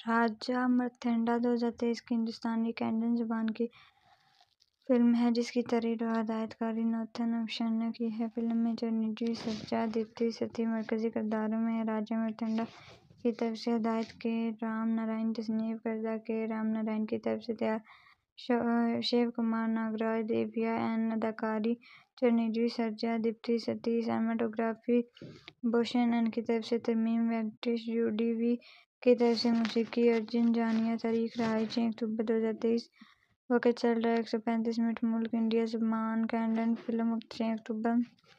راجہ مرتھنڈا 2023 کی ہندوستانی کینیڈین زبان کی فلم ہے جس کی تحریر اور ہدایت کاری ناتھن امشر نے کی ہے۔ فلم میں چرنجیوی سرجا، دیپتی ستھی مرکزی کرداروں میں ہیں۔ راجہ مرتھنڈا کی طرف سے ہدایت کے رام نارائن، تصنیف کردہ کے رام نارائن کی طرف سے تیار شیو کمار ناگراج، دیویا این اداکاری چرنجیوی سرجا، دیپتی ستھی، سینماٹوگرافی بھوشن این کی طرف سے ترمیم وینکٹیش، یو ڈی وی کی طرف سے موسیقی ارجن جانیا، تاریخ رہائی 6 اکتوبر 2023، وقت چل رہا 135 منٹ، ملک انڈیا، زبان کینیڈین، فلم 6 اکتوبر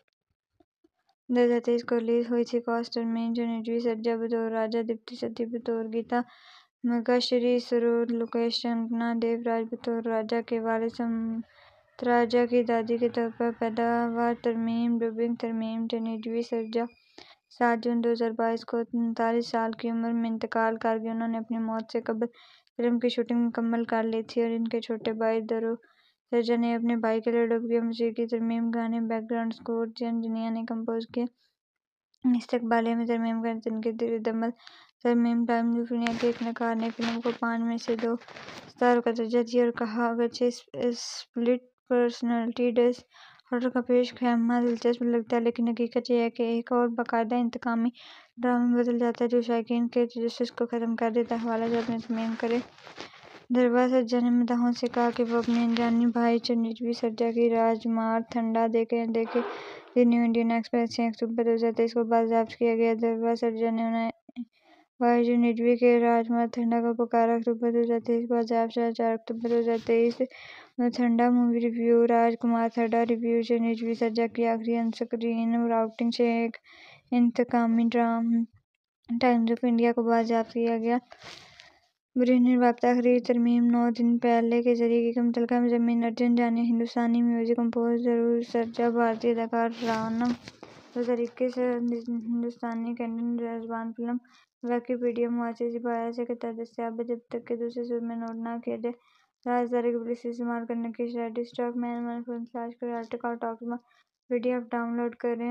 2023 کو ریلیز ہوئی تھی۔ کاسٹ ترمیم: چرنجیوی سرجا بطور راجہ، دیپتی ستھی بطور گیتا مگاشری، سروت لوکیش کنگنا، دیو راج بطور راجہ کے والد سمنتراجا کی دادی کے طور پر پیداوار ترمیم: ڈبنگ ترمیم: چرنجیوی سرجا 7 جون 2022 کو 39 سال کی عمر میں انتقال کر گئے۔ انہوں نے اپنی موت سے قبل فلم کی شوٹنگ مکمل کر لی تھی اور ان کے چھوٹے بھائی دھرو سرجا نے اپنے بھائی کے لیے ڈب کیا۔ موسیقی ترمیم: گانے بیک گراؤنڈ اسکور جنیا نے کمپوز کیا۔ استقبالیہ میں ترمیم کریں: تنقیدی ردعمل ترمیم: ٹائمز آف انڈیا کے ایک نقاد نے فلم کو 5 میں سے 2 ستاروں کا درجہ دیا اور کہا، اگرچہ اسپلٹ پرسنالٹی ڈس آرڈر کا پیش خیمہ دلچسپ لگتا ہے، لیکن حقیقت یہ ہے کہ ایک اور باقاعدہ انتقامی ڈرامے میں بدل جاتا ہے جو شائقین کے تجسس کو ختم کر دیتا ہے۔ حوالہ جات میں ترمیم کریں: دھروا سرجا نے مداحوں سے کہا کہ وہ اپنے انجانی بھائی چرنجیوی سرجا کی راج مارتھنڈا دیکھیں۔ دی نیو انڈین ایکسپریس 6 اکتوبر 2023 کو بازیافت کیا گیا۔ دھروا سرجا نے اپنے بھائی چرنجیوی کے راج مارتھنڈا کو پکارا۔ اکتوبر 2023 بازیافت 4 اکتوبر 2023 مارتھنڈا مووی ریویو: راج مارتھنڈا ریویو: چرنجیوی سرجا کی آخری آن سکرین آؤٹنگ سے ایک انتقامی ڈرامہ ٹائمز آف انڈیا کو بازیافت کیا گیا۔ برہنر رابطہ خرید ترمیم: 9 دن پہلے کے ذریعے کی متعلقہ مضامین: ارجن جانیا، ہندوستانی میوزک کمپوزر سرجا، بھارتی اداکار رانم۔ 2021 ہندوستانی کینیڈین زبان فلم ویکیپیڈیا معاشی باعث کے تحت دستیاب ہے جب تک کہ دوسرے صوبے میں نوٹ نہ کیا جائے۔ رازداری کی پالیسی استعمال کرنے کی شرائط: ڈیسکٹاپ مینو فلم تلاش کریں، آرٹیکل ٹاکس بار P D F down load کریں۔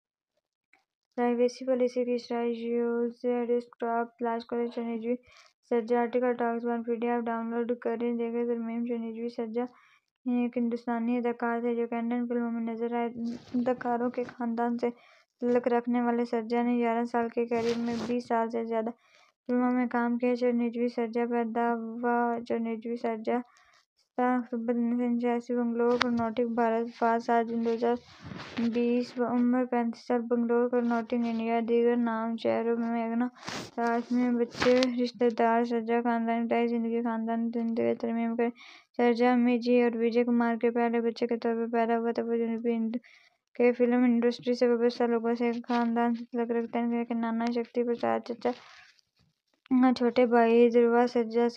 پرائیویسی پالیسی کی شرائط: یوز ڈیسکٹاپ تلاش کریں، چرنجیوی سرجا، آرٹیکل ٹاکس بار P D F down load کریں۔ دیگر ترمیم: چرنجیوی سرجا ایک ہندوستانی اداکار تھے جو کینیڈین فلموں میں نظر آئے۔ اداکاروں کے خاندان سے تعلق رکھنے والے سرجا نے 11 سال کے کیریئر میں 20 سال سے زیادہ فلموں میں کام کیا۔ چرنجیوی سرجا پیدا ہوا چرنجیوی سرجا 17 اکتوبر 1989 بنگلور، کرناٹک، بھارت۔ وفات 7 جون 2020، عمر 35 سال، بنگلور، کرناٹک، انڈیا۔ دیگر نام: چہروں میگھنا راج میں بچے، رشتہ دار: سرجا خاندان، ابتدائی زندگی: خاندانی زندگی ترمیم کریں: سرجا امیجی اور وجے کمار کے پہلے بچے کے طور پر پیدا ہوا تھا۔ وہ جنوبی ہند کے فلم انڈسٹری سے وابستہ لوگوں سے ایک خاندان سے تعلق رکھتے ہیں۔ ان کے نانا شکتی پرساد، چچا اور چھوٹے بھائی دھروا سرجا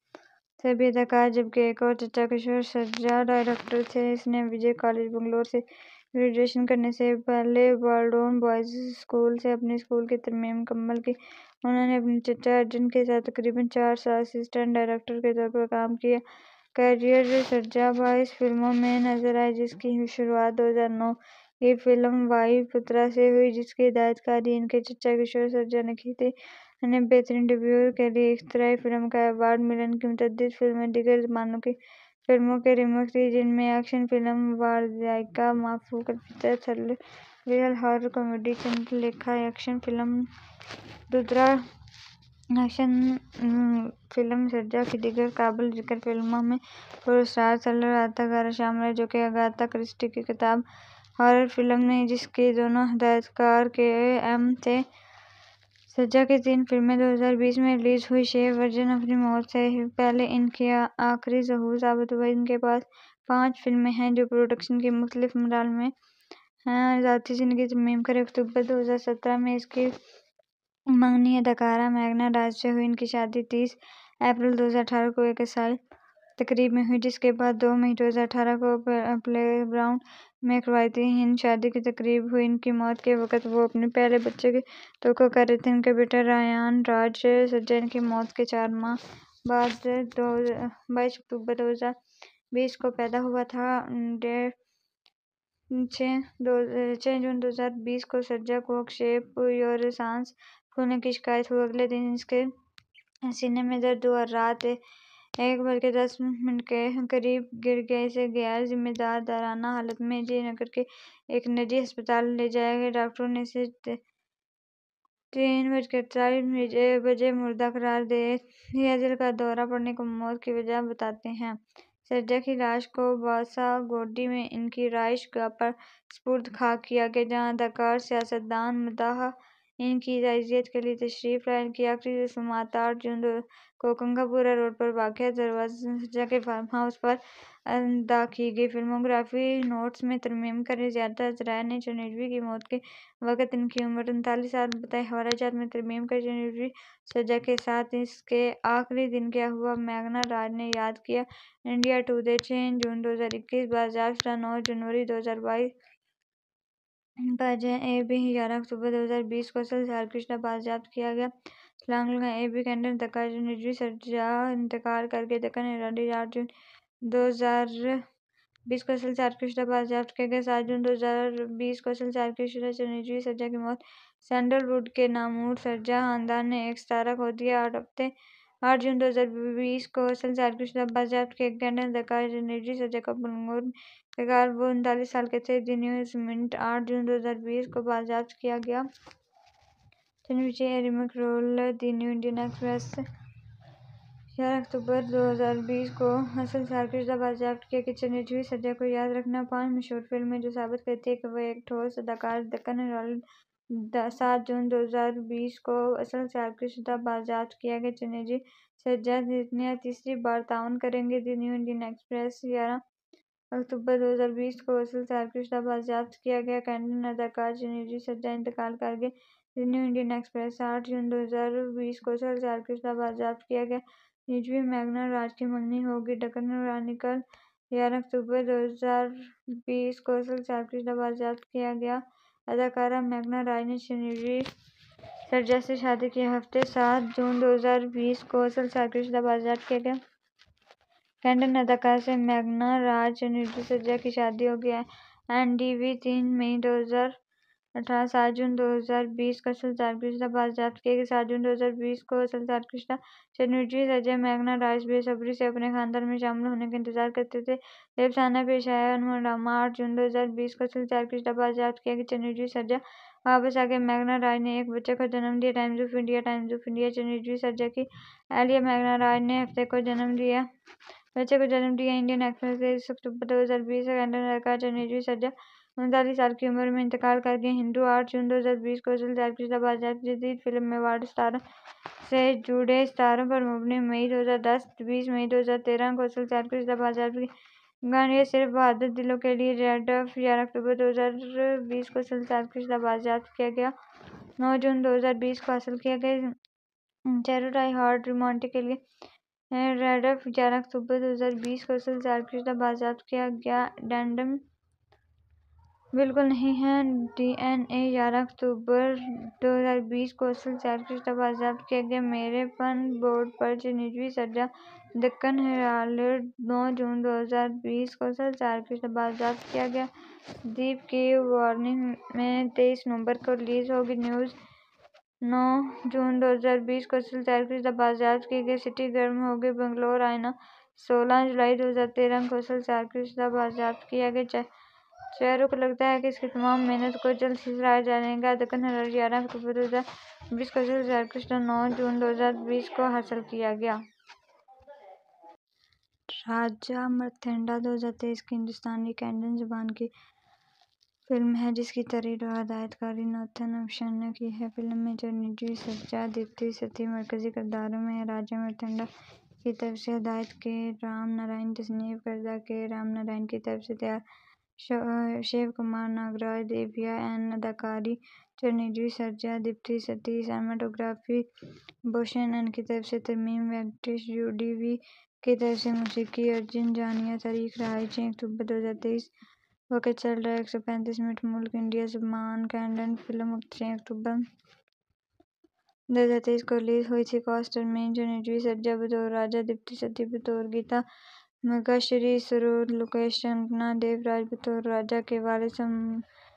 سے بھی اداکار، جبکہ ایک اور چچا کشور سرجا ڈائریکٹر تھے۔ اس نے وجے کالج، بنگلور سے گریجویشن کرنے سے پہلے بالڈون بوائز اسکول سے اپنی اسکول کی تعلیم مکمل کی۔ انہوں نے اپنے چچا ارجن کے ساتھ تقریباً 4 سال اسسٹنٹ ڈائریکٹر کے طور پر کام کیا۔ کیریئر: سرجا 22 فلموں میں نظر آئے جس کی شروعات 2009 کی فلم وائی پترا سے ہوئی جس کی ہدایت کاری ان کے چچا کشور سرجا نے کی تھی۔ انہیں بہترین ڈیبیو کے لیے اختراعی فلم کا ایوارڈ ملا۔ ان کی متعدد فلمیں دیگر زبانوں کی فلموں کے ریمیک تھیں جن میں ایکشن فلم وارزائکا مافوق الفطرت، thriller horror comedy Chandralekha action film Rudra action film Sarja کی دیگر قابل ذکر فلموں میں پراسرار تھرلر اداکارہ شامل ہیں جو کہ اگاتھا کرسٹی کی کتاب ہارر فلم نہیں جس کے دونوں ہدایت کار کے ایم تھے۔ سرجا کی 3 فلمیں 2020 میں ریلیز ہوئیں۔ شیو ارجن اپنی موت سے پہلے ان کی آخری ظہور ثابت ہوا۔ ان کے پاس 5 فلمیں ہیں جو پروڈکشن کے مختلف مراحل میں ہیں۔ ذاتی زندگی ترمیم کریں: اکتوبر 2017 میں اس کی منگنی اداکارہ میگھنا راج سے ہوئی۔ ان کی شادی 30 اپریل 2018 کو ایک عیسائی تقریب میں ہوئی جس کے بعد 2 مئی 2018 کو پلے گراؤنڈ میں ایک روایتی ہند شادی کی تقریب ہوئی۔ ان کی موت کے وقت وہ اپنے پہلے بچے کی توقع کر رہے تھے۔ ان کا بیٹا رایان راج سرجا ان کی موت کے 4 ماہ بعد 22 اکتوبر 2020 کو پیدا ہوا تھا۔ 6 جون 2020 کو سرجا کو اکشیپ یور سانس پھولنے کی شکایت ہوئی۔ اگلے دن اس کے سینے میں درد ہوا، رات 1:10 کے قریب گر گئے۔ اسے غیر ذمہ دارانہ حالت میں جے نگر کے ایک نجی ہسپتال لے جایا گیا۔ ڈاکٹروں نے اسے 3:48 بجے مردہ قرار دے دیا۔ دل کا دورہ پڑنے کو موت کی وجہ بتاتے ہیں۔ سرجا کی لاش کو باساگوڈی میں ان کی رہائش گاہ پر سپرد خاک کیا گیا، جہاں اداکار، سیاستدان، مداح ان کی تعزیت کے لیے تشریف لائے۔ ان کی آخری رسومات 8 جون کو کنگاپورہ روڈ پر واقع سرجا کے فارم ہاؤس پر ادا کی گئی۔ فلموگرافی نوٹس میں ترمیم کریں۔ زیادہ ذرائع نے چرنجیوی کی موت کے وقت ان کی عمر 39 سال بتائی۔ حوالہ جات میں ترمیم کریں۔ چرنجیوی سرجا کے ساتھ اس کے آخری دن کیا ہوا، میگنا راج نے یاد کیا۔ انڈیا ٹوڈے 6 جون 2021 بازیافت شدہ 9 جنوری 2022 باجہ اے بی 11 اکتوبر 2020 کو اصل سالگرہ بازیافت کیا گیا۔ سلانگ لگائیں۔ اے بی کینڈن اداکار چرنجیوی سرجا انتقال کر گئے۔ دکن ہیرالڈ 8 جون 2020 کو اصل سالگرہ بازیافت کیا گیا۔ 7 جون 2020 کو اصل سالگرہ چرنجیوی سرجا کی موت۔ سینڈل ووڈ کے نامور سرجا خاندان نے ایک ستارہ کھو دیا۔ 8 جون 2020 کو اصل سالگرہ بازیافت کیا گیا۔ کینڈن اداکار چرنجیوی سرجا کا بنگلورو میں انتقال۔ وہ 39 سال کے تھے۔ دی نیوز منٹ 8 جون 2020 کو بازیافت کیا گیا۔ Chiranjeevi remake role. The New Indian Express 11 اکتوبر 2020 کو اصل سالگرہ بازیافت کیا گیا۔ چرنجیوی سرجا کو یاد رکھنا 5 مشہور فلمیں جو ثابت کرتی ہیں کہ وہ ایک ٹھوس اداکار۔ دکن ہیرالڈ 7 جون 2020 کو اصل سالگرہ بازیافت کیا گیا۔ چرنجیوی سرجا دنیا تیسری بار تعاون کریں گے۔ دی نیو انڈین ایکسپریس 11 اکتوبر 2020 کو اصل سالگرہ بازیافت کیا گیا۔ کینڈن اداکار چرنجیوی سرجا انتقال کر گئے۔ دی نیو انڈین ایکسپریس 8 جون 2020 کو اصل سالگرہ بازیافت کیا گیا۔ چرنجیوی میگنا راج کی منگنی ہوگی۔ ڈکن کرانیکل 11 اکتوبر 2020 کو اصل سالگرہ بازیافت کیا گیا۔ اداکارہ میگنا راج نے چرنجیوی سرجا سے شادی کی۔ ہفتے 7 جون 2020 کو اصل سالگرہ بازیافت کیا گیا۔ کینڈن اداکار سے میگنا راج چرنجیوی سرجا کی شادی ہو گئی۔ این ڈی وی 3 مئی 2018 7 جون 2020 کو اصل سالگرہ بازیافت کیا گیا۔ 7 جون 2020 کو اصل سالگرہ چرنجیوی سرجا۔ میگنا راج بے صبری سے اپنے خاندان میں شامل ہونے کا انتظار کرتے تھے جب سانحہ پیش آیا۔ انہوں ڈرامہ 8 جون 2020 کو اصل سالگرہ بازیافت کیا گیا۔ چرنجیوی سرجا واپس آ گئے۔ میگنا راج نے ایک بچے کو جنم دیا۔ Times of India Chiranjeevi Sarja کی اہلیہ میگنا راج نے بچے کو جنم دیا۔ انڈین ایکسپریس 23 اکتوبر 2020 کو کینڈن اداکار چرنجیوی سرجا 39 سال کی عمر میں انتقال کر گئے۔ ہندو 8 جون 2020 کو اصل سالگرہ بازیافت۔ جدید فلم ایوارڈ ستاروں سے جڑے ستاروں پر مبنی مئی 2010 20 مئی 2013 کو اصل سالگرہ بازیافت کی گان یہ صرف بہادر دلوں کے لیے۔ ریڈ ایف 11 اکتوبر 2020 کو اصل سالگرہ بازیافت کیا گیا۔ 9 جون 2020 کو حاصل کیا گیا۔ چیرو ڈائی ہارڈ رومانٹک کے لیے ریڈ ایف 11 اکتوبر 2020 کو اصل سالگرہ بازیافت کیا گیا۔ اڈینڈم بالکل نہیں ہے۔ ڈی این اے 11 اکتوبر 2020 کو اصل سالگرہ بازیافت کیا گیا۔ میرے فن بورڈ پر چرنجیوی سرجا۔ دکن ہیرالڈ 9 جون 2020 کو اصل سالگرہ بازیافت کیا گیا۔ دیپ کی وارننگ میں 23 نومبر کو ریلیز ہوگی۔ نیوز 9 جون 2020 کو اصل سالگرہ بازیافت کی گئی۔ سٹی گرم ہو گئی۔ بنگلور آئینہ 16 جولائی 2013 کو اصل سالگرہ بازیافت کیا گیا۔ چیرو کو لگتا ہے کہ اس کی تمام محنت کو جلد ہی سراہا جائے گا۔ دکن ہیرالڈ 11 اکتوبر 2020 کو اصل سالگرہ 9 جون 2020 کو حاصل کیا گیا۔ راجہ مرتنڈا 2023 کی ہندوستانی کینڈن زبان کی فلم ہے جس کی تحریر و ہدایت کاری ناتھن ابھیشن نے کی ہے۔ فلم میں چرنجیوی سرجا، دیپتی ستھی مرکزی کرداروں میں ہیں۔ راجہ مرتنڈا کی طرف سے ہدایت کے رام نارائن، تصنیف کردہ کے رام نارائن کی طرف سے تیار شیو کمار ناگراج، دیویا این اداکاری چرنجیوی سرجا، دیپتی ستھی سینماٹوگرافی بھوشن این کی طرف سے ترمیم وینکٹیش، یو ڈی وی کی طرف سے موسیقی ارجن جانیا، تاریخ رہائی 6 اکتوبر 2023 وقت چل رہا 135 منٹ ملک انڈیا زبان کینڈن فلم 6 اکتوبر 2023 کو ریلیز ہوئی تھی۔ کاسٹ اور مین چرنجیوی سرجا بطور راجہ، دیپتی ستھی بطور گیتا مگاشری، سرور لوکیش رنگنا، دیو راج بطور راجہ کے والد،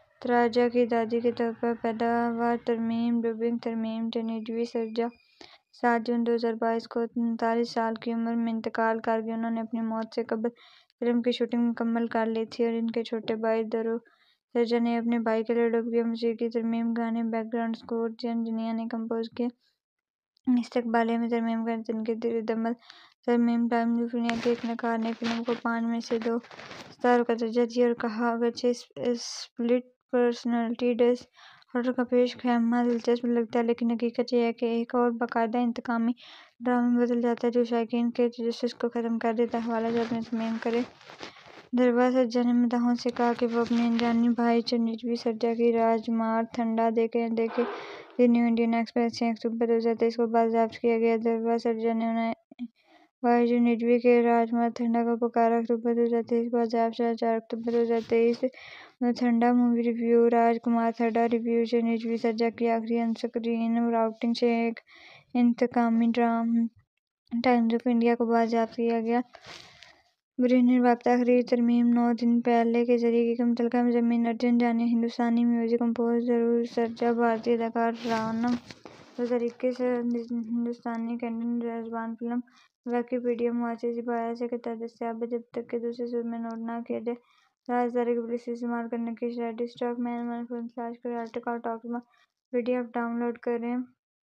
سمنتراجا کی دادی کے طور پر پیداوار، ترمیم ڈبنگ ترمیم چرنجیوی سرجا 7 جون 2022 کو 39 سال کی عمر میں انتقال کر گئے۔ انہوں نے اپنی موت سے قبل فلم کی شوٹنگ مکمل کر لی تھی اور ان کے چھوٹے بھائی دھرو سرجا نے اپنے بھائی کے لیے ڈب کیا۔ موسیقی ترمیم گانے بیک گراؤنڈ اسکور جنیا نے کمپوز کیے۔ استقبالیہ میں ترمیم کریں تنقیدی رد عمل ترمیم ٹائمز آف انڈیا کے ایک نقاد نے فلم کو 5 میں سے 2 ستاروں کا درجہ دیا اور کہا اگرچہ اسپلٹ پرسنالٹی ڈس آرڈر کا پیش خیمہ دلچسپ لگتا ہے لیکن حقیقت یہ ہے کہ ایک اور باقاعدہ انتقامی ڈرامے میں بدل جاتا ہے جو شائقین کے تجسس کو ختم کر دیتا ہے۔ حوالہ جات میں ترمیم کریں دھروا سرجا نے مداحوں سے کہا کہ وہ اپنے انجانی بھائی چرنجیوی سرجا کی راجمارتھنڈا دیکھیں۔ دی نیو انڈین ایکسپریس 6 اکتوبر 2023 کو بازیافت کیا گیا۔ دھروا سرجا نے اپنے بھائی چرنجیوی کے راجمارتھنڈا کو پکارا۔ اکتوبر 2023 بازیافت 4 اکتوبر 2023 مارتھنڈا مووی ریویو راج مارتھنڈا ریویو چرنجیوی سرجا کی آخری آن سکرین آؤٹنگ سے ایک انتقامی ڈرامہ ٹائمز آف انڈیا کو بازیافت کیا گیا۔ برہنِ رابطہ تحریر ترمیم 9 دن پہلے کے ذریعے کی متعلقہ مضامین ارجن جانیہ ہندوستانی میوزک کمپوزر دھرو سرجا بھارتی اداکار رانم 2021 ہندوستانی کنڑ زبان فلم ویکیپیڈیا مؤسساتی بایوس کے تحت دستیاب ہے جب تک کہ دوسرے صوبوں میں نوٹ نہ کیا جائے۔ رازداری کی پالیسی استعمال کرنے کی شرائط ڈیسکٹاپ مین فلم تلاش کریں article talks P D F down load کریں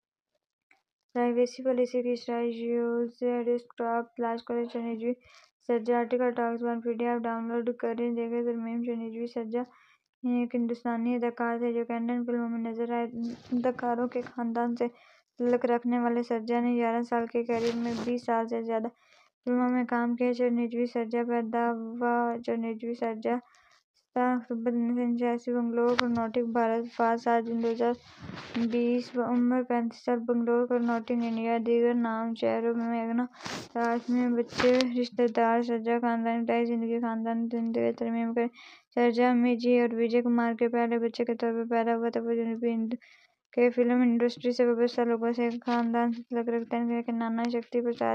پرائیویسی پالیسی کی شرائط یوزر ڈیسکٹاپ تلاش کریں Chiranjeevi Sarja article talks P D F down load کریں دیگر ترمیم چرنجیوی سرجا ایک ہندوستانی اداکار تھے جو کنڑ فلموں میں نظر آئے۔ اداکاروں کے خاندان سے تعلق رکھنے والے سرجا نے 11 سال کے کیریئر میں 20 سال سے زیادہ فلموں میں کام کیا۔ چرنجیوی سرجا پیدائش چرنجیوی سرجا 17 اکتوبر 1989 بنگلور کرناٹک بھارت وفات 7 جون 2020 عمر 35 سال بنگلور کرناٹک انڈیا دیگر نام چہروں میگنا راج میں بچے رشتہ دار سرجا خاندانی ابتدائی زندگی خاندانی زندگی ترمیم کریں سرجا امیجی اور وجے کمار کے پہلے بچے کے طور پر پیدا ہوا تھا۔ وہ جنوبی ہند کے فلم انڈسٹری سے وابستہ لوگوں سے ایک خاندان سے تعلق رکھتے ہیں ان کے نانا شکتی پرساد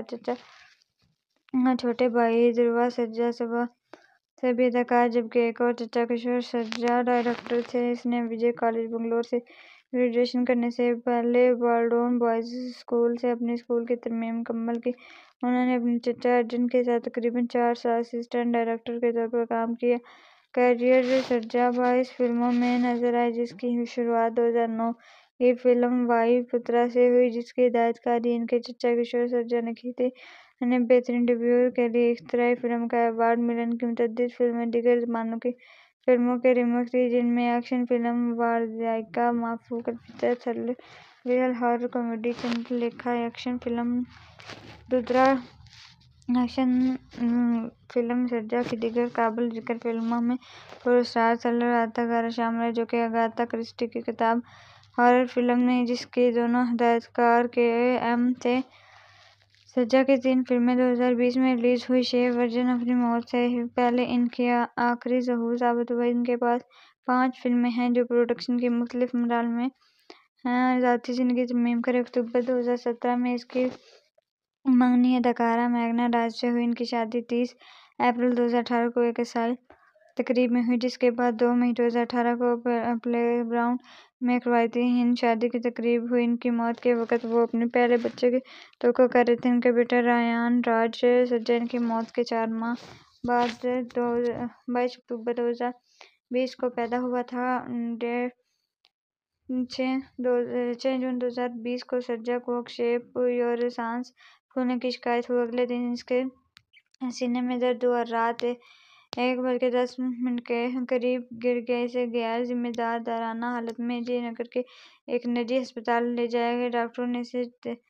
چچا چھوٹے بھائی دھروا سرجا سے بھی اداکار جبکہ ایک اور چچا کشور سرجا ڈائریکٹر تھے۔ اس نے وجے کالج بنگلور سے گریجویشن کرنے سے پہلے بالڈون بوائز اسکول سے اپنی اسکول کی تعلیم مکمل کی۔ انہوں نے اپنے چچا ارجن کے ساتھ تقریباً 4 سال اسسٹنٹ ڈائریکٹر کے طور پر کام کیا۔ کیریئر سرجا 22 فلموں میں نظر آئے جس کی شروعات 2009 کی فلم وائی پترا سے ہوئی جس کی ہدایت کاری ان کے چچا کشور سرجا نے کی تھی۔ انہیں بہترین ڈیبیو کے لیے اختراعی فلم کا ایوارڈ ملا۔ ان کی متعدد فلمیں دیگر زبانوں کی فلموں کے ریمیک تھیں جن میں ایکشن فلم وارزائکا مافوق الفطرت real horror comedy Chandralekha action film Rudra action film Sarja کی دیگر قابل ذکر فلموں میں پراسرار تھرلر اداکارہ شامل ہیں جو کہ اگاتھا کرسٹی کی کتاب ہارر فلم نہیں جس کے دونوں ہدایت کار کے ایم تھے۔ سرجا کی 3 فلمیں 2020 میں ریلیز ہوئیں۔ شیف ارجن اپنی موت سے پہلے ان کی آخری ظہور ثابت ہوا۔ ان کے پاس 5 فلمیں ہیں جو پروڈکشن کے مختلف مراحل میں ہیں۔ ذاتی زندگی ترمیم کریں اکتوبر 2017 میں اس کی منگنی اداکارہ میگنا راج سے ہوئی۔ ان کی شادی 30 اپریل 2018 کو ایک عیسائی تقریب میں ہوئی جس کے بعد 2 مئی 2018 کو پلے گراؤنڈ میں ایک روایتی ہند شادی کی تقریب ہوئی۔ ان کی موت کے وقت وہ اپنے پہلے بچے کی توقع کر رہے تھے۔ ان کا بیٹا رایان راج سرجا ان کی موت کے 4 ماہ بعد 22 اکتوبر 2020 کو پیدا ہوا تھا۔ ڈیٹ 6 جون 2020 کو سرجا کو اکشیپ یوراسانس پھولنے کی شکایت ہوئی۔ اگلے دن اس کے سینے میں درد ہوا اور رات 1 بج کے 10 منٹ کے قریب گر گیا۔ اسے غیر ذمہ دارانہ حالت میں جے نگر کے ایک نجی ہسپتال لے جایا گیا۔ ڈاکٹروں نے اسے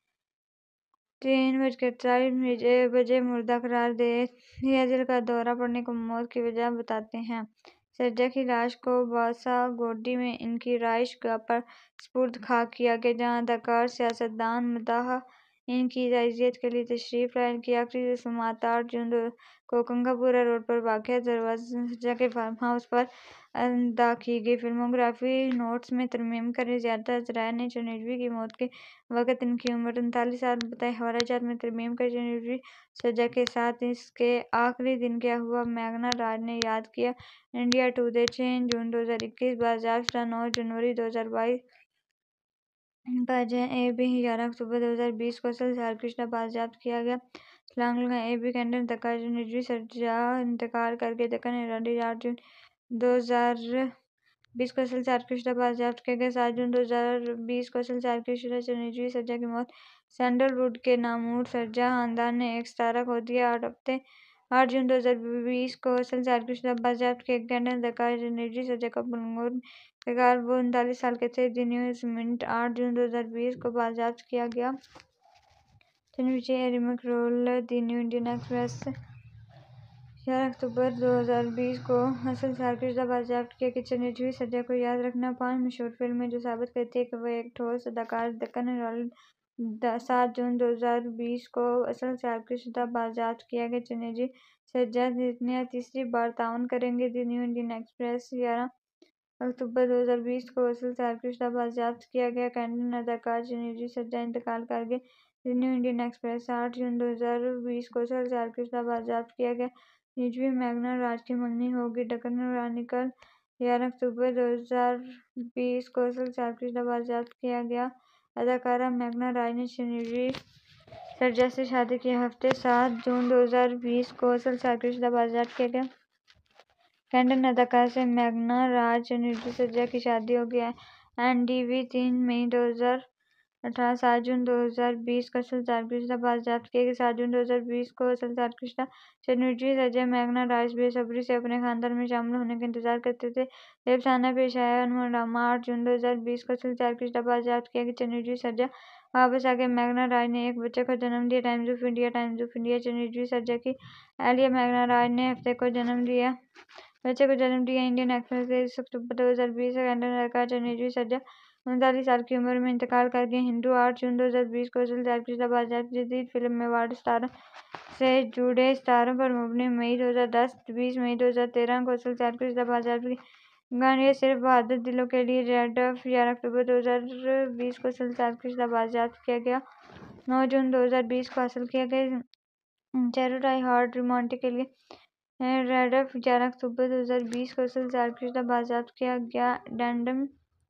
3:48 بجے مردہ قرار دے دیا۔ دل کا دورہ پڑنے کو موت کی وجہ بتاتے ہیں۔ سرجا کی لاش کو باساگوڈی میں ان کی رہائش گاہ پر سپرد خاک کیا گیا جہاں اداکار سیاست دان مداح ان کی تعزیت کے لیے تشریف لائے۔ ان کی آخری رسومات 8 جون کو کنگاپورہ روڈ پر واقع دھروا سرجا کے فارم ہاؤس پر ادا کی گئی۔ فلموگرافی نوٹس میں ترمیم کریں زیادہ ذرائع نے چرنجیوی کی موت کے وقت ان کی عمر 39 سال بتائی۔ حوالہ جات میں ترمیم کریں چرنجیوی سرجا کے ساتھ اس کے آخری دن کیا ہوا میگنا راج نے یاد کیا۔ انڈیا ٹوڈے 6 جون 2021 بازیافت 9 جنوری 2022 پاجا اے بی 11 اکتوبر 2020 کو اصل سارکشتہ بازیافت کیا گیا۔ سلانگلگا اے بی کینڈن اداکار رنجوی سرجا انتقال کر گئے۔ دکن ہیرالیڈ 8 جون 2020 کو اصل سارکشتہ بازیافت کیا گیا۔ 7 جون 2020 کو اصل سارکشتہ رنجوی سرجا کی موت۔ سینڈل ووڈ کے نامور سرجا خاندان نے ایک ستارہ کھو دیا۔ 8 جون 2020 کو اصل سارکشتہ بازیافت کیا گیا۔ کینڈن اداکار رنجوی سرجا کا بنگلورو میں انتقال، وہ 39 سال کے تھے۔ دی نیوز منٹ 8 جون 2020 کو بازیافت کیا گیا۔ چنویچی ایرمک role the New Indian Express 11 اکتوبر 2020 کو اصل سارکشتہ بازیافت کیا گیا۔ چنویچی سرجا کو یاد رکھنا 5 مشہور فلمیں جو ثابت کرتی ہیں کہ وہ ایک ٹھوس اداکار۔ دکن ہیرالیڈ 7 جون 2020 کو اصل سارکشتہ بازیافت کیا گیا۔ چنویچی سرجا تیسری بار تعاون کریں گے۔ دی نیو انڈین ایکسپریس 11 اکتوبر 2020 کو اصل سارکشتہ بازیافت کیا گیا۔ کینیڈین اداکار چنویچی سرجا انتقال کر گئے۔ دی نیو انڈین ایکسپریس 8 جون 2020 کو اصل سارکشتہ بازیافت کیا گیا۔ چنویچی میگنا راج کی منگنی ہوگی۔ ڈکن کرانیکل 11 اکتوبر 2020 کو اصل سارکشتہ بازیافت کیا گیا۔ اداکارہ میگنا راج نے چنویچی سرجا سے شادی کی۔ ہفتے 7 جون 2020 کو اصل سارکشتہ بازیافت کیا گیا۔ کینیڈین اداکار سے میگنا راج چنویچی سرجا کی شادی ہوگی۔ این ڈی وی 3 مئی 2018 7 جون 2020 کو اصل سارکشتہ بازیافت کیا گیا۔ 7 جون 2020 کو اصل سارکشتہ چنویچی سرجا میگنا راج بے صبری سے اپنے خاندان میں شامل ہونے کا انتظار کرتے تھے۔ جب افسانہ پیش آیا انہوں نے ڈرامہ 8 جون 2020 کو اصل سارکشتہ بازیافت کیا گیا۔ چنویچی سرجا واپس آ گئے۔ میگنا راج نے ایک بچے کو جنم دیا۔ ٹائمز آف انڈیا چنویچی سرجا کی اہلیہ میگنا راج نے بچے کو جنم دیا۔ انڈین ایکسپریس 23 اکتوبر 2020 کو کینیڈین اداکار چنویچی سرجا 39 سال کی عمر میں انتقال کر گئے۔ ہندو 8 جون 2020 کو اصل سارکشتہ بازیافت جدید فلم ایوارڈ ستاروں سے جڑے ستاروں پر مبنی مئی 2010 20 مئی 2013 کو اصل سارکشتہ بازیافت کی گان یہ صرف بہادر دلوں کے لیے ریڈ ایف 11 اکتوبر 2020 کو اصل سارکشتہ بازیافت کیا گیا۔ 9 جون 2020 کو حاصل کیا گیا۔ چیرو ڈائی ہارڈ رومانٹک کے لیے ریڈ ایف 11 اکتوبر 2020 کو اصل سارکشتہ بازیافت کیا گیا۔ ڈینڈم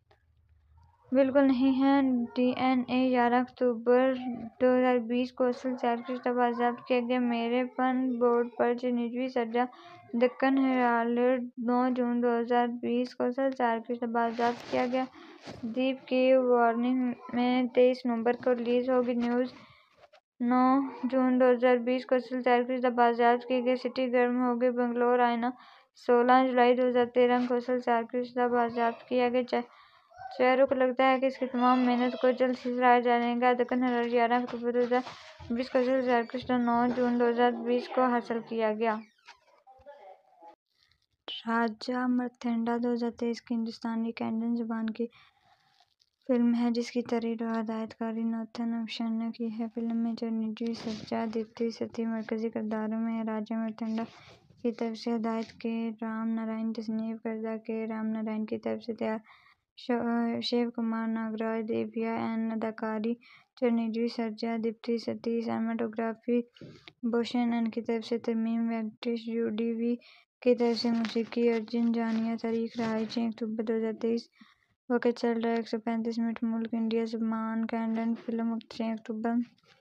بالکل نہیں ہے ڈی این اے 11 اکتوبر 2020 کو اصل سارکشتہ بازیافت کیا گیا۔ میرے پن بورڈ پر چنویچی سرجا دکن ہیرالیڈ 9 جون 2020 کو اصل سارکشتہ بازیافت کیا گیا۔ دیپ کی وارننگ میں 23 نومبر کو ریلیز ہوگی۔ نیوز 9 جون 2020 کو اصل سارکشتہ بازیافت کی گئی۔ سٹی گرم ہوگی بنگلور آئینہ 16 جولائی 2013 کو اصل سارکشتہ بازیافت کیا گیا۔ چیرو کو لگتا ہے کہ اس کی تمام محنت کو جلد ہی سراہا جائے گا۔ دکن ہیرالیڈ 11 اکتوبر 2020 کو اصل سارکشتہ 9 جون 2020 کو حاصل کیا گیا۔ راجہ مرتنڈا 2023 کی ہندوستانی کینیڈین زبان کی فلم ہے جس کی تحریر اور ہدایت کاری ناتھن اشون نے کی ہے۔ فلم میں چنویچی سرجا، دیپتی ستھی مرکزی کرداروں میں ہیں۔ راجہ مرتنڈا کی طرف سے ہدایت کے رام نارائن، تصنیف کردہ کے رام نارائن کی طرف سے تیار شیو کمار ناگراج، دیویا این اداکاری چنویچی سرجا، دیپتی ستھی، سینماٹوگرافی بھوشن این کی طرف سے ترمیم وینکٹیش، یو ڈی وی کی طرف سے موسیقی ارجن جانیا، تاریخ رہائش 6 اکتوبر 2023، وقت چل رہا ہے 135 منٹ، ملک انڈیا، زبان کینیڈین، فلم 6 اکتوبر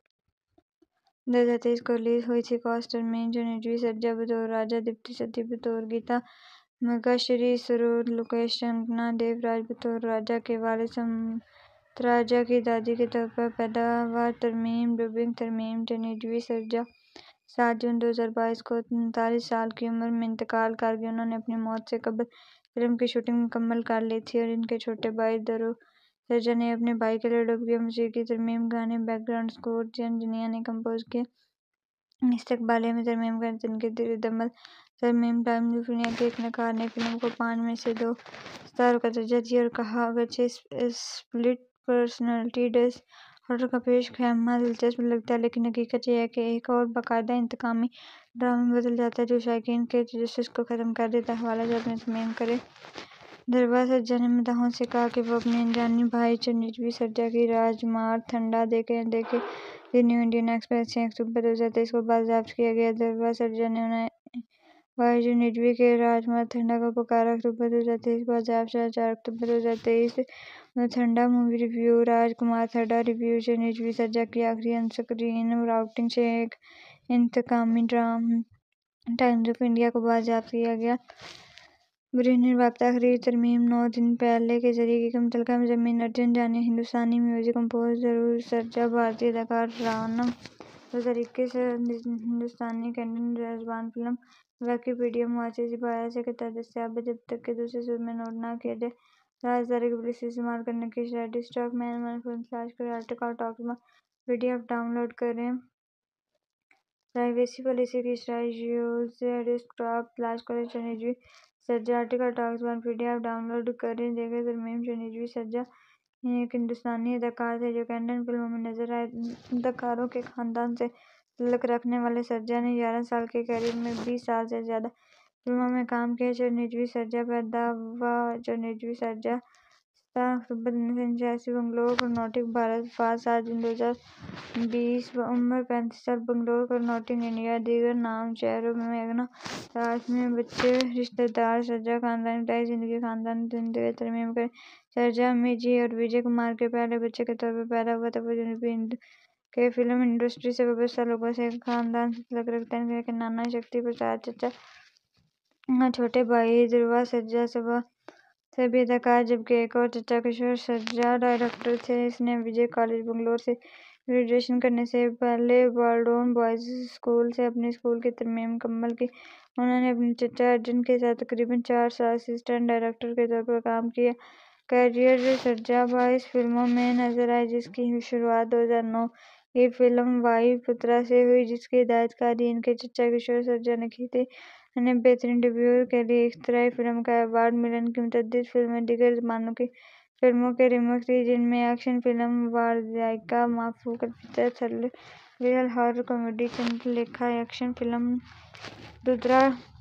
2023 کو ریلیز ہوئی تھی۔ کاسٹ ترمیم چنویچی سرجا بطور راجہ، دیپتی ستھی بطور گیتا مگاشری، سرور لوکیش کنگنا، دیو راج بطور راجہ کے والد سمنتراجا کی دادی کے طور پر پیداوار ترمیم ڈبنگ ترمیم چنویچی سرجا 7 جون 2022 کو 39 سال کی عمر میں انتقال کر گئے۔ انہوں نے اپنی موت سے قبل فلم کی شوٹنگ مکمل کر لی تھی اور ان کے چھوٹے بھائی دھرو سرجا نے اپنے بھائی کے لیے ڈب کیا۔ موسیقی ترمیم گانے بیک گراؤنڈ اسکور جینیا نے کمپوز کیا۔ استقبالیہ میں ترمیم کریں تنقید رد عمل ترمیم ٹائمز آف انڈیا کے ایک نقاد نے فلم کو 5 میں سے 2 ستاروں کا درجہ دیا اور کہا اگرچہ اسپلٹ پرسنالٹی ڈس آرڈر کا پیش خیمہ دلچسپ لگتا ہے لیکن حقیقت یہ ہے کہ ایک اور باقاعدہ انتقامی ڈرامے میں بدل جاتا ہے جو شائقین کے تجسس کو ختم کر دیتا ہے۔ حوالہ جات میں ترمیم کریں دھروا سرجا نے مداحوں سے کہا کہ وہ اپنے انجانی بھائی چنویچی سرجا کی راج مارتھنڈا دیکھیں۔ دی نیو انڈین ایکسپریس 6 اکتوبر 2023 کو بازیافت کیا گیا۔ دھروا سرجا نے انہیں वाइज निजवी के राजकुमार ठंडा को पुकारा अक्टूबर 2023 बाज़ाब्त 4 अक्टूबर 2023 ठंडा मूवी रिव्यू राजकुमार ठंडा रिव्यू से निजवी सज्जा की आखिरी ऑन-स्क्रीन आउटिंग से एक इंतकामी टाइम्स ऑफ इंडिया को बाज़ाब्त किया गया। ब्रिटेन बाबत आखिरी तरमीम 9 दिन पहले के जरिए की मुतल्लिका मज़ामीन अर्जुन जानिए हिंदुस्तानी म्यूजिक कंपोजर सरजा भारतीय अदाकार राना 2021 हिंदुस्तानी कैनेडियन ज़बान फिल्म विकिपीडिया मुआवजे पाया से के तहत दस्तयाब है जब तक कि दूसरे सूर में नोट न किया जाए। राजदारी की पुलिस इस्तेमाल करने की शरारती स्टॉक मैन फिल्म तलाश करें आर्टिकल टॉक्स पीडीएफ डाउनलोड करें प्राइवेसी पॉलिसी की शराइ यूजर डेस्कटॉप तलाश करें निजवी सज्जा आर्टिकल टॉक्स पीडीएफ डाउनलोड करें देखें तरमीम निजवी सज्जा एक हिंदुस्तानी अदाकार थे जो कैनेडियन फिल्मों में नजर आए। अदाकारों के खानदान से ताल्लुक रखने वाले सरजा ने 11 साल के करियर में 20 साल से ज्यादा फिल्मों में काम किया। चिरंजीवी सरजा पैदा हुआ चिरंजीवी सरजा 17 अक्टूबर 1989 बंगलौर कर्नाटक भारत वफात 7 जून 2020 उम्र 35 साल बंगलौर कर्नाटक इंडिया। दीगर नाम शहरों में मेघना राज में बच्चे रिश्तेदार सरजा खानदानी टाई जिंदगी खानदानी जिंदगी तरमीम करें सरजा अम्मी और विजय कुमार के पहले बच्चे के तौर पर पैदा हुआ था। वो जनवरी के फिल्म इंडस्ट्री से वाबस्ता लोगों से खानदान से ताल्लुक रखते हैं कि नाना शक्ति प्रसाद चचा छोटे भाई ध्रुवा सरजा से भी अदाकार जबकि एक और चचा किशोर सरजा डायरेक्टर थे। इसने विजय कॉलेज बंगलौर से ग्रेजुएशन करने से पहले बालडोन बॉयज स्कूल से अपनी स्कूल की तरमीम मुकम्मल की। उन्होंने अपने चचा अर्जुन के साथ तकरीबन 4 साल असिस्टेंट डायरेक्टर के तौर पर काम किया। करियर सरजा 22 फिल्मों में नजर आए जिसकी शुरुआत 2009 की फिल्म वाई पुत्रा से हुई जिसकी हिदायतकारी इनके चचा किशोर सरजा ने की थी। उन्हें बेहतरीन डेब्यू के लिए इख्तियारी फिल्म का अवार्ड मिला। इनकी मुतअद्दिद फिल्में दीगर ज़बानों की फिल्मों के रीमेक थी जिनमें एक्शन फिल्म वारज़ाइका माफूक अलफितर thriller horror comedy Chandralekha action film Rudra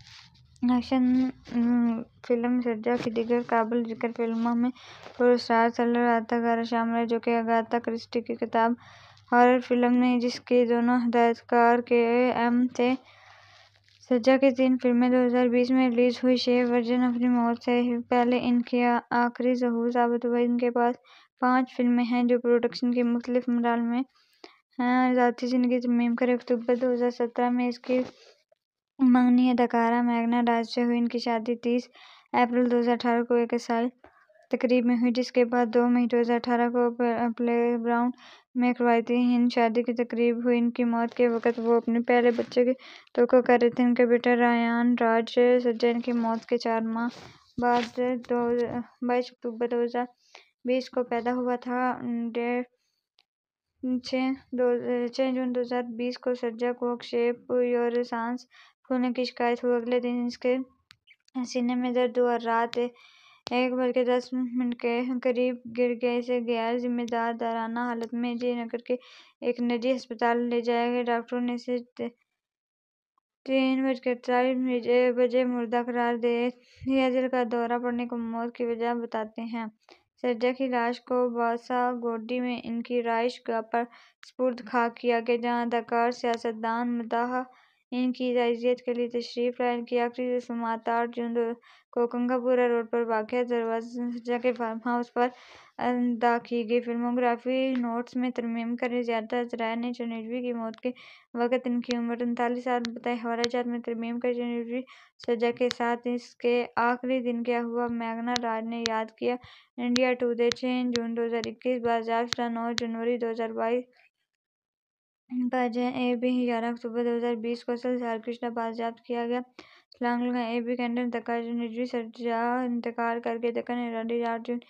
action film Sarja की दीगर काबिल जिक्र फिल्मों में पुरस्कार थ्रिलर अदाकारा शामिल है जो कि अगाथा क्रिस्टी की किताब हॉरर फिल्म नहीं जिसके दोनों हिदायतकार के एम थे। सरजा की 3 फिल्में 2020 में रिलीज हुई। शेफ वर्जन अपनी मौत से पहले इनकी आखिरी ज़हूर साबित हुआ। इनके पास 5 फिल्में हैं जो प्रोडक्शन के मुख्तलिफ मराहल में हैं। ज़ाती ज़िंदगी तरमीम करें अक्टूबर 2017 में इसकी मंगनी अदाकारा मेघना राज से हुई। इनकी शादी 30 अप्रैल 2018 को एक ईसाई तकरीब में हुई जिसके बाद 2 मई 2018 को प्लेग्राउंड में रवायती शादी की तकरीब हुई। इनकी मौत के वक्त वो अपने पहले बच्चे की तवक्को कर रहे थे। इनका बेटा रायान राज सरजा इनकी मौत के 4 माह बाद 22 अक्टूबर 2020 को पैदा हुआ था। 6 जून 2020 को सरजा को अक्षेप और सांस फूलने की शिकायत हुई। अगले दिन इसके सीने में दर्द हुआ। रात 1:10 के करीब गिर गए। इसे गैर जिम्मेदाराना हालत में जयनगर के एक निजी अस्पताल ले जाया गया। डॉक्टरों ने इसे 3:48 बजे मुर्दा करार दे दिया। दिल का दौरा पड़ने को मौत की वजह बताते हैं। सरजा की लाश को बासागोडी में इनकी रिहाइशगाह पर सुपुर्द खाक किया गया जहां अदाकार सियासतदान मदाह इनकी ताज़ियत के लिए तशरीफ लाए। इनकी आखिरी रस्मात 8 जून को गंगापुरा रोड पर वाक़िआ दरवाज़ा सरजा के फार्म हाउस पर अदा की गई। फिल्मोग्राफी नोट्स में तरमीम करें ज़्यादातर ज़राए ने चिरंजीवी की मौत के वक्त इनकी उम्र 39 साल बताई। हवालाजात में तरमीम कर चिरंजीवी सरजा के साथ इसके आखिरी दिन क्या हुआ मेघना राज ने याद किया। इंडिया टुडे 6 जून 2021 बाज़ाब्त 9 जनवरी 2022 ए बी 11 अक्टूबर 2020 को असल सालगिरह बाज़ाब्त किया गया। ए बी कैनेडियन अदाकार चिरंजीवी सरजा इंतकाल कर गए। दक्कन एराडी 8 जून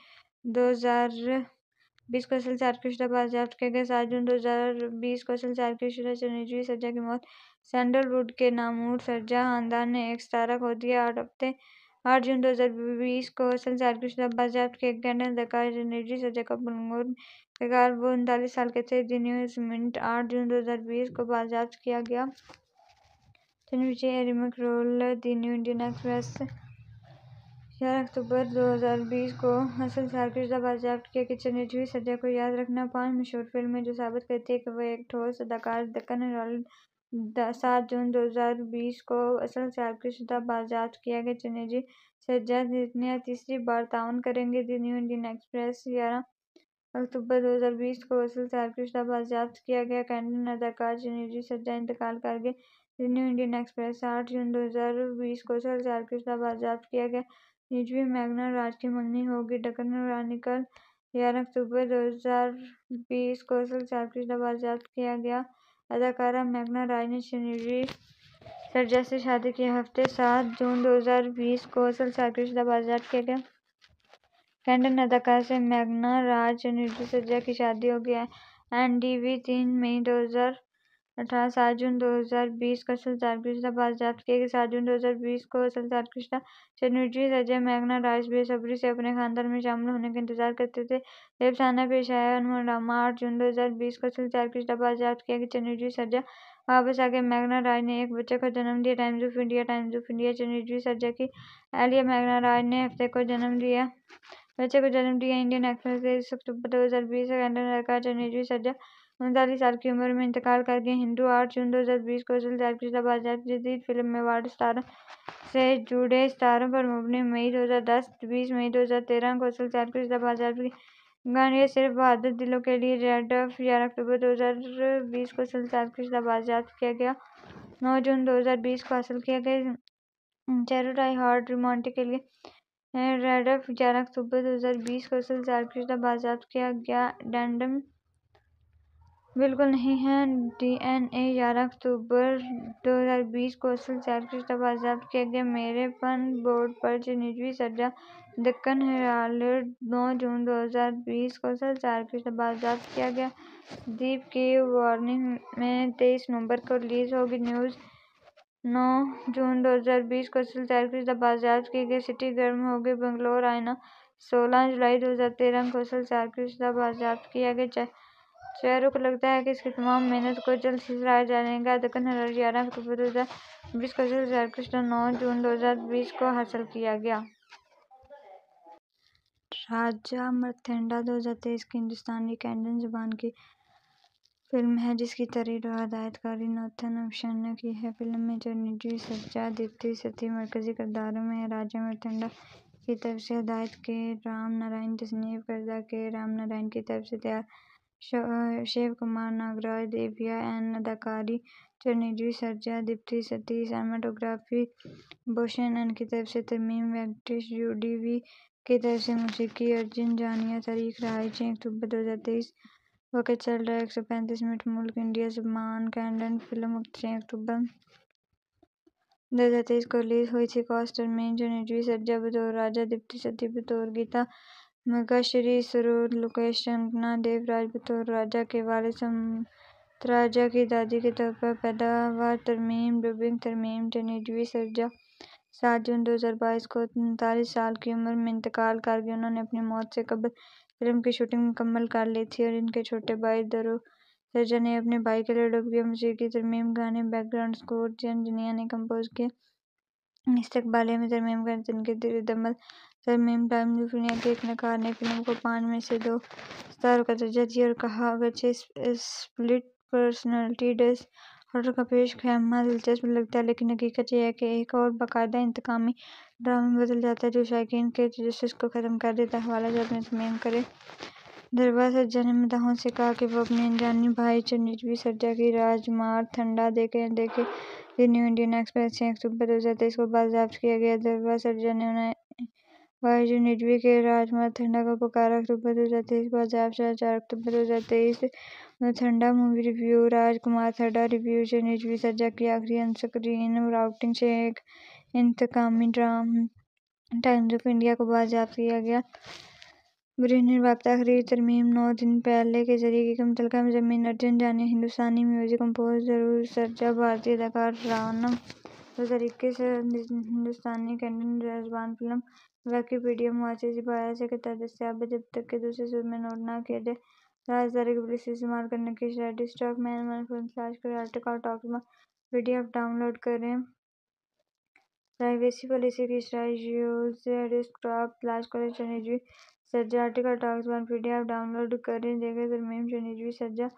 2020 को असल सालगिरह बाज़ाब्त किया गया। 7 जून 2020 को असल सालगिरह चिरंजीवी सरजा की मौत सैंडलवुड के नामूर सरजा खानदान ने एक सितारा खो दिया। 8 जून 2020 को असल सालगिरह बाज़ाब्त किया गया। कैनेडियन अदाकार चिरंजीवी सरजा का बंगलौर में इंतकाल वो 39 साल के थे। द न्यूज़ मिनट 8 जून 2020 को बाज़ाब्त किया गया। Chiranjeevi remake role the New Indian Express 11 अक्टूबर 2020 को असल सालगिरह बाज़ाब्त किया गया। चिरंजीवी सरजा को याद रखना 5 मशहूर फिल्में जो साबित करती हैं कि वह एक ठोस अदाकार दक्कन 7 جون 2020 کو اصل صاحب کی شدہ بازیافت کیا گیا۔ چنجی سرجا تیسری بار تعاون کریں گے۔ دی نیو انڈین ایکسپریس 11 اکتوبر 2020 کو اصل صاحب کی شدہ بازیافت کیا گیا۔ کینیڈین اداکار چنجی سرجا انتقال کر گئے۔ دی نیو انڈین ایکسپریس 8 جون 2020 کو اصل صاحب کی شدہ بازیافت کیا گیا۔ نجومی میگنا راج کی منگنی ہوگی۔ ڈکن کرانیکل 11 اکتوبر 2020 کو اصل صاحب کی شدہ بازیافت کیا گیا۔ اداکارہ میگنا راج نے چنجی سرجا سے شادی کی۔ ہفتے 7 جون 2020 کو اصل صاحب کی شدہ بازیافت کیا گیا۔ کینیڈین اداکارہ سے میگنا راج چنجی سرجا کی شادی ہوگی۔ این ڈی وی 3 مئی 2018 7 جون 2020 کو اصل صاحب کی شدہ بازیافت کیا گیا۔ 7 جون 2020 کو اصل صاحب کی شدہ چنجی سرجا میگنا راج بے صبری سے اپنے خاندان میں شامل ہونے کا انتظار کرتے تھے، یہ افسانہ پیش آیا۔ انہوں ڈرامہ 8 جون 2020 کو اصل صاحب کی شدہ بازیافت کیا گیا۔ چنجی سرجا واپس آ گئے۔ میگنا راج نے ایک بچے کو جنم دیا۔ ٹائمز آف انڈیا چنجی سرجا کی اہلیہ میگنا راج نے بچے کو جنم دیا۔ انڈین ایکسپریس 23 اکتوبر 2020 کو کینیڈین اداکارہ چنجی سرجا 39 سال کی عمر میں انتقال کر گئے۔ ہندو 8 جون 2020 کو اصل صاحب کی شدہ بازیافت۔ جدید فلم ایوارڈ ستاروں سے جڑے ستاروں پر مبنی مئی 2010 20 مئی 2013 کو اصل صاحب کی شدہ بازیافت کی گان یہ صرف بہادر دلوں کے لیے۔ ریڈ ایف 11 اکتوبر 2020 کو اصل صاحب کی شدہ بازیافت کیا گیا۔ 9 جون 2020 کو حاصل کیا گیا۔ چیروٹ آئی ہارٹ رومانٹک کے لیے ریڈ ایف 11 اکتوبر 2020 کو اصل صاحب کی شدہ بازیافت کیا گیا۔ ڈینڈم بالکل نہیں ہے ڈی این اے 11 اکتوبر 2020 کو اصل صاحب کی شدہ بازیافت کیا گیا۔ میرے پن بورڈ پر چنجی سرجا دکن ہیرالڈ 9 جون 2020 کو اصل صاحب کی شدہ بازیافت کیا گیا۔ دیپ کی وارننگ میں 23 نومبر کو ریلیز ہوگی۔ نیوز 9 جون 2020 کو اصل صاحب کی شدہ بازیافت کی گئی۔ سٹی گرم ہوگی بنگلور آئینہ 16 جولائی 2013 کو اصل صاحب کی شدہ بازیافت کیا گیا۔ چیرو کو لگتا ہے کہ اس کی تمام محنت کو جلد ہی سراہا جائے گا۔ دکن ہیرالڈ 11 اکتوبر 2020 کو اصل صاحب کی شدہ 9 جون 2020 کو حاصل کیا گیا۔ راجہ مرتنڈا 2023 کی ہندوستانی کینیڈین زبان کی فلم ہے جس کی تحریر و ہدایت کاری ناتھن اشون نے کی ہے۔ فلم میں چنجی سرجا دیپتی ستھی مرکزی کرداروں میں ہیں۔ راجہ مرتنڈا کی طرف سے ہدایت کے رام نارائن، تصنیف کردہ کے رام نارائن کی طرف سے تیار شیو کمار ناگراج، دیویا این اداکاری چنجی سرجا دیپتی ستھی، سینماٹوگرافی بھوشن این کی طرف سے ترمیم وینکٹیش، یو ڈی وی کی طرف سے موسیقی ارجن جانیا۔ تاریخ رہائی 6 اکتوبر 2023 وقت چل رہا 135 منٹ ملک انڈیا زبان کینیڈین فلم 6 اکتوبر 2023 کو ریلیز ہوئی تھی۔ کاسٹ ترمیم چنجی سرجا بطور راجہ، دیپتی ستھی بطور گیتا مگاشری، سروور لوکیش کنگنا دیو راج بطور راجہ کے والد، سمنتراجا کی دادی کے طور پر پیداوار ترمیم ڈبنگ ترمیم چنجی سرجا 7 جون 2022 کو 39 سال کی عمر میں انتقال کر گئے۔ انہوں نے اپنی موت سے قبل فلم کی شوٹنگ مکمل کر لی تھی اور ان کے چھوٹے بھائی دھرو سرجا نے اپنے بھائی کے لیے ڈب کیا۔ موسیقی ترمیم گانے بیک گراؤنڈ اسکور جنیا نے کمپوز کیا۔ استقبالیہ میں ترمیم کریں تنقیدی ردعمل ترمیم ٹائمز آف انڈیا کے ایک نقاد نے فلم کو 5 میں سے 2 ستاروں کا درجہ دیا اور کہا اگرچہ اسپلٹ پرسنالٹی ڈس آرڈر کا پیش خیمہ دلچسپ لگتا ہے لیکن حقیقت یہ ہے کہ ایک اور باقاعدہ انتقامی ڈرامے میں بدل جاتا ہے جو شائقین کے تجسس کو ختم کر دیتا ہے۔ حوالہ جات میں ترمیم کریں دھروا سرجا نے مداحوں سے کہا کہ وہ اپنے انجانی بھائی چنجی سرجا کی راج مارتھنڈا دیکھیں۔ دی نیو انڈین ایکسپریس 6 اکتوبر 2023 کو بازیافت کیا گیا۔ دھروا سرجا نے اپنے بھائی چنجی کے راج مارتھنڈا کو پکارا۔ اکتوبر 2023 کو بازیافت 4 اکتوبر 2023 مارتھنڈا مووی ریویو راج مارتھنڈا ریویو چنجی سرجا کی آخری آن سکرین آؤٹنگ سے ایک انتقامی ڈرامہ ٹائمز آف انڈیا کو بازیافت کیا گیا۔ برہنر رابطہ خرید ترمیم 9 دن پہلے کے ذریعے کی متعلقہ مضامین ارجن جانیا، ہندوستانی میوزک کمپوزر سرجا بھارتی اداکار رانم 2021 ہندوستانی کینیڈین زبان فلم ویکیپیڈیا معاشرتی بحائث کے تحت دستیاب ہے جب تک کہ دوسرے صوبے میں نوٹ نہ کیا جائے۔ رازداری کی پالیسی استعمال کرنے کی شرائط ڈیسکٹاپ مین فلم تلاش کریں آرٹیکل ٹاکسما P D F down load کریں پرائیویسی پالیسی کی شرائط یوز ڈیسکٹاپ تلاش کریں چنجی سرجا آرٹیکل ٹاکسما P D F down load کریں دیگر ترمیم چنجی سرجا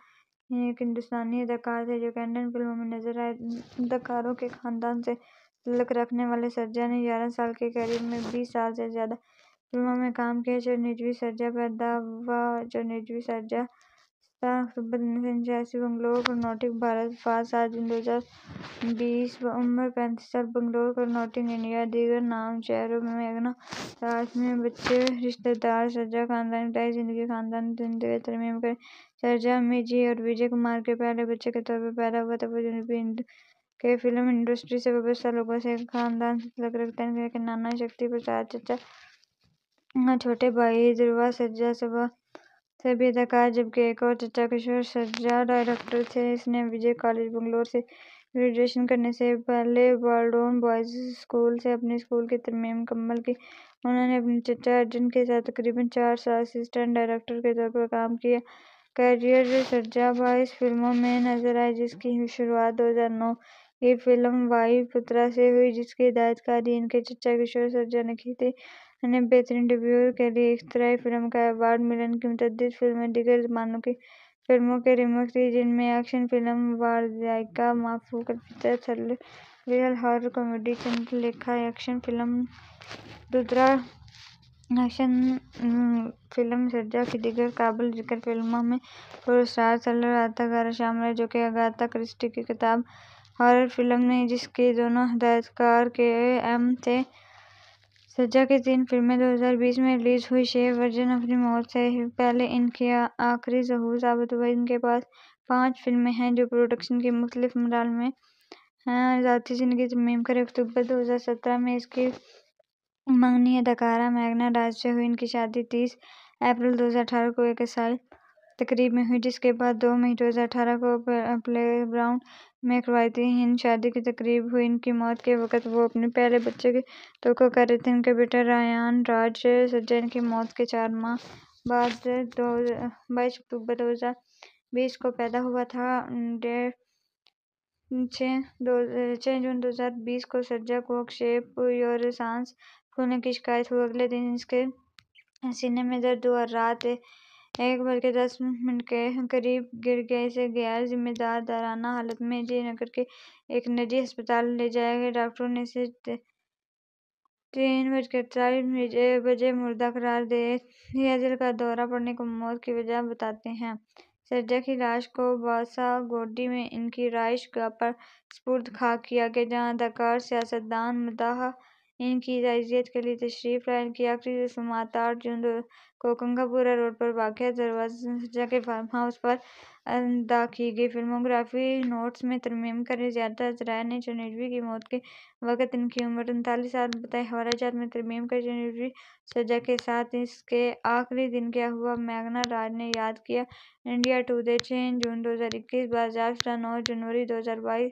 ایک ہندوستانی اداکار تھے جو کنڑ فلموں میں نظر آئے۔ اداکاروں کے خاندان سے تعلق رکھنے والے سرجا نے 11 سال کے کیریئر میں 20 سال سے زیادہ فلموں میں کام کیا۔ چرنجیوی سرجا پیدائش چرنجیوی سرجا 17 اکتوبر 1989 بنگلورو کرناٹک، بھارت۔ وفات 7 جون 2020 عمر 35 سال، بنگلورو کرناٹک، انڈیا۔ دیگر نام چہروں میگنا راج میں بچے رشتہ دار سرجا خاندان ابتدائی زندگی خاندانی زندگی ترمیم کریں۔ سرجا امیجی اور وجے کمار کے پہلے بچے کے طور پر پیدا ہوا تھا۔ وہ جنوبی ہند کی فلم انڈسٹری سے وابستہ لوگوں کے ایک خاندان سے تعلق رکھتے ہیں۔ ان کے نانا شکتی پرساد، چچا چھوٹے بھائی دھروا سرجا سے بھی اداکار، جبکہ ایک اور چچا کشور سرجا ڈائریکٹر تھے۔ اس نے وجے کالج، بنگلورو سے گریجویشن کرنے سے پہلے والڈون بوائز اسکول سے اپنی اسکول کی تعلیم مکمل کی۔ انہوں نے اپنے چچا ارجن کے ساتھ تقریباً 4 سال اسسٹنٹ ڈائریکٹر کے طور پر کام کیا۔ کیریئر سرجا 22 فلموں میں نظر آئے، جس کی شروعات 2009 کی فلم وائی پترا سے ہوئی، جس کی ہدایت کاری ان کے چچا کشور سرجا نے کی تھی۔ انہیں بہترین ڈیبیو کے لیے اختراعی فلم کا ایوارڈ ملا۔ ان کی متعدد فلمیں دیگر زبانوں کی فلموں کے ریمیک تھیں، جن میں ایکشن فلم وارزائکا مافوق الفطرت، thriller horror comedy Chandralekha action film Rudra action film. Sarja کی دیگر قابل ذکر فلموں میں فور اسٹار تھرلر اداکارہ شامل ہے، جو کہ اگاتھا کرسٹی کی کتاب ہارر فلم ہے، جس کے دونوں ہدایت کار کے ایم تھے۔ سرجا کی 3 فلمیں 2020 میں ریلیز ہوئیں۔ شیف ورجن اپنی موت سے پہلے ان کی آخری ظہور ثابت ہوا۔ ان کے پاس 5 فلمیں ہیں جو پروڈکشن کے مختلف مراحل میں ہیں۔ ذاتی زندگی ترمیم کریں۔ اکتوبر 2017 میں اس کی منگنی اداکارہ میگنا راج سے ہوئی۔ ان کی شادی 30 اپریل 2018 کو ایک عیسائی تقریب میں ہوئی، جس کے بعد 2 مئی 2018 کو پلے گراؤنڈ میں ایک روایتی ہند شادی کی تقریب ہوئی۔ ان کی موت کے وقت وہ اپنے پہلے بچے کی توقع کر رہے تھے۔ ان کا بیٹا رایان راج سرجا ان کی موت کے 4 ماہ بعد 22 اکتوبر 2020 کو پیدا ہوا تھا۔ 6 جون 2020 کو سرجا کو اکشیپ یوراسانس پھولنے کی شکایت ہوئی۔ اگلے دن اس کے سینے میں درد ہوا اور رات 1:10 کے قریب گر گیا۔ اسے غیر ذمہ دارانہ حالت میں جے نگر کے ایک نجی ہسپتال لے جایا گیا۔ ڈاکٹروں نے اسے 3:48 بجے مردہ قرار دے دیا۔ دل کا دورہ پڑنے کو موت کی وجہ بتاتے ہیں۔ سرجا کی لاش کو باساگوڈی میں ان کی رہائش گاہ پر سپرد خاک کیا گیا، جہاں اداکار، سیاستدان، مداح ان کی تعزیت کے لیے تشریف لائے۔ ان کی آخری رسومات 8 جون کو کنگاپورہ روڈ پر واقع دھروا سرجا کے فارم ہاؤس پر ادا کی گئی۔ فلموگرافی نوٹس میں ترمیم کریں۔ زیادہ ذرائع نے چرنجیوی کی موت کے وقت ان کی عمر 39 سال بتائی۔ حوالہ جات میں ترمیم کریں۔ چرنجیوی سرجا کے ساتھ اس کے آخری دن کیا ہوا، میگنا راج نے یاد کیا۔ انڈیا ٹوڈے 6 جون 2021 بازیافت شدہ 9 جنوری 2022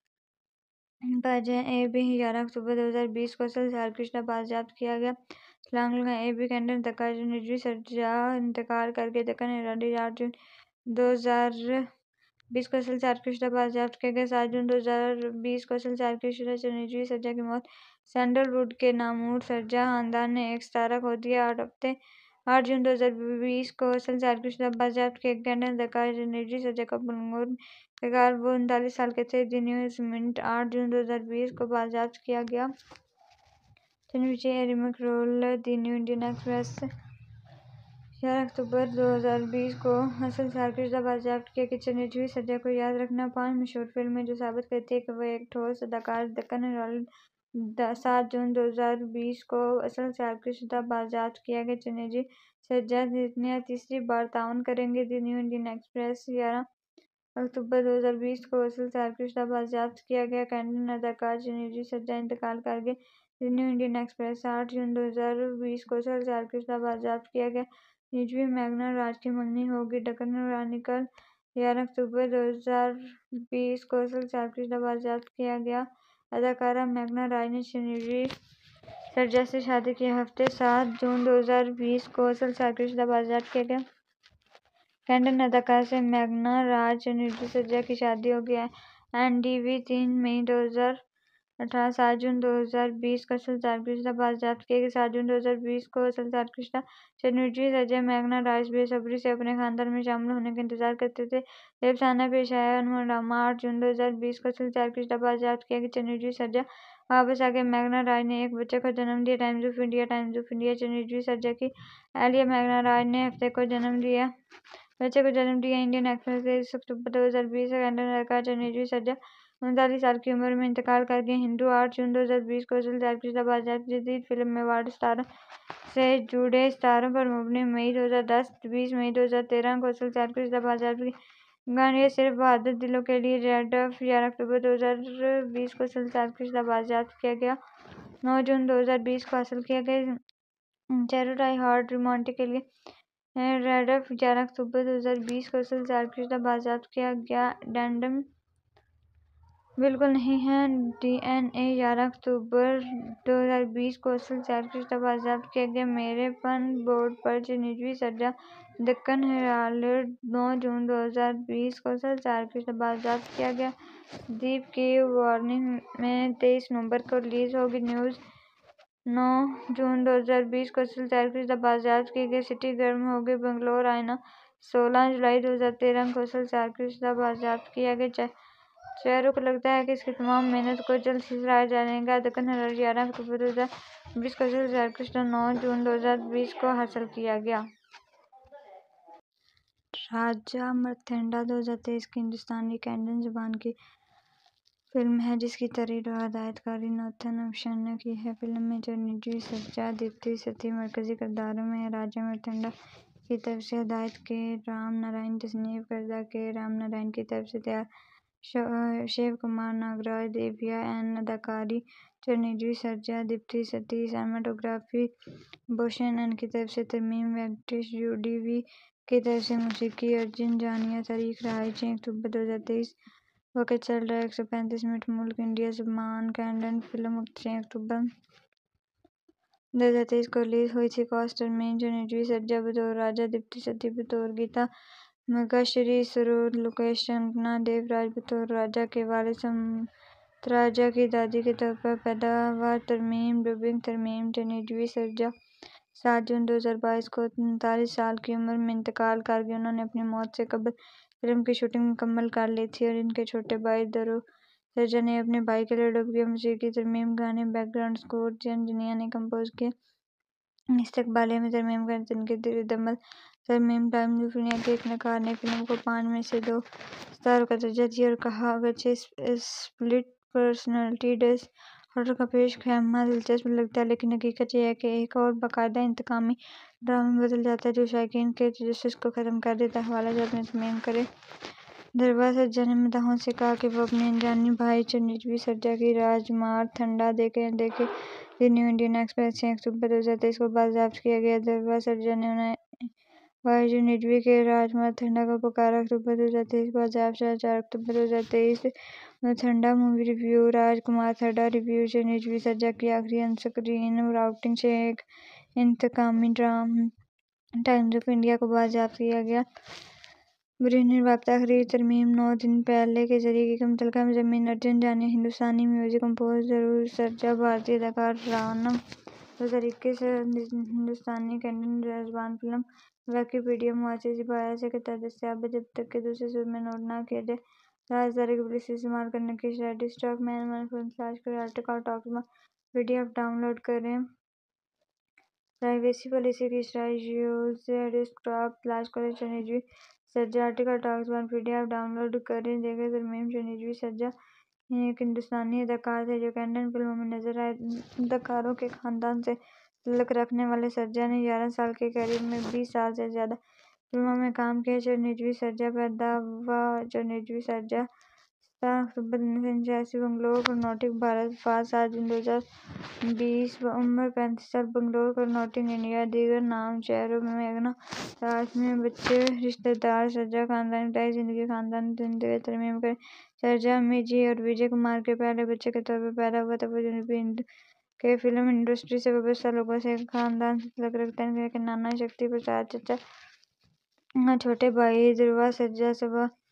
باجے اے بی 11 اکتوبر 2020 کو اصل سے ہرکرشنا بازیافت کیا گیا۔ سلانگ لگا اے بی کنڑ اداکار چرنجیوی سرجا انتقال کر گئے۔ دکن ایرانی 8 جون 2020 کو اصل سے ہرکرشنا بازیافت کیا گیا۔ 7 جون 2020 کو اصل سے ہرکرشنا چرنجیوی سرجا کی موت۔ سینڈل ووڈ کے نامور سرجا خاندان نے ایک ستارہ کھو دیا۔ 8 جون 2020 کو اصل سے ہرکرشنا بازیافت کیا گیا۔ کنڑ اداکار چرنجیوی سرجا کا بنگلورو میں انتقال۔ وہ 39 سال کے تھے۔ دی نیوز منٹ 8 جون 2020 کو بازیافت کیا گیا۔ Chiranjeevi a remake role. The New Indian Express 11 اکتوبر 2020 کو اصل سے ہرکرشنا بازیافت کیا گیا۔ چرنجیوی سرجا کو یاد رکھنا 5 مشہور فلمیں جو ثابت کرتی ہیں کہ وہ ایک ٹھوس اداکار تھے۔ دکن ہیرالڈ 7 جون 2020 کو اصل سے ہرکرشنا بازیافت کیا گیا۔ چرنجیوی سرجا تیسری بار تعاون کریں گے۔ دی نیو انڈین ایکسپریس 11 اکتوبر 2020 کو اصل سے ہرکرشنا بازیافت کیا گیا۔ کنڑ اداکار چرنجیوی سرجا انتقال کر گئے۔ دی نیو انڈین ایکسپریس 8 جون 2020 کو اصل سے ہرکرشنا بازیافت کیا گیا۔ چرنجیوی میگنا راج کی منگنی ہوگی۔ ڈکن کرانیکل 11 اکتوبر 2020 کو اصل سے ہرکرشنا بازیافت کیا گیا۔ اداکارہ میگنا راج نے چرنجیوی سرجا سے شادی کی۔ ہفتے 7 جون 2020 کو اصل سے ہرکرشنا بازیافت کیا گیا۔ کنڑ اداکارہ سے میگنا راج چرنجیوی سرجا کی شادی ہو گئی۔ این ڈی وی 3 مئی 7 جون 2020 کو اصل سالگرہ بازیافت کیا گیا۔ 7 جون 2020 کو اصل سالگرہ 96ویں سرجا میگنا رائس بے صبری سے اپنے خاندان میں شامل ہونے کا انتظار کرتے تھے جب سامنے پیش آیا انہوں نے ڈرامہ۔ 8 جون 2020 کو اصل سالگرہ بازیافت کیا گیا۔ 96ویں سرجا واپس آ گئے۔ میگنا رائے نے ایک بچے کو جنم دیا۔ ٹائمز آف انڈیا 96ویں سرجا کی اہلیہ میگنا رائے نے بچے کو جنم دیا۔ انڈین ایکسپریس 23 اکتوبر 2020 کو کینیڈین اداکارہ 96ویں سرجا 39 سال کی عمر میں انتقال کر گئیں۔ ہندو 8 جون 2020 کو اصل سالگرہ بازیافت جدید فلم ایوارڈ ستاروں سے جڑے ستاروں پر مبنی مئی 2010 20 مئی 2013 کو اصل سالگرہ بازیافت کی گانے یہ صرف بہادر دلوں کے لیے ریڈ ایف 11 اکتوبر 2020 کو اصل سالگرہ بازیافت کیا گیا۔ 9 جون 2020 کو حاصل کیا گیا۔ چیرو ڈائی ہارڈ رومانٹک کے لیے ریڈ ایف 11 اکتوبر 2020 کو اصل سالگرہ بازیافت کیا گیا۔ ایڈنڈم بالکل نہیں ہے ڈی این اے 11 اکتوبر 2020 کو اصل سالگرہ بازیافت کیا گیا۔ میرے پن بورڈ پر 96ویں سرجا دکن ہیرالڈ 9 جون 2020 کو اصل سالگرہ بازیافت کیا گیا۔ دیپ کی وارننگ میں 23 نومبر کو ریلیز ہوگی۔ نیوز 9 جون 2020 کو اصل سالگرہ بازیافت کی گئی۔ سٹی گرم ہوگی بنگلور آئینہ 16 جولائی 2013 کو اصل سالگرہ بازیافت کیا گیا۔ چیرو کو لگتا ہے کہ اس کی تمام محنت کو جلد ہی سراہا جائے گا۔ دکن ہیرالڈ 11 اکتوبر 2020 کو اصل سالگرہ 9 جون 2020 کو حاصل کیا گیا۔ راجہ مرتنڈا 2023 کی ہندوستانی کینیڈین زبان کی فلم ہے جس کی تحریر اور ہدایت کاری ناتھن امشن نے کی ہے۔ فلم میں 96ویں سرجا دیپتی ستھی مرکزی کرداروں میں ہیں۔ راجہ مرتنڈا کی طرف سے ہدایت کے رام نارائن، تصنیف کردہ کے رام نارائن کی طرف سے تیار شیو کمار ناگراج، دیویا این اداکاری 96ویں سرجا دیپتی ستھی، سینماٹوگرافی بھوشن این کی طرف سے ترمیم وینکٹیش، یو ڈی وی کی طرف سے موسیقی ارجن جانیا، تاریخ رہائش 6 اکتوبر 2023، وقت چل رہا 135 منٹ، ملک انڈیا، زبان کینیڈین، فلم 6 اکتوبر 2023 کو ریلیز ہوئی تھی۔ کاسٹ ترمیم 96ویں سرجا بطور راجہ دیپتی ستھی، بطور گیتا مگاشری سرور، لوکیش کنگنا دیو راج بطور راجہ کے والد، سمنتراجا کی دادی کے طور پر پیداوار ترمیم، ڈبنگ ترمیم 96ویں سرجا 7 جون 2022 کو 39 سال کی عمر میں انتقال کر گئیں۔ انہوں نے اپنی موت سے قبل فلم کی شوٹنگ مکمل کر لی تھی اور ان کے چھوٹے بھائی دھرو سرجا نے اپنے بھائی کے لیے ڈب کیا۔ موسیقی ترمیم، گانے، بیک گراؤنڈ اسکور جانیا نے کمپوز کیا۔ استقبالیہ میں ترمیم کریں تنقیدی ردعمل ترمیم ٹائمز آف انڈیا کے ایک نقاد نے فلم کو 5 میں سے 2 ستاروں کا درجہ دیا اور کہا اگرچہ اسپلٹ پرسنالٹی ڈس آرڈر کا پیش خیمہ دلچسپ لگتا ہے لیکن حقیقت یہ ہے کہ ایک اور باقاعدہ انتقامی ڈرامے میں بدل جاتا ہے جو شائقین کے تجسس کو ختم کر دیتا ہے۔ حوالہ جات میں ترمیم کریں دھروا سرجا نے مداحوں سے کہا کہ وہ اپنے انجانی بھائی 96ویں سرجا کی راج مارتھنڈا دیکھیں۔ دی نیو انڈین ایکسپریس 6 اکتوبر 2023 کو بازیافت کیا گیا۔ دھروا سرجا نے انہیں بھائی 96ویں کے راج مارتھنڈا کو پکارا۔ اکتوبر 2023 کو بازیافت 4 اکتوبر 2023 مارتھنڈا مووی ریویو، راج مارتھنڈا ریویو 96ویں سرجا کی آخری آن سکرین آؤٹنگ سے ایک انتقامی ڈرامہ ٹائمز آف انڈیا کو بازیافت کیا گیا۔ برہنر رابطہ خرید ترمیم 9 دن پہلے کے ذریعے کی متعلقہ مضامین ارجن جانیا، ہندوستانی میوزک کمپوزر سرجا بھارتی اداکار رانم 2021 ہندوستانی کینیڈین زبان فلم ویکیپیڈیا معاشی باعث کے تحت دستیاب ہے جب تک کہ دوسرے صورت میں نوٹ نہ کیا جائے۔ رازداری کی پالیسی استعمال کرنے کی شرائط ڈیسکٹاپ مینو فلم سلاش کریں article document P D F down load کریں۔ پرائیویسی پالیسی کی شرائط یوز ڈیسکٹاپ سلاش کریں 96ویں Sarja article document P D F down load کریں۔ دیگر ترمیم 96ویں سرجا ایک ہندوستانی اداکار تھے جو کینیڈین فلموں میں نظر آئے۔ اداکاروں کے خاندان سے تعلق رکھنے والے سرجا نے 11 سال کے کیریئر میں 20 سال سے زیادہ فلموں میں کام کیا۔ 96ویں سرجا پیداوار 96ویں سرجا 17 اکتوبر 1989 بنگلور کرناٹک بھارت، وفات 7 جون 2020 عمر 35 سال، بنگلور کرناٹک انڈیا۔ دیگر نام چیرو میگنا رائس میں بچے رشتہ دار سرجا خاندان ابتدائی زندگی خاندانی زندگی ترمیم کریں سرجا امیجی اور وجے کمار کے پہلے بچے کے طور پر پیدا ہوا تھا۔ وہ جنوبی ہند کے فلم انڈسٹری سے وابستہ لوگوں سے ایک خاندان سے تعلق رکھتے ہیں۔ ان کے نانا شکتی پرساد، چچا، چھوٹے بھائی دھروا سرجا، سبھا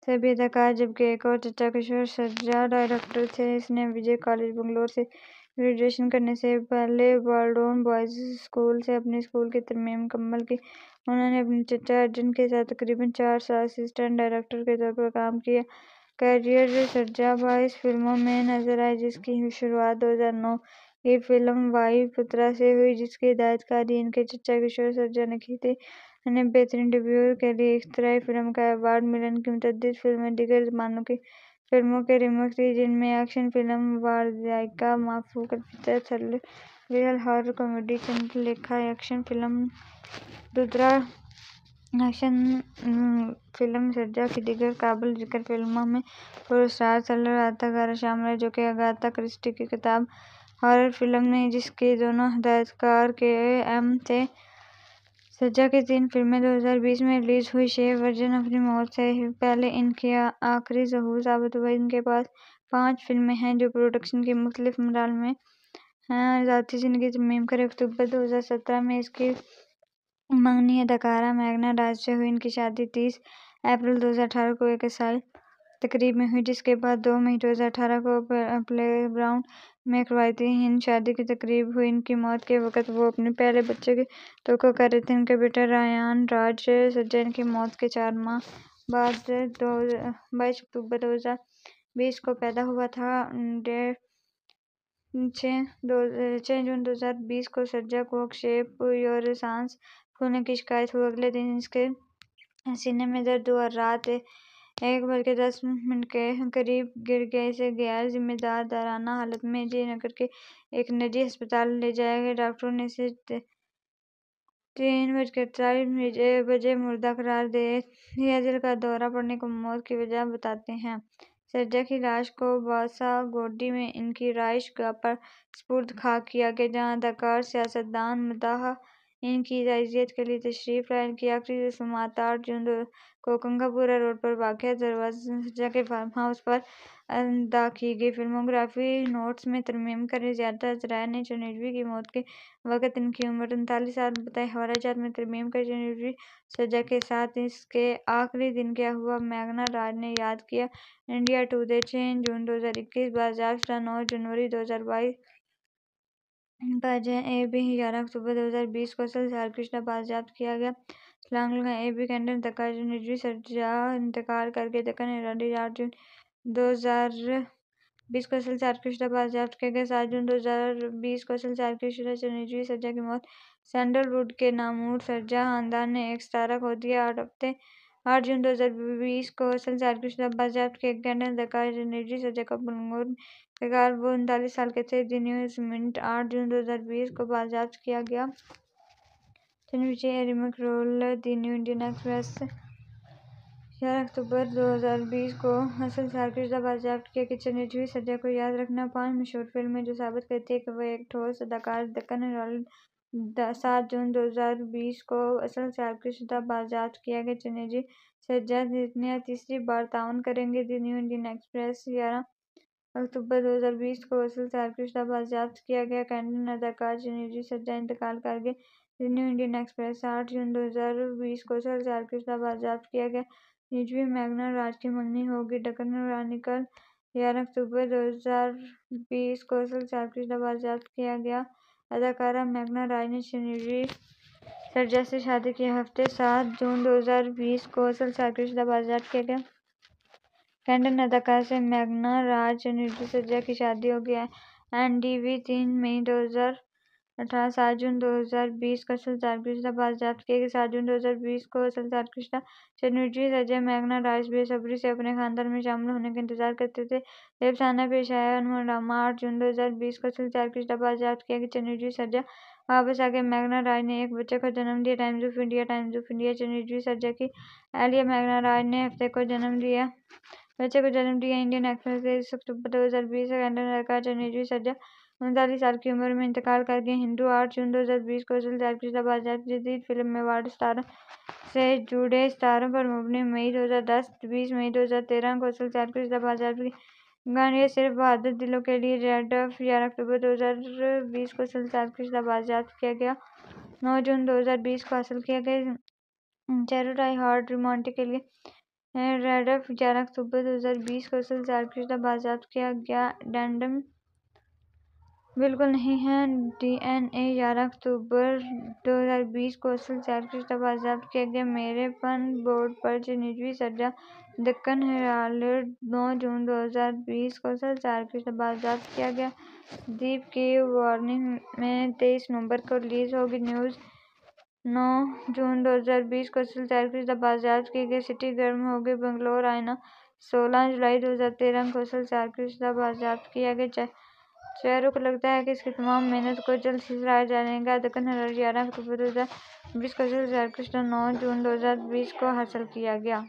سبھی اداکار، جبکہ ایک اور چچا کشور سرجا ڈائریکٹر تھے۔ اس نے وجے کالج بنگلور سے گریجویشن کرنے سے پہلے بالڈون بوائز اسکول سے اپنی اسکول کی تعلیم مکمل کی۔ انہوں نے اپنے چچا ارجن کے ساتھ تقریباً 4 سال اسسٹنٹ ڈائریکٹر کے طور پر کام کیا۔ کیریئر سرجا 22 فلموں میں نظر آئے، جس کی شروعات 2009 کی فلم وائی پترا سے ہوئی، جس کی ہدایت کاری ان کے چچا کشور سرجا نے کی تھی۔ انہیں بہترین ڈیبیو کے لیے اختراعی فلم کا ایوارڈ ملا۔ ان کی متعدد فلمیں دیگر زبانوں کی فلموں کے ریمیک تھیں، جن میں ایکشن فلم وارزائیکا، مافوق الفطرت، thriller, real horror comedy Chandralekha action film Rudra action film Sarja کی دیگر قابل ذکر فلموں میں پراسرار تھرلر اداکارہ شامل ہیں، جو کہ اگاتھا کرسٹی کی کتاب ہارر فلم ہے، جس کے دونوں ہدایت کار کے ایم تھے۔ سرجا کی 3 فلمیں 2020 میں ریلیز ہوئیں۔ شیف ارجن اپنی موت سے پہلے ان کی آخری ظہور ثابت ہوا۔ ان کے پاس 5 فلمیں ہیں جو پروڈکشن کے مختلف مراحل میں ہیں۔ ذاتی زندگی ترمیم کریں۔ اکتوبر 2017 میں اس کی منگنی اداکارہ میگنا راج سے ہوئی۔ ان کی شادی 30 اپریل 2018 کو ایک عیسائی تقریب میں ہوئی، جس کے بعد 2 مئی 2018 کو پلے گراؤنڈ میں ایک روایتی ہند شادی کی تقریب ہوئی۔ ان کی موت کے وقت وہ اپنے پہلے بچے کی توقع کر رہے تھے۔ ان کا بیٹا رایان راج سرجا ان کی موت کے 4 ماہ بعد 22 اکتوبر 2020 کو پیدا ہوا تھا۔ 6 جون 2020 کو سرجا کو اکشیپ یوراسانس پھولنے کی شکایت ہوئی۔ اگلے دن اس کے سینے میں درد ہوا اور رات 1:10 کے قریب گر گئے۔ اسے غیر ذمہ دارانہ حالت میں جے نگر کے ایک نجی ہسپتال لے جایا گیا۔ ڈاکٹروں نے اسے 3:48 بجے مردہ قرار دے دیا۔ دل کا دورہ پڑنے کو موت کی وجہ بتاتے ہیں۔ سرجا کی لاش کو باساگوڈی میں ان کی رہائش گاہ پر سپرد خاک کیا گیا، جہاں اداکار، سیاست دان، مداح ان کی تعزیت کے لیے تشریف لائے۔ ان کی آخری رسومات 8 جون کو کنگاپورہ روڈ پر واقع دروازہ سرجا کے فارم ہاؤس پر ادا کی گئی۔ فلموگرافی نوٹس میں ترمیم کریں۔ زیادہ ذرائع نے چنویجی کی موت کے وقت ان کی عمر 39 سال بتائی۔ حوالہ جات میں ترمیم کریں۔ چنویجی سرجا کے ساتھ اس کے آخری دن کیا ہوا، میگنا راج نے یاد کیا۔ انڈیا ٹوڈے 6 جون 2021 بازیافت شدہ 9 جنوری 2022 باجے اے بی 11 اکتوبر 2020 کو اصل سالگرہ بازیافت کیا گیا۔ چھلانگ لگائیں اے بی کینڈن اداکار چنویجی سرجا انتقال کر گئے۔ دکن ہیرالڈ 8 جون 2020 کو اصل سالگرہ بازیافت کیا گیا۔ 7 جون 2020 کو اصل سالگرہ چنویجی سرجا کی موت۔ سینڈل ووڈ کے نامور سرجا خاندان نے ایک ستارہ کھو دیا۔ 8 جون 2020 کو اصل سالگرہ بازیافت کیا گیا۔ کینڈن اداکار چنویجی سرجا کا بنگلور میں انتقال۔ وہ 39 سال کے تھے۔ دی نیوز منٹ 8 جون 2020 کو بازیافت کیا گیا۔ چنویجی a remake role. The New Indian Express 11 اکتوبر 2020 کو اصل سالگرہ بازیافت کیا گیا۔ چنویجی سرجا کو یاد رکھنا 5 مشہور فلمیں جو ثابت کرتی ہیں کہ وہ ایک ٹھوس اداکار۔ دکن ہیرالڈ 7 جون 2020 کو اصل سالگرہ بازیافت کیا گیا۔ چنویجی سرجا تیسری بار تعاون کریں گے۔ دی نیو انڈین ایکسپریس 11 اکتوبر 2020 کو اصل سالگرہ بازیافت کیا گیا۔ کینڈن اداکار چنویجی سرجا انتقال کر گئے۔ دی نیو انڈین ایکسپریس 8 جون 2020 کو اصل سالگرہ بازیافت کیا گیا۔ چنویجی میگنا راج کی منگنی ہوگی۔ ڈکن کرانیکل 11 اکتوبر 2020 کو اصل سالگرہ بازیافت کیا گیا۔ اداکارہ میگنا راج نے چنویجی سرجا سے شادی کی۔ ہفتے 7 جون 2020 کو اصل سالگرہ بازیافت کیا گیا۔ کینڈن اداکار سے میگنا راج چنویجی سرجا کی شادی ہو گئی۔ این ڈی وی 3 مئی 2018 7 جون 2020 کو اصل سالگرہ بازیافت کیا گیا۔ 7 جون 2020 کو اصل سالگرہ چنویجی سرجا میگنا راج بے صبری سے اپنے خاندان میں شامل ہونے کا انتظار کرتے تھے، جب افسانہ پیش آیا۔ انمول ڈرامہ 8 جون 2020 کو اصل سالگرہ بازیافت کیا گیا۔ چنویجی سرجا واپس آ گئے۔ میگنا راج نے ایک بچے کو جنم دیا۔ Times of India Times of India چنویجی سرجا کی اہلیہ میگنا راج نے بچے کو جنم دیا۔ انڈین ایکسپریس 23 اکتوبر 2020 کو کینڈن اداکار چنویجی سرجا 39 سال کی عمر میں انتقال کر گئے۔ ہندو 8 جون 2020 کو اصل سالگرہ بازیافت۔ جدید فلم ایوارڈ ستاروں سے جڑے ستاروں پر مبنی مئی 2010 20 مئی 2013 کو اصل سالگرہ بازیافت کی گان یہ صرف بہادر دلوں کے لیے۔ ریڈ ایف 11 اکتوبر 2020 کو اصل سالگرہ بازیافت کیا گیا۔ 9 جون 2020 کو حاصل کیا گیا۔ چیرو ڈائی ہارڈ رومانٹک کے لیے ریڈ ایف 11 اکتوبر 2020 کو اصل سال شدہ بازیافت کیا گیا ایڈنڈم بالکل نہیں ہے ڈی این اے 11 اکتوبر 2020 کو اصل سال شدہ بازیافت کیا گیا میرے فن بورڈ پر 94ویں سجا دکن ہیرالڈ 9 جون 2020 کو اصل سال شدہ بازیافت کیا گیا دیپ کی وارننگ میں 23 نومبر کو ریلیز ہوگی نیوز 9 جون 2020 کو اصل سال شدہ بازیافت کی گئی سٹی گرم ہوگی بنگلور آئینہ 16 جولائی 2013 کو اصل سال شدہ بازیافت کیا گیا چہروں کو لگتا ہے کہ اس کی تمام محنت کو جلد ہی سراہا جائے گا دکن ہیرالڈ 11 اکتوبر 2020 کو اصل سال شدہ 9 جون 2020 کو حاصل کیا گیا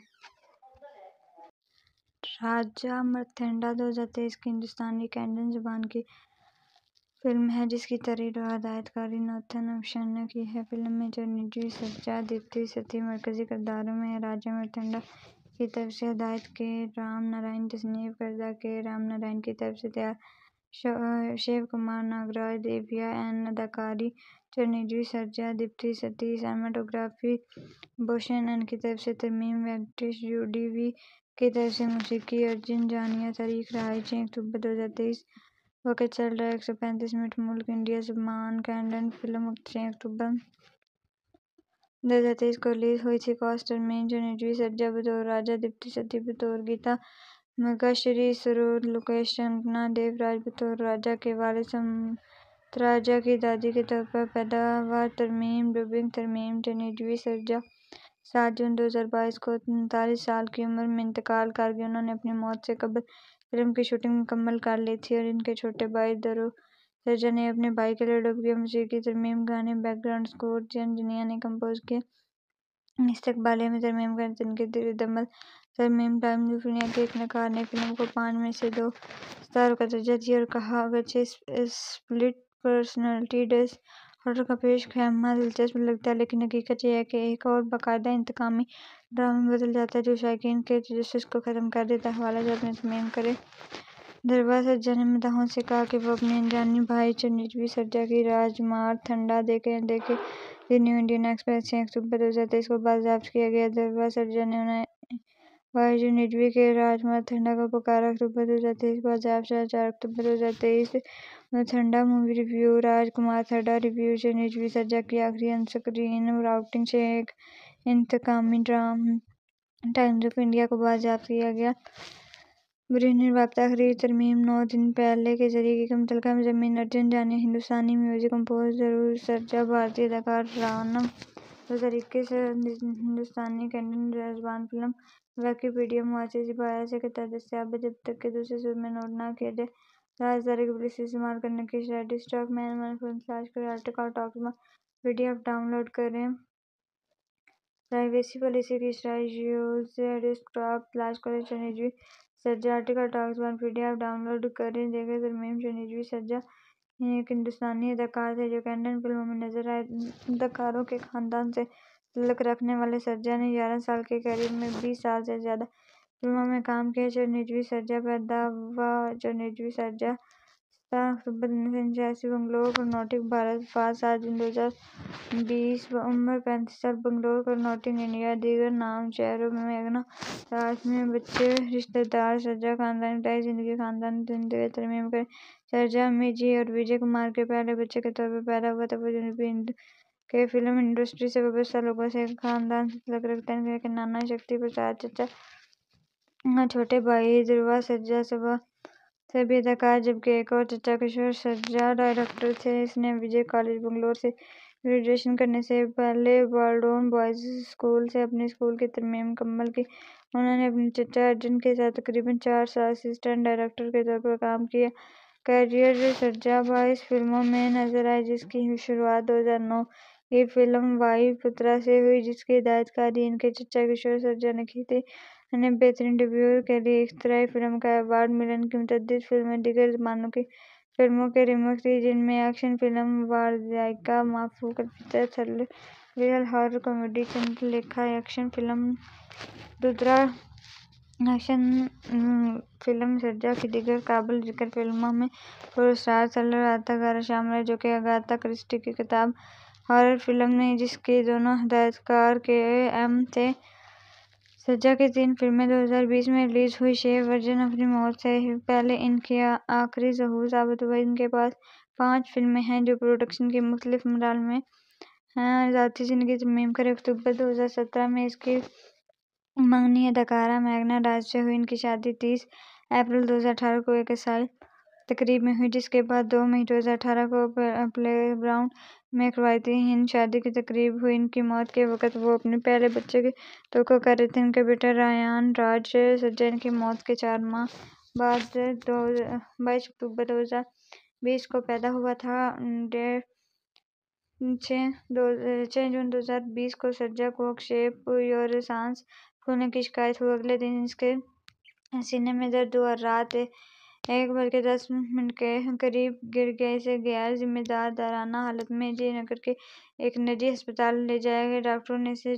راجہ مرتھنڈا 2023 کی ہندوستانی کینیڈین زبان کی فلم ہے جس کی تحریر اور ہدایت کاری ناتھن امشن نے کی ہے فلم میں چرنجیوی سرجا دیپتی ستھی مرکزی کرداروں میں ہیں راجہ مرتھنڈا کی طرف سے ہدایت کے رام نارائن تصنیف کردہ کے رام نارائن کی طرف سے تیار شیو کمار ناگراج دیویا این اداکاری چرنجیوی سرجا دیپتی ستھی سینماٹوگرافی بھوشن این کی طرف سے ترمیم وینکٹیش یو ڈی وی کی طرف سے موسیقی ارجن جانیا تاریخ رہائی 6 اکتوبر 2023 وقت چل رہا ہے 135 منٹ ملک انڈیا زبان کینیڈین فلم 6 اکتوبر 2023 کو ریلیز ہوئی تھی کاسٹ ترمیم چرنجیوی سرجا بطور راجہ دیپتی ستھی بطور گیتا مگاشری سرور لوکیش کنگنا دیو راج بطور راجہ کے والد سمنتراجا کی دادی کے طور پر پیداوار ترمیم ڈبنگ ترمیم چرنجیوی سرجا 7 جون 2022 کو 39 سال کی عمر میں انتقال کر گئے انہوں نے اپنی موت سے قبل فلم کی شوٹنگ مکمل کر لی تھی اور ان کے چھوٹے بھائی دھرو سرجا نے اپنے بھائی کے لیے ڈب کیا موسیقی ترمیم گانے بیک گراؤنڈ اسکور جنیا نے کمپوز کیا استقبالیہ میں ترمیم کریں تنقیدی ردعمل ترمیم ٹائمز آف انڈیا کے ایک نقاد نے فلم کو 5 میں سے 2 ستاروں کا درجہ دیا اور کہا اگرچہ اسپلٹ پرسنالٹی ڈس آرڈر کا پیش خیمہ دلچسپ لگتا ہے لیکن حقیقت یہ ہے کہ ایک اور باقاعدہ انتقامی ڈرامے میں بدل جاتا ہے جو شائقین کے تجسس کو ختم کر دیتا ہے حوالہ جات میں ترمیم کریں دھروا سرجا نے مداحوں سے کہا کہ وہ اپنے انجانی بھائی چرنجیوی سرجا کی راجمارتھنڈا دیکھیں دی نیو انڈین ایکسپریس 6 اکتوبر 2023 کو بازیافت کیا گیا دھروا سرجا نے انہیں بھائی چرنجیوی کے راجمارتھنڈا کو پکارا اکتوبر 2023 کو بازیافت 4 اکتوبر 2023 مرتھنڈا مووی ریویو راج کمار تھڈا ریویو چرنجیوی سرجا کی آخری آن سکرین آؤٹنگ سے ایک انتقامی ڈرامہ ٹائمز آف انڈیا کو بازیافت کیا گیا برہنر رابطہ خرید ترمیم 9 دن پہلے کے ذریعے کی متعلقہ مضامین ارجن جانیا ہندوستانی میوزک کمپوزر سرجا بھارتی اداکار رانم 2021 ہندوستانی کینیڈین زبان فلم ویکیپیڈیا معاشی زبان سے خطہ دستیاب ہے جب تک کہ دوسرے صوبے میں نوٹ نہ کیا جائے رازداری کی پالیسی استعمال کرنے کی شرائط اسٹاک مینجمنٹ فلم تلاش کریں article document P D F down load کریں پرائیویسی پالیسی کی شرائط یوزر اسکرپٹ تلاش کریں Chiranjeevi Sarja article document P D F down load کریں دیکھیں ترمیم چرنجیوی سرجا ایک ہندوستانی اداکار تھے جو کینیڈین فلموں میں نظر آئے اداکاروں کے خاندان سے تعلق رکھنے والے سرجا نے 11 سال کے کیریئر میں 20 سال سے زیادہ فلموں میں کام کیا چرنجیوی سرجا پیدا ہوا چرنجیوی سرجا 17 اکتوبر 1989 بنگلور کرناٹک بھارت وفات 7 جون 2020 عمر 35 سال بنگلور کرناٹک انڈیا دیگر نام چہروں میگنا راج میں بچے رشتہ دار سرجا خاندانی بتائی زندگی خاندانی زندگی ترمیم کریں سرجا امیجی اور وجے کمار کے پہلے بچے کے طور پر پیدا ہوا تھا وہ جنوبی ہند کے فلم انڈسٹری سے وابستہ لوگوں سے خاندان سے تعلق رکھتے ہیں کہ نانا شکتی پرساد چچا چھوٹے بھائی دھروا سرجا سبھا سے بھی اداکار جبکہ ایک اور چچا کشور سرجا ڈائریکٹر تھے اس نے وجے کالج بنگلور سے گریجویشن کرنے سے پہلے والڈون بوائز اسکول سے اپنی اسکول کی تعلیم مکمل کی انہوں نے اپنے چچا ارجن کے ساتھ تقریباً 4 سال اسسٹنٹ ڈائریکٹر کے طور پر کام کیا کیریئر سرجا 22 فلموں میں نظر آئے جس کی شروعات 2009 کی فلم وائی پترا سے ہوئی جس کی ہدایت کاری ان کے چچا کشور سرجا نے کی تھی انہیں بہترین ڈیبیو کے لیے اختراعی فلم کا ایوارڈ ملا ان کی متعدد فلمیں دیگر زبانوں کی فلموں کے ریمیک تھیں جن میں ایکشن فلم وارزائکا مافوق الفطرت thrill horror comedy Chandralekha action film Rudra action film Sarja کی دیگر قابل ذکر فلموں میں پراسرار تھرلر اداکارہ شامل ہیں جو کہ اگاتھا کرسٹی کی کتاب ہارر فلم نہیں جس کے دونوں ہدایت کار کے ایم تھے سجا کی 3 فلمیں 2020 میں ریلیز ہوئی۔ شیف ورجن اپنی موت سے پہلے ان کی آخری ظہور ثابت ہوا۔ ان کے پاس 5 فلمیں ہیں جو پروڈکشن کے مختلف مراحل میں ہیں۔ ذاتی زندگی ترمیم کریں۔ اکتوبر 2017 میں اس کی منگنی اداکارہ میگنا راج سے ہوئی۔ ان کی شادی 30 اپریل 2018 کو ایک عیسائی تقریب میں ہوئی، جس کے بعد 2 مئی 2018 کو پلے گراؤنڈ میں ایک روایتی ہند شادی کی تقریب ہوئی۔ ان کی موت کے وقت وہ اپنے پہلے بچے کی توقع کر رہے تھے، ان کا بیٹا رایان راج سجا۔ ان کی موت کے 4 ماہ بعد 22 اکتوبر 2020 کو پیدا ہوا تھا۔ 6 جون 2020 کو سجا کو اکشیپ یوراسانس پھولنے کی شکایت ہوئی۔ اگلے دن اس کے سینے میں درد ہوا اور رات 1:10 کے قریب گر گیا۔ اسے غیر ذمہ دارانہ حالت میں جے نگر کے ایک نجی ہسپتال لے جایا گیا۔ ڈاکٹروں نے اسے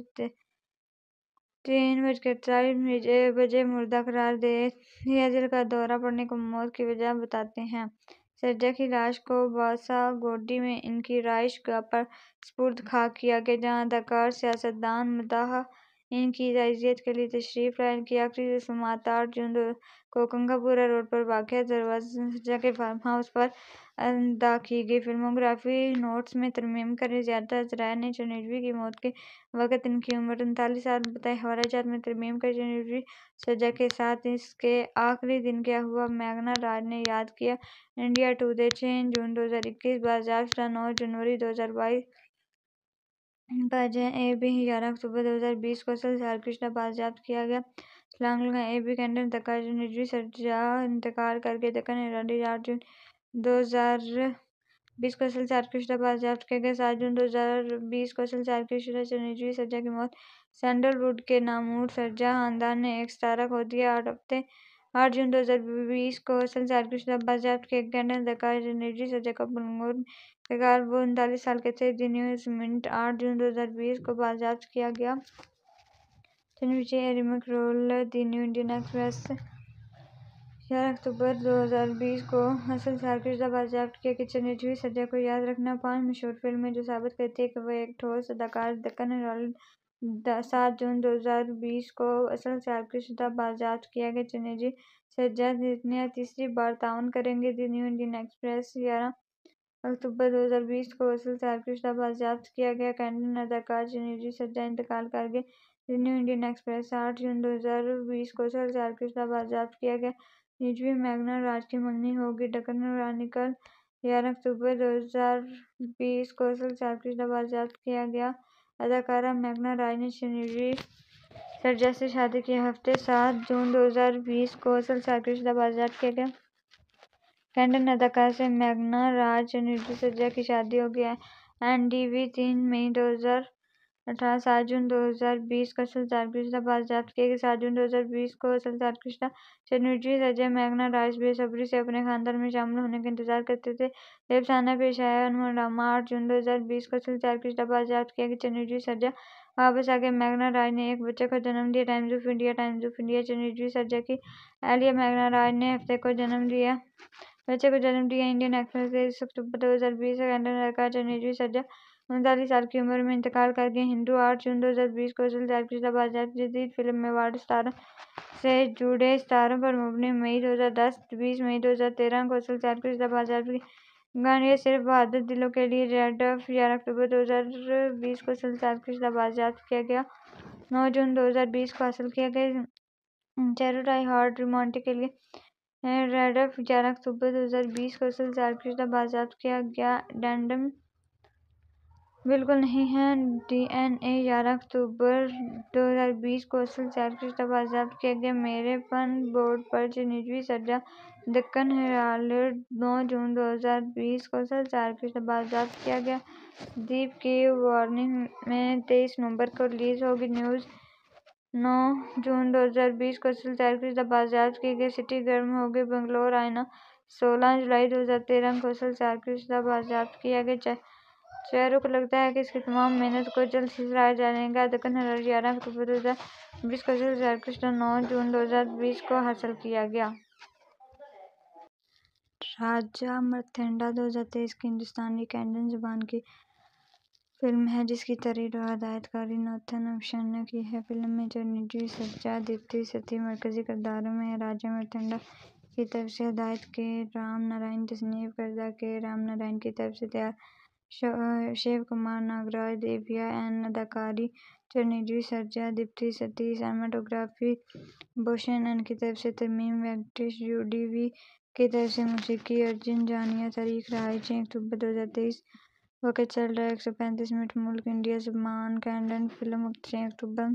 3:48 بجے مردہ قرار دے دیا۔ دل کا دورہ پڑنے کو موت کی وجہ بتاتے ہیں۔ سرجا کی لاش کو باساگوڈی میں ان کی رہائش گاہ پر سپرد خاک کیا گیا، جہاں اداکار، سیاستدان، مداح ان کی تعزیت کے لیے تشریف لائے۔ ان کی آخری رسومات 8 جون کو کنگاپورہ روڈ پر واقع دروازہ سجا کے فارم ہاؤس پر ادا کی گئی۔ فلموگرافی نوٹس میں ترمیم کریں۔ زیادہ ذرائع نے چنوجی کی موت کے وقت ان کی عمر 39 سال بتائی۔ حوالہ جات میں ترمیم کریں۔ چنوجی سجا کے ساتھ اس کے آخری دن کیا ہوا، میگنا راج نے یاد کیا۔ انڈیا ٹوڈے 6 جون 2021 بازیافت شدہ 9 جنوری 2022 باجے اے بی 11 اکتوبر 2020 کو اصل سالگرہ بازیافت کیا گیا۔ سلانگلنگ اے بی کینیڈین اداکار چنوجی سرجا انتقال کر گئے۔ دکن ہیرالڈ 8 جون 2020 کو اصل سالگرہ بازیافت کیا گیا۔ 7 جون 2020 کو اصل سالگرہ چنوجی سرجا کی موت۔ سینڈل ووڈ کے نامور سرجا خاندان نے ایک ستارہ کھو دیا۔ 8 جون 2020 کو اصل سالگرہ بازیافت کیا گیا۔ کینیڈین اداکار چنوجی سرجا کا بنگلورو میں انتقال۔ وہ 39 سال کے تھے۔ دی نیو سیمنٹ 8 جون 2020 کو بازیافت کیا گیا۔ چنوجی a remake role. The New Indian Express 11 اکتوبر 2020 کو اصل سالگرہ بازیافت کیا گیا۔ چنوجی سرجا کو یاد رکھنا۔ 5 مشہور فلمیں جو ثابت کرتی ہیں کہ وہ ایک ٹھوس اداکار۔ دکن ہیرالڈ 7 جون 2020 کو اصل سالگرہ بازیافت کیا گیا۔ چنوجی سرجا تیسری بار تعاون کریں گے۔ دی نیو انڈین ایکسپریس 11 اکتوبر 2020 کو اصل سالگرہ بازیافت کیا گیا۔ کینیڈین اداکار چنوجی سرجا انتقال کر گئے۔ دی نیو انڈین ایکسپریس 8 جون 2020 کو اصل سالگرہ بازیافت کیا گیا۔ چنوجی میگنا راج کی منگنی ہوگی۔ ڈکن کرانیکل 11 اکتوبر 2020 کو اصل سالگرہ بازیافت کیا گیا۔ اداکارہ میگنا راج نے چنوجی سرجا سے شادی کی۔ ہفتے 7 جون 2020 کو اصل سالگرہ بازیافت کیا گیا۔ کینیڈین اداکارہ سے میگنا راج چنوجی سرجا کی شادی ہو گئی۔ این ڈی وی 3 مئی 2018 7 جون 2020 کو اصل سالگرہ بازیافت کیا گیا۔ 7 جون 2020 کو اصل سالگرہ چنوجی سرجا میگنا راج بے صبری سے اپنے خاندان میں شامل ہونے کا انتظار کرتے تھے۔ جب افسانہ پیش آیا انہوں ڈرامہ 8 جون 2020 کو اصل سالگرہ بازیافت کیا گیا۔ چنوجی سرجا واپس آ گئے۔ میگنا راج نے ایک بچے کو جنم دیا۔ ٹائمز آف انڈیا چنوجی سرجا کی اہلیہ میگنا راج نے بچے کو جنم دیا۔ انڈین ایکسپریس 23 اکتوبر 2020 کو کینیڈین اداکار چنوجی سرجا 39 سال کی عمر میں انتقال کر گئے۔ ہندو 8 جون 2020 کو اصل سالگرہ بازیافت۔ جدید فلم ایوارڈ ستاروں سے جڑے ستاروں پر مبنی مئی 2010 20 مئی 2013 کو اصل سالگرہ بازیافت کی گانے صرف بہادر دلوں کے لیے۔ ریڈ ایف 11 اکتوبر 2020 کو اصل سالگرہ بازیافت کیا گیا۔ 9 جون 2020 کو حاصل کیا گیا۔ چیرو ڈائی ہارڈ رومانٹک کے لیے ریڈ ایف 11 اکتوبر 2020 کو اصل سالگرہ بازیافت کیا گیا۔ ڈینڈم بالکل نہیں ہے۔ ڈی این اے 11 اکتوبر 2020 کو اصل سالگرہ بازیافت کیا گیا۔ میرے فن بورڈ پر چنوجی سرجا۔ دکن ہیرالڈ 9 جون 2020 کو اصل سالگرہ بازیافت کیا گیا۔ دیپ کی وارننگ میں 23 نومبر کو ریلیز ہوگی۔ نیوز 9 جون 2020 کو اصل سالگرہ بازیافت کی گئی۔ سٹی گرم ہوگی۔ بنگلور آئینہ 16 جولائی 2013 کو اصل سالگرہ بازیافت کیا گیا۔ چیرو کو لگتا ہے کہ اس کی تمام محنت کو جلد ہی سراہا جائے گا۔ دکن ہیرالڈ 11 اکتوبر 2020 کو اصل سالگرہ 9 جون 2020 کو حاصل کیا گیا۔ راجہ مرتنڈا 2023 کی ہندوستانی کینیڈین زبان کی فلم ہے جس کی تحریر و ہدایت کاری ناتھن ابھشن نے کی ہے۔ فلم میں چرنجیوی سرجا، دیپتی ستھی مرکزی کرداروں میں ہیں۔ راجا مرتنڈا کی طرف سے ہدایت کے رام نارائن، تصنیف کردہ کے رام نارائن کی طرف سے تیار شیو کمار ناگراج، دیویا این اداکاری چرنجیوی سرجا، دیپتی ستھی، سینماٹوگرافی بھوشن این کی طرف سے ترمیم وینکٹیش، جوڈی وی کی طرف سے موسیقی ارجن جانیا، تاریخ رہائش 6 اکتوبر 2023، وقت چل رہا ہے 135 منٹ، ملک انڈیا، زبان کینیڈین، فلم 6 اکتوبر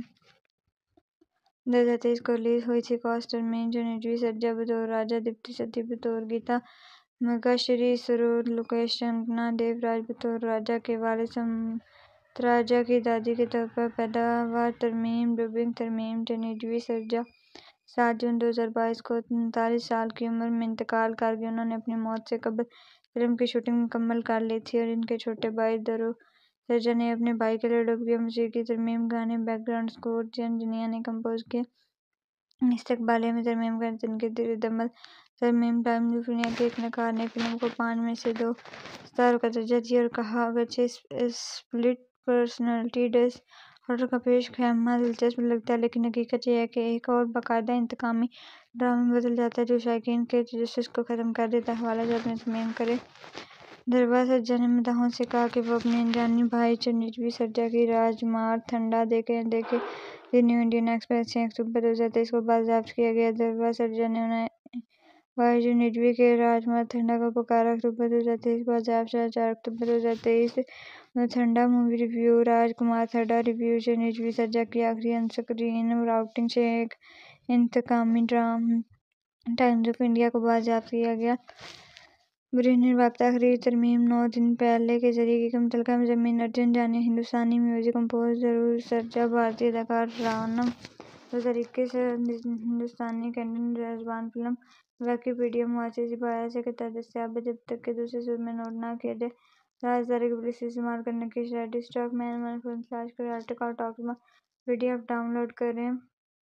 2023 کو ریلیز ہوئی تھی۔ کاسٹ اور مین: چرنجیوی سرجا بطور راجا، دیپتی ستھی بطور گیتا مگاشری، سرور لوکیش کنگنا دیو راج بطور راجا کے والد، سمنتراجا کی دادی کے طور پر پیداوار، ترمیم ڈبنگ ترمیم: چرنجیوی سرجا 7 جون 2022 کو 39 سال کی عمر میں انتقال کر گئیں۔ انہوں نے اپنی موت سے قبل فلم کی شوٹنگ مکمل کر لی تھی اور ان کے چھوٹے بھائی دھرو سرجا نے اپنے بھائی کے لیے ڈب کیا۔ موسیقی ترمیم: گانے بیک گراؤنڈ اسکور جنیا نے کمپوز کیے۔ استقبالیہ میں ترمیم کریں: تنقیدی ردعمل ترمیم: ٹائمز آف انڈیا کے ایک نقاد نے فلم کو 5 میں سے 2 ستاروں کا درجہ دیا اور کہا، اگرچہ اسپلٹ پرسنالٹی ڈس آرڈر کا پیش خیمہ دلچسپ لگتا ہے، لیکن حقیقت یہ ہے کہ ایک اور باقاعدہ انتقامی ڈرامے میں بدل جاتا ہے جو شائقین کے تجسس کو ختم کر دیتا ہے۔ حوالہ جات میں ترمیم کریں: دھروا سرجا نے مداحوں سے کہا کہ وہ اپنے انجانی بھائی چرنجیوی سرجا کی راجمارتھنڈا دیکھیں۔ دی نیو انڈین ایکسپریس 6 اکتوبر 2023 کو بازیافت کیا گیا۔ دھروا سرجا نے اپنے بھائی چرنجیوی کے راجمارتھنڈا کو پکارا۔ اکتوبر 2023 بازیافت شدہ 4 اکتوبر 2023 مارتھنڈا مووی ریویو: راج مارتھنڈا ریویو: چرنجیوی سرجا کی آخری آن سکرین آؤٹنگ سے ایک انتقامی ڈرامہ ٹائمز آف انڈیا کو بازیافت کیا گیا۔ برہنر رابطہ تحریر ترمیم: 9 دن پہلے کے ذریعے کی متعلقہ مضامین: ارجن جانیا، ہندوستانی میوزک کمپوزر دھرو سرجا، بھارتی اداکار رانم 2021 ہندوستانی کینیڈین زبان فلم ویکیپیڈیا مؤسساتی بایوس کے تحت دستیاب ہے جب تک کہ دوسرے صورت میں نوٹ نہ کیا جائے۔ رازداری کی پالیسی استعمال کرنے کی شرح: ڈیسکٹاپ مینو فلم تلاش کریں، article document P D F down load کریں۔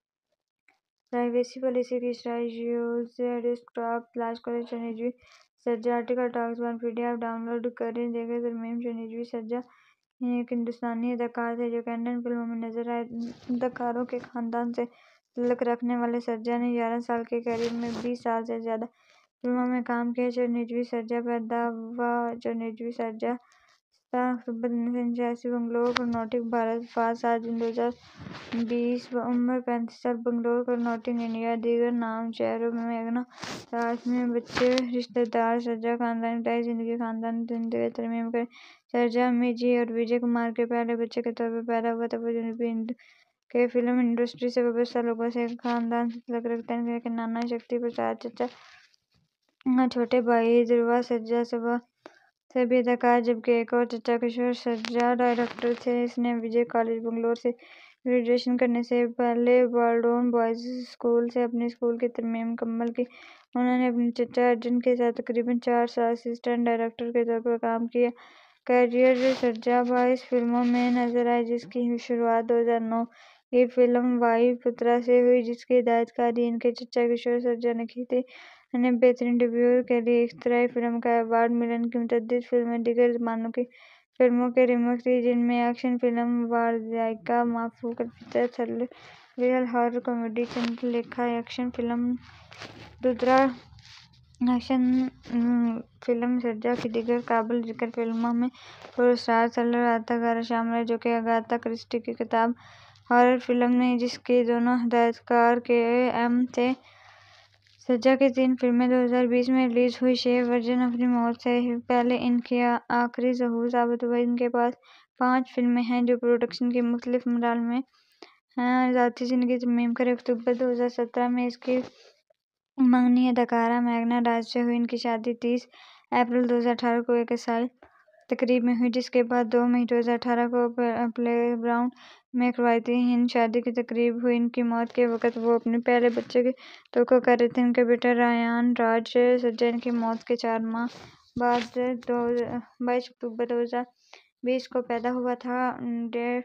پرائیویسی پالیسی کی شرح: یوز ڈیسکٹاپ تلاش کریں، Chiranjeevi Sarja, article document P D F down load کریں۔ دیگر ترمیم: چرنجیوی سرجا ایک ہندوستانی اداکار تھے جو کینیڈین فلموں میں نظر آئے۔ اداکاروں کے خاندان سے تعلق رکھنے والے سرجا نے 11 سال کے کیریئر میں 20 سال سے زیادہ فلموں میں کام کیا۔ چرنجیوی سرجا پیدا ہوا چرنجیوی سرجا 17 اکتوبر 1989 بنگلور کرناٹک، بھارت۔ وفات 7 جون 2020 عمر 35 سال، بنگلور کرناٹک، انڈیا۔ دیگر نام: چہروں: میگھنا راج میں بچے، رشتہ دار: سرجا خاندان، ابتدائی زندگی: خاندانی زندگی ترمیم کریں: سرجا امیجی اور وجے کمار کے پہلے بچے کے طور پر پیدا ہوا تھا۔ وہ جنوبی ہند کے فلم انڈسٹری سے وابستہ لوگوں سے ایک خاندان سے تعلق رکھتے ہیں، ان کے نانا شکتی پرساد، چچا اور چھوٹے بھائی دھروا سرجا سے بھی اداکار، جبکہ ایک اور چچا کشور سرجا ڈائریکٹر تھے۔ اس نے وجے کالج، بنگلور سے گریجویشن کرنے سے پہلے بالڈون بوائز اسکول سے اپنی اسکول کی تعلیم مکمل کی۔ انہوں نے اپنے چچا ارجن کے ساتھ تقریباً 4 سال اسسٹنٹ ڈائریکٹر کے طور پر کام کیا۔ کیریئر: سرجا 22 فلموں میں نظر آئے، جس کی شروعات 2009 کی فلم وائی پترا سے ہوئی، جس کی ہدایت کاری ان کے چچا کشور سرجا نے کی تھی۔ انہیں بہترین ڈیبیو کے لیے اختراعی فلم کا ایوارڈ ملا۔ ان کی متعدد فلمیں دیگر زبانوں کی فلموں کے ریمیک تھیں، جن میں ایکشن فلم وارزائکا مافوق الفطرت، thriller horror comedy Chandralekha action film Rudra action film. Sarja کی دیگر قابل ذکر فلموں میں پراسرار تھرلر آگاتھا گارا شامل ہے، جو کہ اگاتھا کرسٹی کی کتاب ہارر فلم نہیں، جس کے دونوں ہدایت کار کے ایم تھے۔ سرجا کی 3 فلمیں 2020 میں ریلیز ہوئیں۔ شیو ارجن اپنی موت سے پہلے ان کی آخری ظہور ثابت ہوا۔ ان کے پاس 5 فلمیں ہیں جو پروڈکشن کے مختلف مراحل میں ہیں۔ ذاتی زندگی ترمیم کریں: اکتوبر 2017 میں اس کی منگنی اداکارہ میگھنا راج سے ہوئی۔ ان کی شادی 30 اپریل 2018 کو ایک عیسائی تقریب میں ہوئی، جس کے بعد 2 مئی 2018 کو پلے گراؤنڈ میں ایک روایتی ہند شادی کی تقریب ہوئی۔ ان کی موت کے وقت وہ اپنے پہلے بچے کی توقع کر رہے تھے۔ ان کا بیٹا رایان راج سرجا ان کی موت کے 4 ماہ بعد 22 اکتوبر 2020 کو پیدا ہوا تھا۔ ڈیٹ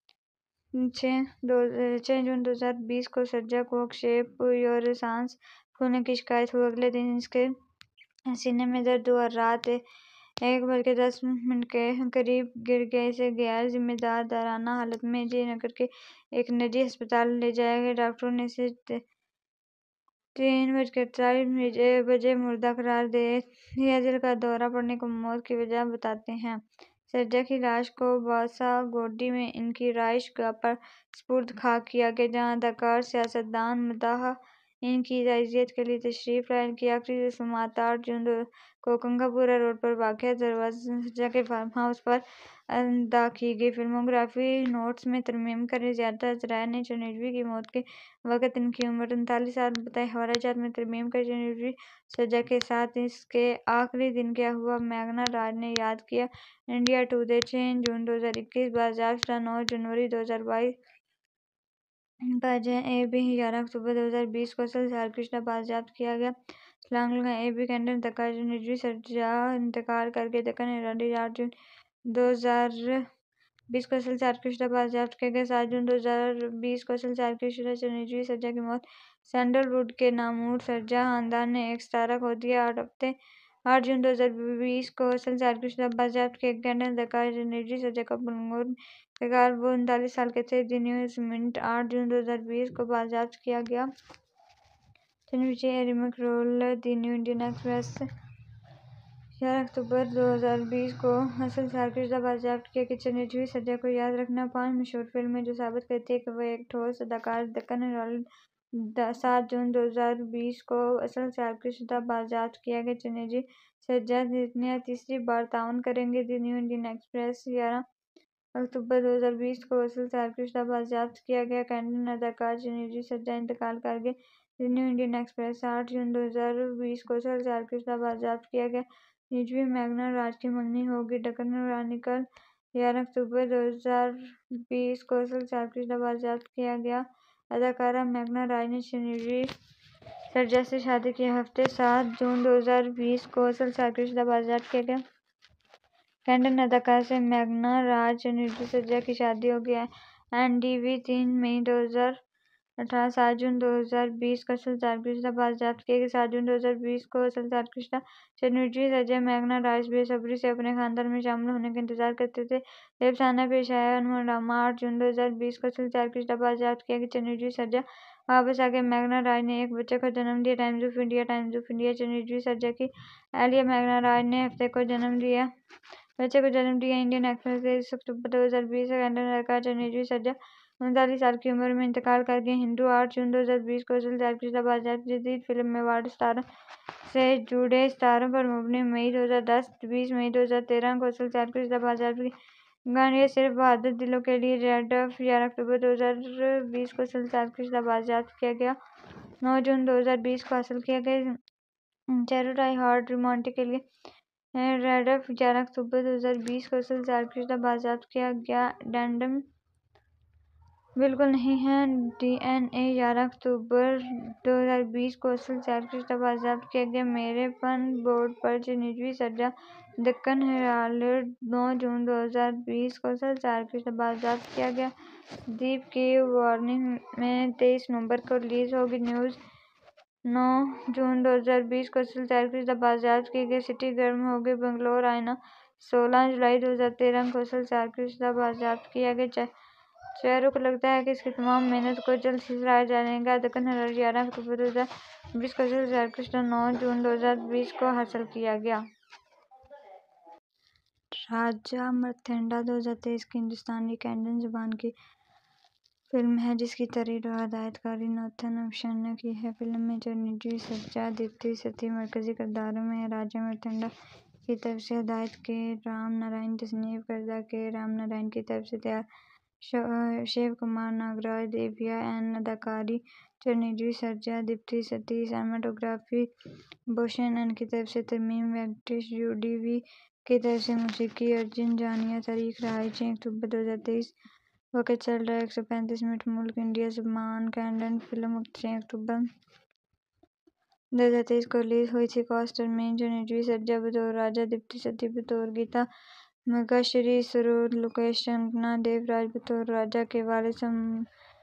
6 جون 2020 کو سرجا کو اکشیپ یور سانس پھولنے کی شکایت ہوئی۔ اگلے دن اس کے سینے میں درد ہوا۔ رات ایک بلکہ 10 منٹ کے قریب گر گیا۔ اسے غیر ذمہ دارانہ حالت میں جے نگر کے ایک نجی ہسپتال لے جایا گیا۔ ڈاکٹروں نے اسے 3:48 بجے مردہ قرار دے دیا۔ دل کا دورہ پڑنے کو موت کی وجہ بتاتے ہیں۔ سرجا کی لاش کو باساگوڈی میں ان کی رہائش گاہ پر سپرد خاک کیا گیا، جہاں اداکار، سیاستدان، مداح ان کی تعزیت کے لیے تشریف لائے۔ ان کی آخری رسومات 8 جون کو کنگاپورہ روڈ پر واقع دروازہ سرجا کے فارم ہاؤس پر ادا کی گئی۔ فلموگرافی نوٹس میں ترمیم کریں۔ زیادہ ذرائع نے چرنجیوی کی موت کے وقت ان کی عمر 39 سال بتائی۔ حوالہ جات میں ترمیم کریں۔ چرنجیوی سرجا کے ساتھ اس کے آخری دن کیا ہوا، میگنا راج نے یاد کیا۔ انڈیا ٹوڈے 6 جون 2021 بازیافت شدہ 9 جنوری 2022 باجے اے بی 11 اکتوبر 2020 کو اصل سے ہرکرشنا بازیافت کیا گیا۔ چھلانگ لگائیں اے بی کینڈن اداکار چرنجیوی سرجا انتقال کر گئے۔ دکن ہیرالڈ 8 جون 2020 کو اصل سے ہرکرشنا بازیافت کیا گیا۔ 7 جون 2020 کو اصل سے ہرکرشنا چرنجیوی سرجا کی موت۔ سینڈل ووڈ کے نامور سرجا خاندان نے ایک ستارہ کھو دیا۔ 8 جون 2020 کو اصل سے ہرکرشنا بازیافت کیا گیا۔ کینڈن اداکار چرنجیوی سرجا کا بنگلورو میں انتقال۔ وہ 39 سال کے تھے۔ دی نیوز منٹ 8 جون 2020 کو بازیافت کیا گیا۔ Chiranjeevi a remake role the New Indian Express 11 اکتوبر 2020 کو اصل سے ہرکرشنا بازیافت کیا گیا۔ چرنجیوی سرجا کو یاد رکھنا 5 مشہور فلمیں جو ثابت کرتی ہیں کہ وہ ایک ٹھوس اداکار۔ دکن ہیرالڈ 7 جون 2020 کو اصل سے ہرکرشنا بازیافت کیا گیا۔ چرنجیوی سرجا تیسری بار تعاون کریں گے۔ دی نیو انڈین ایکسپریس 11 اکتوبر 2020 کو اصل سے ہرکرشنا بازیافت کیا گیا۔ کینڈن اداکار چرنجیوی سرجا انتقال کر گئے۔ دی نیو انڈین ایکسپریس 8 جون 2020 کو اصل سے ہرکرشنا بازیافت کیا گیا۔ چرنجیوی میگنا راج کی منگنی ہوگی۔ ڈکن کرانیکل 11 اکتوبر 2020 کو اصل سے ہرکرشنا بازیافت کیا گیا۔ اداکارہ میگنا راج نے چرنجیوی سرجا سے شادی کی۔ ہفتے 7 جون 2020 کو اصل سے ہرکرشنا بازیافت کیا گیا۔ کینڈن اداکار سے میگنا راج چرنجیوی سرجا کی شادی ہو گئی۔ این ڈی وی 3 مئی 2018 7 جون 2020 کو اصل سے ہرکرشنا بازیافت کیا گیا۔ 7 جون 2020 کو اصل سے ہرکرشنا چرنجیوی سرجا میگنا راج بے صبری سے اپنے خاندان میں شامل ہونے کا انتظار کرتے تھے۔ افسانہ پیش آیا انہوں ڈرامہ 8 جون 2020 کو اصل سے ہرکرشنا بازیافت کیا گیا۔ چرنجیوی سرجا واپس آ گئے۔ میگنا راج نے ایک بچے کو جنم دیا۔ Times of India Chiranjeevi Sarja کی اہلیہ میگنا راج نے بچے کو جنم دیا۔ انڈین ایکسپریس 23 اکتوبر 2020 کینڈن اداکار چرنجیوی سرجا 39 سال کی عمر میں انتقال کر گئے۔ ہندو 8 جون 2020 کو اصل سے ہرکرشنا بازیافت۔ جدید فلم ایوارڈ ستاروں سے جڑے ستاروں پر مبنی مئی 2010 20 مئی 2013 کو اصل سے ہرکرشنا بازیافت کی گان یہ صرف بہادر دلوں کے لیے۔ ریڈ ایف 11 اکتوبر 2020 کو اصل سے ہرکرشنا بازیافت کیا گیا۔ 9 جون 2020 کو حاصل کیا گیا۔ چیرو ڈائی ہارڈ رومانٹک کے لیے ریڈ ایف 11 اکتوبر 2020 کو اصل سے ہرکرشنا بازیافت کیا گیا۔ اڈینڈم بالکل نہیں ہے۔ ڈی این اے 11 اکتوبر 2020 کو اصل سے ہرکرشنا بازیافت کیا گیا۔ میرے پن بورڈ پر چرنجیوی سرجا۔ دکن ہیرالڈ 9 جون 2020 کو اصل سے ہرکرشنا بازیافت کیا گیا۔ دیپ کی وارننگ میں 23 نومبر کو ریلیز ہوگی۔ نیوز 9 جون 2020 کو اصل سے ہرکرشنا بازیافت کی گئی۔ سٹی گرم ہو گئی بنگلور آئینہ 16 جولائی 2013 کو اصل سے ہرکرشنا بازیافت کیا گیا۔ چیرو کو لگتا ہے کہ اس کی تمام محنت کو جلد ہی سراہا جائے گا۔ دکن ہیرالڈ 11 اکتوبر 2020 کو اصل سے ہرکرشنا 9 جون 2020 کو حاصل کیا گیا۔ راجہ مرتنڈا 2023 کی ہندوستانی کینڈن زبان کی فلم ہے جس کی تحریر اور ہدایت کاری ناتھن اشون نے کی ہے۔ فلم میں چرنجیوی سرجا، دیپتی ستھی مرکزی کرداروں میں ہیں۔ راجہ مرتنڈا کی طرف سے ہدایت کے رام نارائن، تصنیف کردہ کے رام نارائن کی طرف سے تیار شیو کمار ناگراج، دیویا این اداکاری چرنجیوی سرجا، دیپتی ستھی، سینماٹوگرافی بھوشن این کی طرف سے ترمیم وینکٹیش، یو ڈی وی کی طرف سے موسیقی ارجن جانیہ، تاریخ رہائی 6 اکتوبر 2023 وقت چل رہا 135 منٹ ملک انڈیا زبان کینڈن فلم 6 اکتوبر 2023 کو ریلیز ہوئی تھی۔ کاسٹ ترمیم چرنجیوی سرجا بطور راجہ، دیپتی ستھی بطور گیتا مگا شری سروت، لوکیش کنگنا، دیو راج بطور راجہ کے والد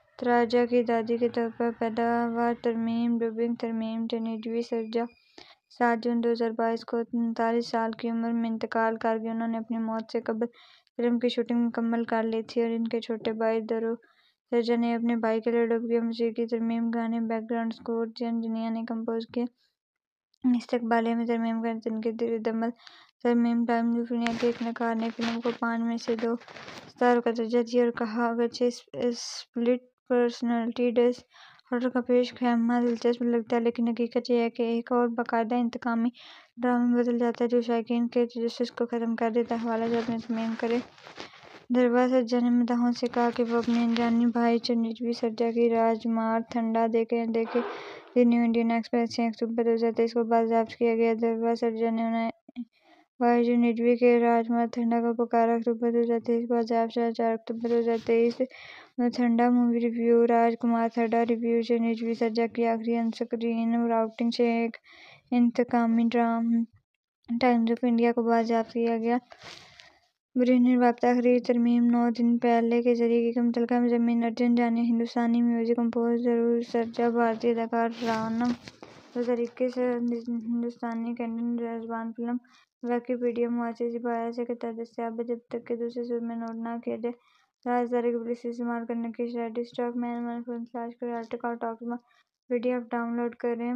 سامنتراجہ کی دادی کے طور پر پیداوار ترمیم ڈبنگ ترمیم چرنجیوی سرجا 7 جون 2022 کو 39 سال کی عمر میں انتقال کر گئیں۔ انہوں نے اپنی موت سے قبل فلم کی شوٹنگ مکمل کر لی تھی اور ان کے چھوٹے بھائی دھرو سرجا نے اپنے بھائی کے لیے ڈب کیا۔ موسیقی ترمیم گانے بیک گراؤنڈ اسکور جینیا نے کمپوز کیا۔ استقبالیہ میں ترمیم کریں تنقید رد عمل ترمیم ٹائمز آف انڈیا کے ایک نقاد نے فلم کو 5 میں سے 2 ستاروں کا درجہ دیا اور کہا اگرچہ اسپلٹ پرسنالٹی ڈس آرڈر کا پیش خیمہ دلچسپ لگتا ہے لیکن حقیقت یہ ہے کہ ایک اور باقاعدہ انتقامی ڈرامے میں بدل جاتا ہے جو شائقین کے تجسس کو ختم کر دیتا ہے۔ حوالہ جات میں ترمیم کریں دھروا سرجا نے مداحوں سے کہا کہ وہ اپنے انجانی بھائی چرنجیوی سرجا کی راجکمار تھنڈا دیکھیں دی نیو انڈین ایکسپریس 6 اکتوبر 2023 کو بازیافت کیا گیا۔ دھروا سرجا نے انہیں بھائی چرنجیوی کے راجکمار تھنڈا کو پکارا۔ اکتوبر 2023 کو بازیافت 4 اکتوبر 2023 دا تھنڈا مووی ریویو راجکمار تھنڈا ریویو چرنجیوی سرجا کی آخری آن سکرین آؤٹنگ سے ایک انتقامی ڈرامہ ٹائمز آف انڈیا کو بازیافت کیا گیا۔ برینر رابطہ خرید ترمیم 9 دن پہلے کے ذریعے کی متعلقہ مضامین ارجن جانیں ہندوستانی میوزک کمپوزر سرجا بھارتی اداکار رانم 2021 ہندوستانی کنڑ زبان فلم ویکیپیڈیا معاشی سپاہیہ سے خطہ دستیاب ہے جب تک کہ دوسرے صوبے میں نوٹ نہ کیا جائے۔ رازداری کی پالیسی استعمال کرنے کی شرائط اسٹاک مینجمنٹ فلم تلاش کریں article talks P D F down load کریں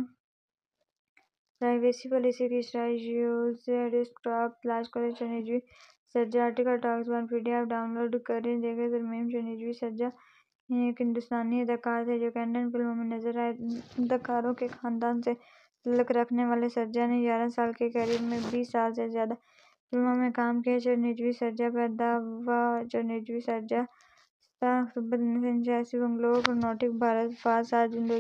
پرائیویسی پالیسی کی شرائط یوزر اسٹاک تلاش کریں Chiranjeevi Sarja article talks P D F down load کریں دیگر ترمیم چرنجیوی سرجا ایک ہندوستانی اداکار تھے جو کنڑ فلموں میں نظر آئے۔ اداکاروں کے خاندان سے تعلق رکھنے والے سرجا نے 11 سال کے کیریئر میں 20 سال سے زیادہ فلموں میں کام کیا۔ چرنجیوی سرجا پیداوار چرنجیوی سرجا 17 اکتوبر 1989 بنگلور کرناٹک بھارت وفات 7 جون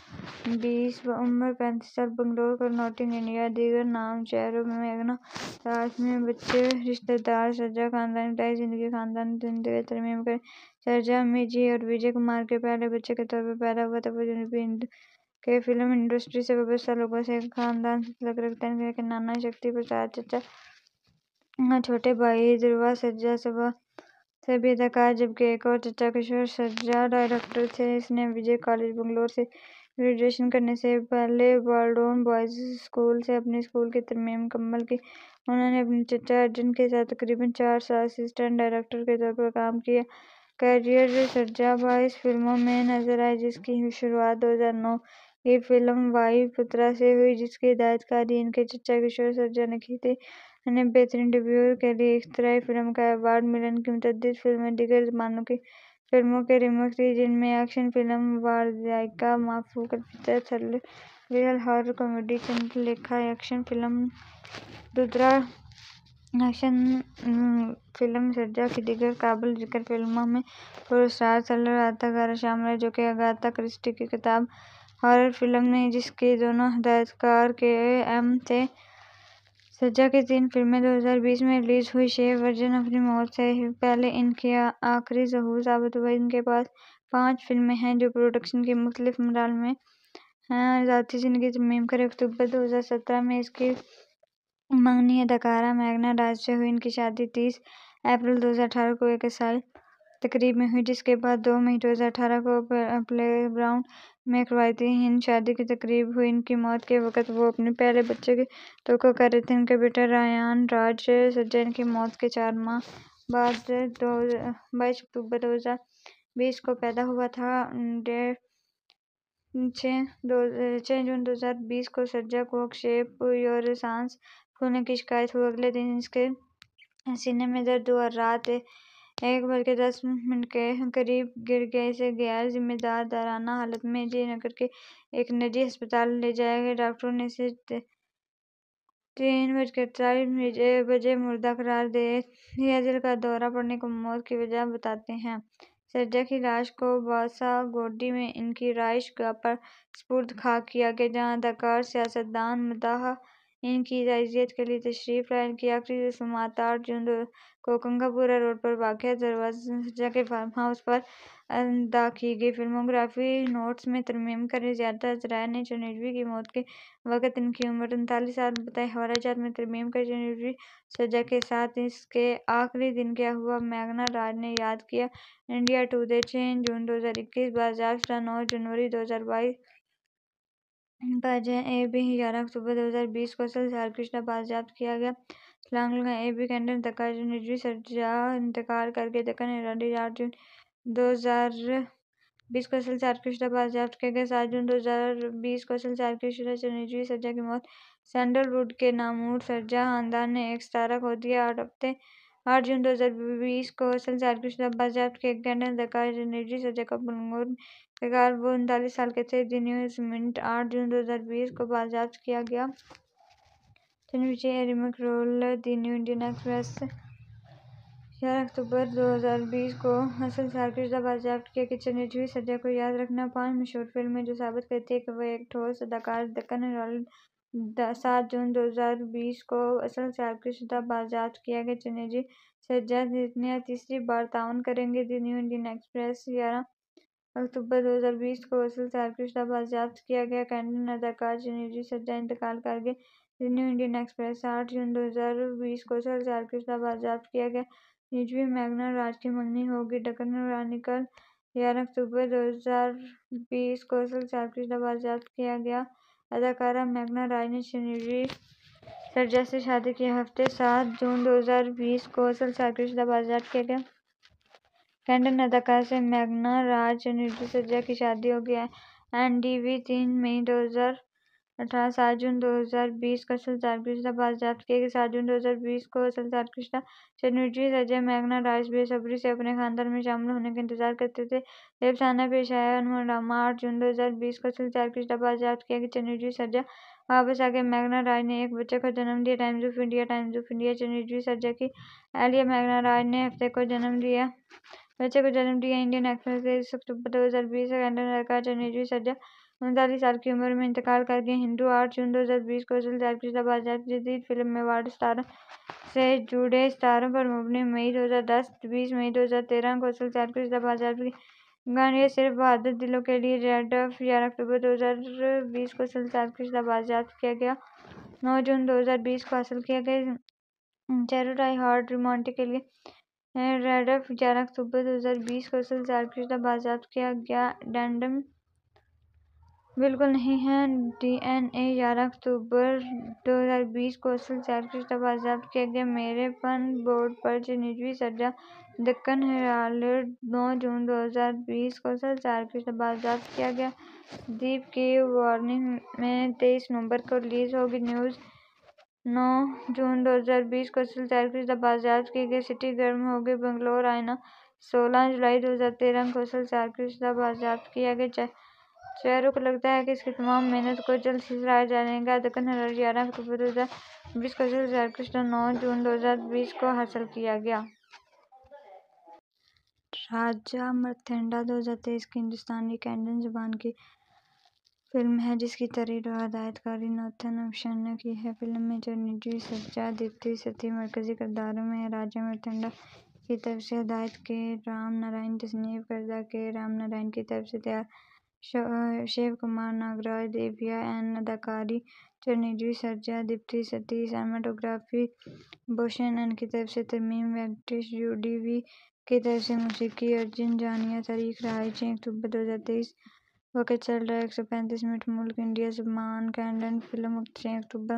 2020 عمر 35 سال بنگلور کرناٹک انڈیا دیگر نام چہروں میگنا راج میں بچے رشتہ دار سرجا خاندانی ابتدائی زندگی خاندانی زندگی ترمیم کریں سرجا امیجی اور وجے کمار کے پہلے بچے کے طور پر پیدا ہوا تھا۔ وہ جنوبی ہند کے فلم انڈسٹری سے وابستہ لوگوں سے ایک خاندان سے تعلق رکھتے ہیں جن کے نانا شکتی پرساد چچا اور چھوٹے بھائی دھروا سرجا صبح سے بھی اداکار جبکہ ایک اور چچا کشور سرجا ڈائریکٹر تھے۔ اس نے وجے کالج بنگلور سے گریجویشن کرنے سے پہلے بالڈون بوائز اسکول سے اپنی اسکول کی تعلیم مکمل کی۔ انہوں نے اپنے چچا ارجن کے ساتھ تقریباً 4 سال اسسٹنٹ ڈائریکٹر کے طور پر کام کیا۔ کیریئر سرجا 22 فلموں میں نظر آئے جس کی شروعات 2009 کی فلم وائی پترا سے ہوئی جس کی ہدایت کاری ان کے چچا کشور سرجا نے کی تھی۔ انہیں بہترین ڈیبیو کے لیے اختراعی فلم کا ایوارڈ ملا۔ ان کی متعدد فلمیں دیگر زبانوں کی فلموں کے ریمیک تھیں جن میں ایکشن فلم وارزائکا مافوق الفطرت thriller horror comedy Chandralekha action film Rudra action film Sarja کی دیگر قابل ذکر فلموں میں پراسرار تھرلر اداکارہ شامل ہیں جو کہ اگاتھا کرسٹی کی کتاب ہارر فلم نہیں جس کے دونوں ہدایت کار کے ایم تھے۔ سرجا کی 3 فلمیں 2020 میں ریلیز ہوئیں۔ شیف ارجن اپنی موت سے پہلے ان کی آخری ظہور ثابت ہوا۔ ان کے پاس 5 فلمیں ہیں جو پروڈکشن کے مختلف مراحل میں ہیں۔ ذاتی زندگی ترمیم کریں اکتوبر 2017 میں اس کی منگنی اداکارہ میگنا راج سے ہوئی۔ ان کی شادی 30 اپریل 2018 کو ایک عیسائی تقریب میں ہوئی جس کے بعد 2 مئی 2018 کو پلے گراؤنڈ میں ایک روایتی ہند شادی کی تقریب ہوئی۔ ان کی موت کے وقت وہ اپنے پہلے بچے کی توقع کر رہے تھے۔ ان کا بیٹا رایان راج سرجا ان کی موت کے 4 ماہ بعد 22 اکتوبر 2020 کو پیدا ہوا تھا۔ 6 جون 2020 کو سرجا کو اکشیپ یوراسانس پھولنے کی شکایت ہوئی۔ اگلے دن اس کے سینے میں درد ہوا اور رات 1 بج کے 10 منٹ کے قریب گر گیا۔ اسے غیر ذمہ دارانہ حالت میں جے نگر کے ایک نجی ہسپتال لے جایا گیا۔ ڈاکٹروں نے اسے 3:48 بجے مردہ قرار دے دیا۔ دل کا دورہ پڑنے کو موت کی وجہ بتاتے ہیں۔ سرجا کی لاش کو باساگوڈی میں ان کی رہائش گاہ پر سپرد خاک کیا گیا جہاں اداکار سیاستدان مداح ان کی تعزیت کے لیے تشریف لائے۔ ان کی آخری رسومات 8 جون کو کنگاپورہ روڈ پر واقع دھروا سرجا کے فارم ہاؤس پر ادا کی گئی۔ فلموگرافی نوٹس میں ترمیم کریں زیادہ ذرائع نے چرنجیوی کی موت کے وقت ان کی عمر 39 سال بتائی۔ حوالہ جات میں ترمیم کریں چرنجیوی سرجا کے ساتھ اس کے آخری دن کیا ہوا میگنا راج نے یاد کیا۔ انڈیا ٹوڈے 6 جون 2021 بازیافت 9 جنوری 2022 پاجا اے بی 11 اکتوبر 2020 کو اصل سے آرکیسٹرا بازیافت کیا گیا۔ سلانگ لگا اے بی کینڈن اداکار رجوی سرجا انتقال کر گئے۔ دکن ہیرالی 8 جون 2020 کو اصل سے آرکیسٹرا بازیافت کیا گیا۔ 7 جون 2020 کو اصل سے آرکیسٹرا رجوی سرجا کی موت۔ سینڈل ووڈ کے نامور سرجا خاندان نے ایک ستارہ کھو دیا۔ 8 جون 2020 کو اصل سے آرکیسٹرا بازیافت کیا گیا۔ کینڈن اداکار رجوی سرجا کا بنگلورو میں انتقال، وہ 39 سال کے تھے۔ دی نیوز منٹ 8 جون 2020 کو بازیافت کیا گیا۔ چنویچی ایرمک role the New Indian Express 11 اکتوبر 2020 کو اصل سے آرکیسٹرا بازیافت کیا گیا۔ چنویچی سرجا کو یاد رکھنا 5 مشہور فلمیں جو ثابت کرتی ہیں کہ وہ ایک ٹھوس اداکار۔ دکن ہیرالڈ 7 جون 2020 کو اصل سے آرکیسٹرا بازیافت کیا گیا۔ چنویچی سرجا تیسری بار تعاون کریں گے۔ دی نیو انڈین ایکسپریس 11 اکتوبر 2020 کو اصل سے آرکیسٹرا بازیافت کیا گیا۔ کینڈن اداکار چنویچی سرجا انتقال کر گئے۔ دی نیو انڈین ایکسپریس 8 جون 2020 کو اصل سے آرکیسٹرا بازیافت کیا گیا۔ رجوی میگنا راج کی منگنی ہوگی۔ ڈکن کرانیکل 11 اکتوبر 2020 کو اصل سے آرکیسٹرا بازیافت کیا گیا۔ اداکارہ میگنا راج نے چنویچی سرجا سے شادی کی۔ ہفتے 7 جون 2020 کو اصل سے آرکیسٹرا بازیافت کیا گیا۔ کینڈن اداکار سے میگنا راج چنویچی سرجا کی شادی ہوگی۔ این ڈی وی 3 مئی 2018 7 جون 2020 کو اصل سے آرکیسٹرا بازیافت کیا گیا۔ 7 جون 2020 کو اصل سے آرکیسٹرا چنویچی سرجا میگنا راج بے صبری سے اپنے خاندان میں شامل ہونے کا انتظار کرتے تھے۔ یہ افسانہ پیش آیا انمول ڈرامہ 8 جون 2020 کو اصل سے آرکیسٹرا بازیافت کیا گیا۔ چنویچی سرجا واپس آ گئے۔ میگنا راج نے ایک بچے کو جنم دیا۔ ٹائمز آف انڈیا چنویچی سرجا کی اہلیہ میگنا راج نے بچے کو جنم دیا۔ انڈین ایکسپریس 23 اکتوبر 2020 کو کینڈن اداکار چنویچی سرجا 39 سال کی عمر میں انتقال کر گئے۔ ہندو 8 جون 2020 کو اصل سے آرکیسٹرا بازیافت۔ جدید فلم میواڑ ستاروں سے جڑے ستاروں پر مبنی مئی 2010 20 مئی 2013 کو اصل سے آرکیسٹرا بازیافت کی۔ گانا یہ صرف بہادر دلوں کے لیے ریڈ ایف 11 اکتوبر 2020 کو اصل سے آرکیسٹرا بازیافت کیا گیا۔ 9 جون 2020 کو حاصل کیا گیا۔ چیروٹ آئی ہارٹ رومانٹک کے لیے ریڈ ایف 11 اکتوبر 2020 کو اصل سے آرکیسٹرا بازیافت کیا گیا۔ ڈینڈم بالکل نہیں ہے ڈی این اے 11 اکتوبر 2020 کو اصل سے آرکیسٹرا بازیافت کیا گیا۔ میرے پن بورڈ پر چنویچی سرجا دکن ہیرالڈ 9 جون 2020 کو اصل سے آرکیسٹرا بازیافت کیا گیا۔ دیپ کی وارننگ میں 23 نومبر کو ریلیز ہوگی۔ نیوز 9 جون 2020 کو اصل سے آرکیسٹرا بازیافت کی گئی۔ سٹی گرم ہوگی بنگلور آئینہ 16 جولائی 2013 کو اصل سے آرکیسٹرا بازیافت کیا گیا۔ چیرو کو لگتا ہے کہ اس کی تمام محنت کو جلد ہی سراہا جائے گا۔ دکن ہیرالڈ 11 اکتوبر 2020 کو اصل سے آرکیسٹرا 9 جون 2020 کو حاصل کیا گیا۔ راجہ مرتنڈا 2023 کی ہندوستانی کینڈن زبان کی فلم ہے جس کی تحریر و ہدایت کاری ناتھن اشون نے کی ہے۔ فلم میں چنویچی سرجا دیپتی ستھی مرکزی کرداروں میں ہیں۔ راجہ مرتنڈا کی طرف سے ہدایت کے رام نارائن، تصنیف کردہ کے رام نارائن کی طرف سے تیار شیو کمار ناگراج دیویا این اداکاری چنویچی سرجا دیپتی ستھی سینماٹوگرافی بھوشن این کی طرف سے ترمیم وینکٹیش یو ڈی وی کی طرف سے موسیقی ارجن جانیا تاریخ رہائش 6 اکتوبر 2023 وقت چل رہا ہے 135 منٹ ملک انڈیا زبان کینڈن فلم 6 اکتوبر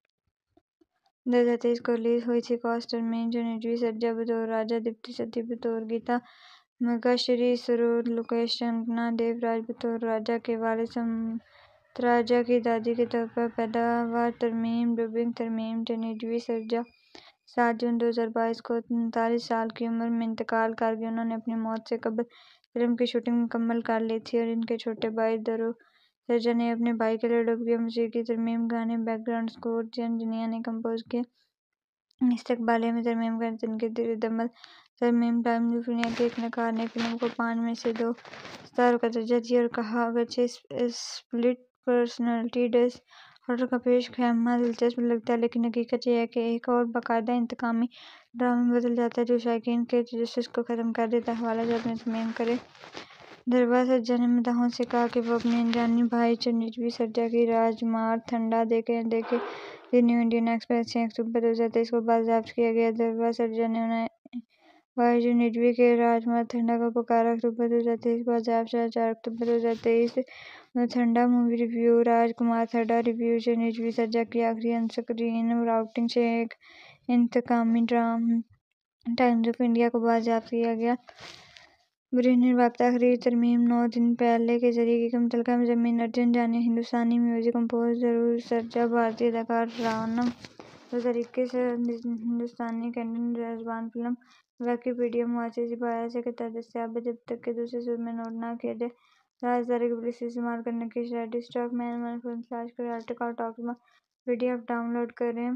2023 کو ریلیز ہوئی تھی۔ کاسٹ ترمیم چنویچی سرجا بطور راجہ دیپتی ستھی بطور گیتا مگاشری سرور لوکیش کنگنا دیو راج بطور راجہ کے والد سمنتراجا کی دادی کے طور پر پیداوار ترمیم ڈبنگ ترمیم چنویچی سرجا 7 جون 2022 کو 39 سال کی عمر میں انتقال کر گئے۔ انہوں نے اپنی موت سے قبل فلم کی شوٹنگ مکمل کر لی تھی اور ان کے چھوٹے بھائی دھرو سرجا نے اپنے بھائی کے لیے ڈب کیا۔ موسیقی ترمیم گانے بیک گراؤنڈ اسکور جنیا نے کمپوز کیا۔ استقبالیہ میں ترمیم کریں تنقیدی ردعمل ترمیم ٹائمز آف انڈیا کے ایک نگار نے فلم کو 5 میں سے 2 ستاروں کا درجہ دیا اور کہا اگرچہ اسپلٹ پرسنالٹی ڈس آرڈر کا پیش خیمہ دلچسپ لگتا ہے لیکن حقیقت یہ ہے کہ ایک اور باقاعدہ انتقامی ڈرامے میں بدل جاتا ہے جو شائقین کے تجسس کو ختم کر دیتا ہے۔ حوالہ جات میں ترمیم کریں دھروا سرجا نے مداحوں سے کہا کہ وہ اپنے انجانی بھائی چنویچی سرجا کی راج مارتھنڈا دیکھیں۔ دی نیو انڈین ایکسپریس 6 اکتوبر 2023 کو بازیافت کیا گیا۔ دھروا سرجا نے انہیں बायजू निजवी के राजमार्तंडा को पुकारा अक्टूबर 2023 बाजियाब 4 अक्टूबर 2023 मार्तंडा मूवी रिव्यू राजकुमार थड्डा रिव्यू से निजवी सज्जा की आखिरी ऑन-स्क्रीन आउटिंग से एक इंतकामी टाइम्स ऑफ इंडिया को बाजियाब किया गया। ब्रिटेन बाबता खरीद तरमीम 9 दिन पहले के जरिए की मुतल्लिका ज़मीन अर्जुन जानिए हिंदुस्तानी म्यूजिक कंपोजर सज्जा भारतीय अदाकार राणा 2021 हिंदुस्तानी कैनेडियन ज़बान फिल्म विकिपीडिया मुआवजे सिपाया से किताब दस्तयाब है जब तक कि दूसरे सूर में नोट न किया जाए। राजदारी की पुलिस इस्तेमाल करने की शरारती स्टॉक मैन फिल्म तलाश करें आर्टिकल टॉक्स पीडीएफ डाउनलोड करें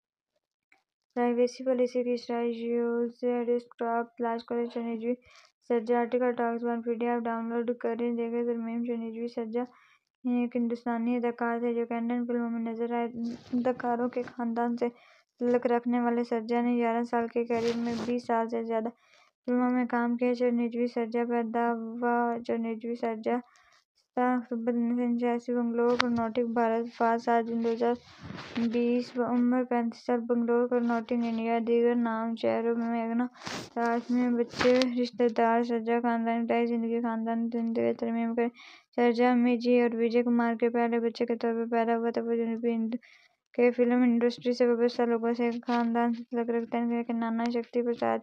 प्राइवेसी पॉलिसी की शरह यूजर डेस्कटॉप तलाश करें निजवी सज्जा आर्टिकल टॉक्स पीडीएफ डाउनलोड करें देखें तरमीम निजवी सज्जा एक हिंदुस्तानी अदाकार थे जो कैनेडियन फिल्मों में नजर आए। अदाकारों के खानदान से ताल्लुक रखने वाले सज्जा ने 11 साल के करियर में 20 साल से ज़्यादा फिल्मों में काम किया। चिरंजीवी सर्जा पैदा हुआ चिरंजीवी सर्जा 17 अक्टूबर 1989 बेंगलुरु कर्नाटक भारत वफात 7 जून 2020 उम्र 35 साल बेंगलुरु कर्नाटक इंडिया दीगर नाम चेहरों में मेघना राज में बच्चे रिश्तेदार सर्जा खानदानी बताई जिंदगी खानदानी जिंदगी तरमीम करें सर्जा मिजी और विजय कुमार के पहले बच्चे के तौर पर पैदा हुआ था। वो जनवरी के फिल्म इंडस्ट्री से वाबस्ता लोगों से खानदान से ताल्लुक रखते हैं कि नाना शक्ति प्रसाद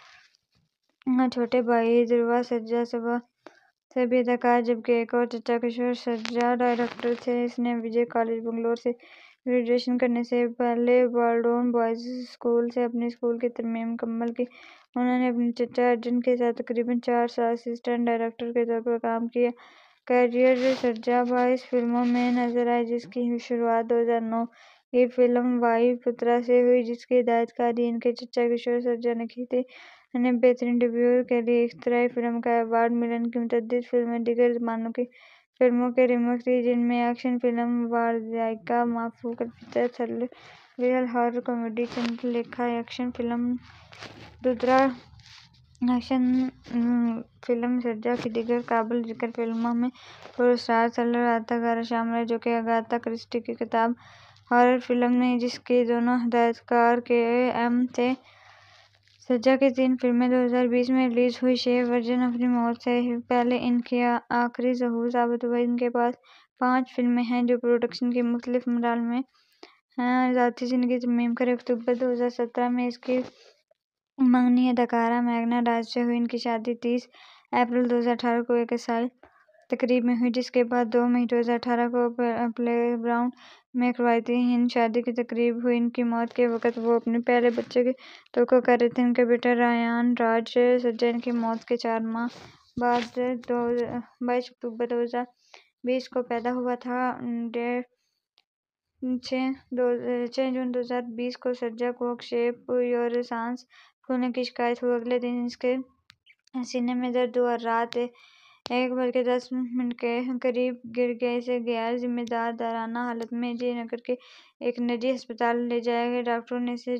चचा छोटे भाई ध्रुवा सर्जा से भी अदाकार जबकि एक और चचा किशोर सर्जा डायरेक्टर थे। इसने विजय कॉलेज बेंगलुरु से ग्रेजुएशन करने से पहले वाल्डोन बॉयज स्कूल से अपनी स्कूल की तरमीम मुकम्मल की। उन्होंने अपने चचा अर्जुन के साथ तकरीबन 4 साल असिस्टेंट डायरेक्टर के तौर पर काम किया। करियर सर्जा 22 फिल्मों में नजर आए जिसकी शुरुआत 2009 की फिल्म वाई पुत्रा से हुई जिसकी हिदायतकारी इनके चचा किशोर सर्जा ने की थी। उन्हें बेहतरीन डेब्यू के लिए इख्तियारी फिल्म का अवार्ड मिला। इनकी मुतअद्दिद फिल्में दीगर ज़बानों की फिल्मों के रीमेक थी जिनमें एक्शन फिल्म वारज़ाइका माफूक अलफितर thriller horror comedy Chandralekha action film Rudra action film Sarja की दीगर काबिल जिक्र फिल्मों में पुरस्कार थ्रिलर अगाथा शामिल है जो कि अगाथा क्रिस्टी की किताब हॉरर फिल्म नहीं जिसके दोनों हिदायतकार के एम थे। सर्जा की 3 फिल्में 2020 में रिलीज हुई। शेफ वर्जन अपनी मौत से पहले इनकी आखिरी ज़हूर साबित हुआ। इनके पास 5 फिल्में हैं जो प्रोडक्शन के मुख्तलिफ मराहल में हैं। ज़ाती ज़िंदगी तरमीम करें अक्टूबर 2017 में इसकी मंगनी अदाकारा मेघना राज से हुई। इनकी शादी 30 अप्रैल 2018 को एक ईसाई तकरीब में हुई जिसके बाद 2 मई 2018 को प्लेग्राउंड में एक रवायती हिंद शादी की तकरीब हुई। इनकी मौत के वक्त वो अपने पहले बच्चे की तवक्को कर रहे थे। इनका बेटा रायान राज सर्जा इनकी मौत के 4 माह बाद 22 अक्टूबर 2020 को पैदा हुआ था। 6 जून 2020 को सर्जा को अक्षेप खोलने की शिकायत हुई। अगले दिन इसके सीने में दर्द हुआ। रात 1:10 के करीब गिर गया। इसे गैर जिम्मेदाराना हालत में जयनगर के एक निजी अस्पताल ले जाया गया। डॉक्टरों ने इसे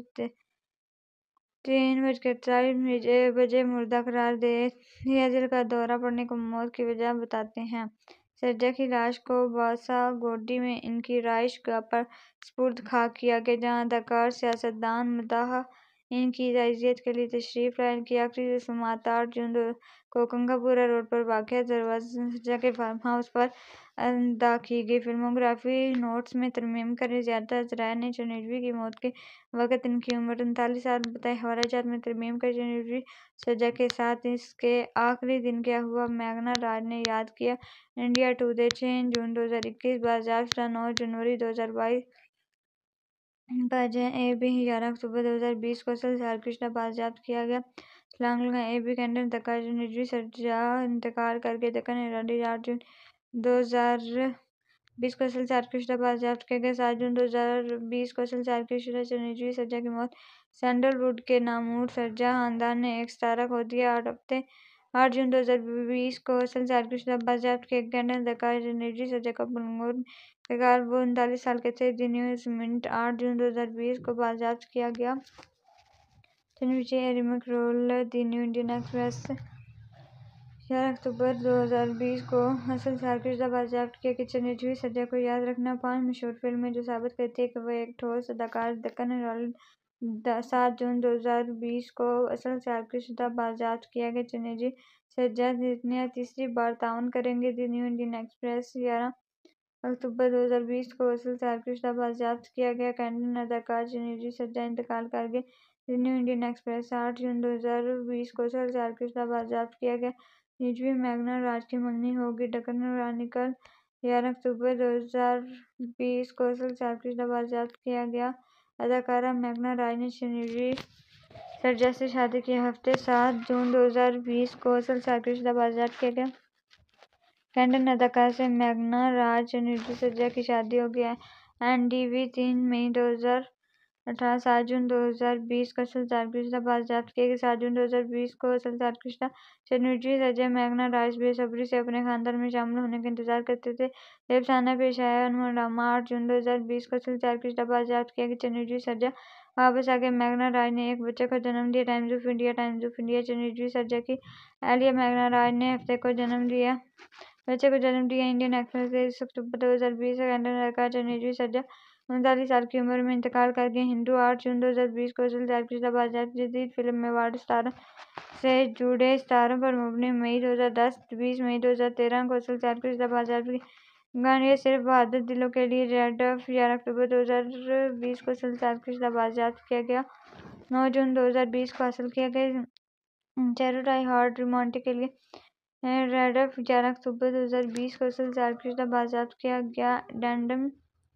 3:48 बजे मुर्दा करार दे दिया। दिल का दौरा पड़ने को मौत की वजह बताते हैं। सर्जा की लाश को बासागोडी में इनकी रिहाइश गाह पर सुपुर्द खाक किया गया जहां अदाकार सियासतदान मदाह इनकी ताज़ियत के लिए तशरीफ लाए। इनकी आखिरी रस्मात 8 जून को कंगापुरा रोड पर वाक़िआ दरवाज़ा सर्जा के फार्म हाउस पर अदा की गई। फिल्मोग्राफी नोट्स में तरमीम करें ज़ियादा ज़राए ने चिरंजीवी की मौत के वक्त इनकी उम्र 39 साल बताई। हवाला जात में तरमीम कर चिरंजीवी सर्जा के साथ इसके आखिरी दिन क्या हुआ मेघना राज ने याद किया। इंडिया टुडे 6 जून 2021 बाजियाब 9 जनवरी 2022 बाजें ए.बी. 11 अक्टूबर 2020 को असल झारखंड बाजियाब किया गया। सलांगला ए.बी. कैनेडियन अदाकार चिरंजीवी सर्जा इंतकाल कर गए। दक्कन हेराल्ड 8 जून 2020 को असल झारखंड बाजियाब किया गया। 7 जून 2020 को असल झारखंड चिरंजीवी सर्जा की मौत सैंडलवुड के नामूर सर्जा खानदान ने एक सितारा खो दिया। 8 जून 2020 को असल झारखंड बाजियाब किया गया। कैनेडियन अदाकार चिरंजीवी सर्जा का बेंगलुरु में इंतकाल वो 39 साल के थे। द न्यूज़ मिनट 8 जून 2020 को बाजियाब किया गया। Chiranjeevi remake role the New Indian Express 11 अक्टूबर 2020 को असल झारखंड बाजियाब किया गया। चिरंजीवी सर्जा को याद रखना 5 मशहूर फिल्में जो साबित करती है कि वह एक ठोस अदाकार दक्कन हेराल्ड 7 جون 2020 کو اصل سے عارقی شدہ بازیافت کیا گیا چنجی سرجا دنیا تیسری بار تعاون کریں گے دی نیو انڈین ایکسپریس 11 اکتوبر 2020 کو اصل سے عارقی شدہ بازیافت کیا گیا کینیڈین اداکار چنجی سرجا انتقال کر گئے دی نیو انڈین ایکسپریس 8 جون 2020 کو اصل سے عارقی شدہ بازیافت کیا گیا نیجوی میگنا راج کی منگنی ہوگی ڈکن کرانیکل 11 اکتوبر 2020 کو اصل سے عارقی شدہ بازیافت کیا گیا اداکارہ میگنا راج نے چنجی سرجا سے شادی کی ہفتے 7 جون 2020 کو اصل سے عارقی شدہ بازیافت کیا گیا کینیڈین اداکارہ سے میگنا راج چنجی سرجا کی شادی ہوگی این ڈی وی 3 مئی 2018 7 جون 2020 کو اصل سے عارقی شدہ بازیافت کیا گیا 7 جون 2020 کو اصل سے عارقی شدہ چنجی سرجا میگنا راج بے صبری سے اپنے خاندان میں شامل ہونے کا انتظار کرتے تھے جب سامنے پیش آیا انہوں نے 8 جون 2020 کو اصل سے عارقی شدہ بازیافت کیا گیا چنجی سرجا واپس آ گئے میگنا راج نے ایک بچے کو جنم دیا ٹائمز آف انڈیا چنجی سرجا کی اہلیہ میگنا راج نے بچے کو جنم دیا انڈین ایکسپریس 23 اکتوبر 2020 سے کینیڈین اداکار چنجی سرجا 39 سال کی عمر میں انتقال کر گئے ہندو 8 جون 2020 کو اصل سے عارقی شدہ بازیافت جدید فلم ایوارڈ ستاروں سے جڑے ستاروں پر مبنی مئی 2010 20 مئی 2013 کو اصل سے عارقی شدہ بازیافت کی گانا یہ صرف بہادر دلوں کے لیے ریڈ ایف 11 اکتوبر 2020 کو اصل سے عارقی شدہ بازیافت کیا گیا 9 جون 2020 کو حاصل کیا گیا چیرو ڈائی ہارڈ رومانٹک کے لیے ریڈ ایف 11 اکتوبر 2020 کو اصل سے عارقی شدہ بازیافت کیا گیا ڈینڈم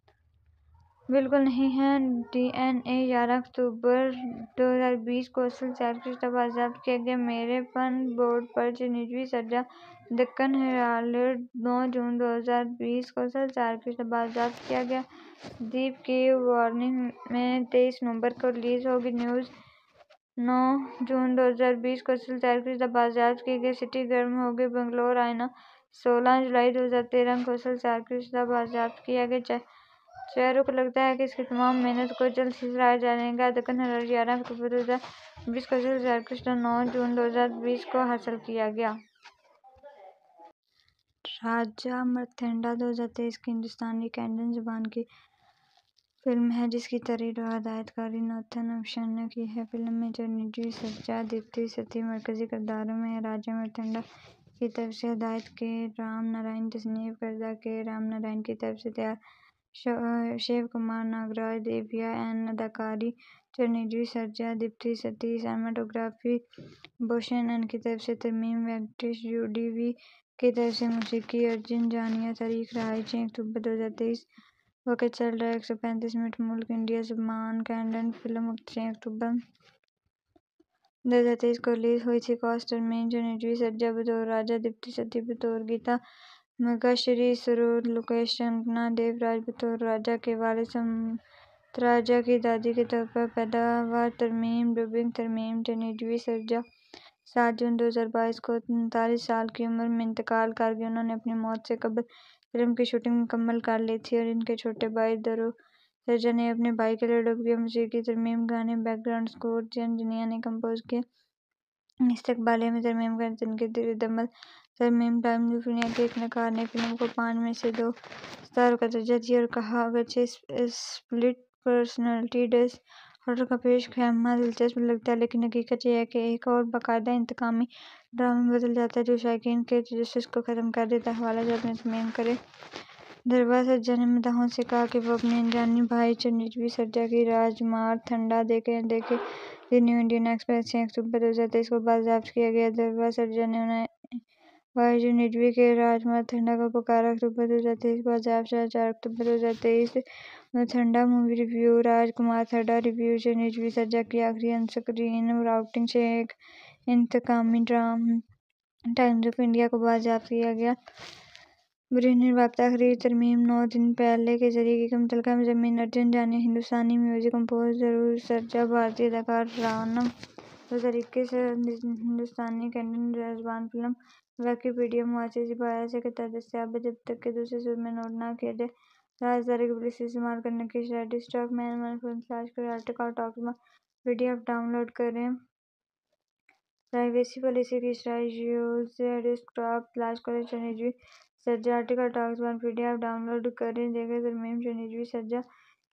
بالکل نہیں ہے ڈی این اے 11 اکتوبر 2020 کو اصل سے عارقی شدہ بازیافت کیا گیا میرے پن بورڈ پر چنجی سرجا دکن ہیرالڈ 9 جون 2020 کو اصل سے عارقی شدہ بازیافت کیا گیا دیپ کی وارننگ میں 23 نومبر کو ریلیز ہوگی نیوز 9 جون 2020 کو اصل سے عارقی شدہ بازیافت کی گئی سٹی گرم ہوگی بنگلور آئینہ 16 جولائی 2013 کو اصل سے عارقی شدہ بازیافت کیا گیا چہروں کو لگتا ہے کہ اس کی تمام محنت کو جلد ہی سراہا جائے گا دکن ہیرالڈ 11 اکتوبر 2020 کو اصل سے عارقی شدہ 9 جون 2020 کو حاصل کیا گیا راجہ مرتھنڈا 2023 کی ہندوستانی کینیڈین زبان کی فلم ہے جس کی تحریر اور ہدایت کاری ناتھن اشون نے کی ہے فلم میں چنجی سرجا دیپتی ستھی مرکزی کرداروں میں ہیں راجہ مرتھنڈا کی طرف سے ہدایت کے رام نارائن تصنیف کردہ کے رام نارائن کی طرف سے تیار شیو کمار ناگراج دیویا این اداکاری چنجی سرجا دیپتی ستھی سینماٹوگرافی بھوشن این کی طرف سے ترمیم وینکٹیش یو ڈی وی کی طرف سے موسیقی ارجن جانیا تاریخ رہائش 6 اکتوبر 2023 وقت چل رہا ہے 135 منٹ ملک انڈیا زبان کینیڈین فلم 6 اکتوبر 2023 کو ریلیز ہوئی تھی کاسٹ ترمیم چنجی سرجا بطور راجہ دیپتی ستھی بطور گیتا مگا شری سروت لوکیش کنگنا دیو راج بطور راجہ کے والد سمنتراجا کی دادی کے طور پر پیداوار ترمیم ڈبنگ ترمیم چنجی سرجا 7 جون 2022 کو 39 سال کی عمر میں انتقال کر گئے انہوں نے اپنی موت سے قبل فلم کی شوٹنگ مکمل کر لی تھی اور ان کے چھوٹے بھائی درو سرجا نے اپنے بھائی کے لیے ڈب کیا موسیقی ترمیم گانے بیک گراؤنڈ اسکور جانیا نے کمپوز کیا استقبالیہ میں ترمیم کریں تنقید رد عمل ترمیم ٹائمز آف انڈیا کے ایک نقاد نے فلم کو 5 میں سے 2 ستاروں کا درجہ دیا اور کہا اگرچہ اسپلٹ پرسنالٹی ڈس آرڈر کا پیش خیمہ دلچسپ لگتا ہے لیکن حقیقت یہ ہے کہ ایک اور باقاعدہ انتقامی ڈرامے میں بدل جاتا ہے جو شائقین کے تجسس کو ختم کر دیتا ہے حوالہ جات میں ترمیم کریں دھروا سرجا نے مداحوں سے کہا کہ وہ اپنے انجانی بھائی چنجی سرجا کی راج مارتھنڈا دیکھیں دی نیو انڈین ایکسپریس 6 اکتوبر 2023 کو بازیافت کیا گیا دھروا سرجا نے انہیں بھائی چنجی کے راج مارتھنڈا کو پکارا اکتوبر 2023 کو بازیافت 4 اکتوبر 2023 مارتھنڈا مووی ریویو راج مارتھنڈا ریویو چنجی سرجا کی آخری آن سکرین آؤٹنگ سے ایک انتقامی ڈرامہ ٹائمز آف انڈیا کو بازیافت کیا گیا برین رابطہ خرید ترمیم 9 دن پہلے کے ذریعے کی متعلقہ مضامین ارجن جانیا ہندوستانی میوزک کمپوزر سرجا بھارتی اداکار رانم 2021 ہندوستانی کینیڈین زبان فلم ویکیپیڈیا معاشی زبان سے خطہ دستیاب ہے جب تک کہ دوسرے صوبے میں نوٹ نہ کیا جائے رازداری کی پالیسی استعمال کرنے کی شرح ڈیسکٹاپ مین فلم تلاش کریں article document P D F down load کریں پرائیویسی پالیسی کی شرح یوز ڈیسکٹاپ تلاش کریں چنجی Sarja article document P D F down load کریں دیگر ترمیم چنجی سرجا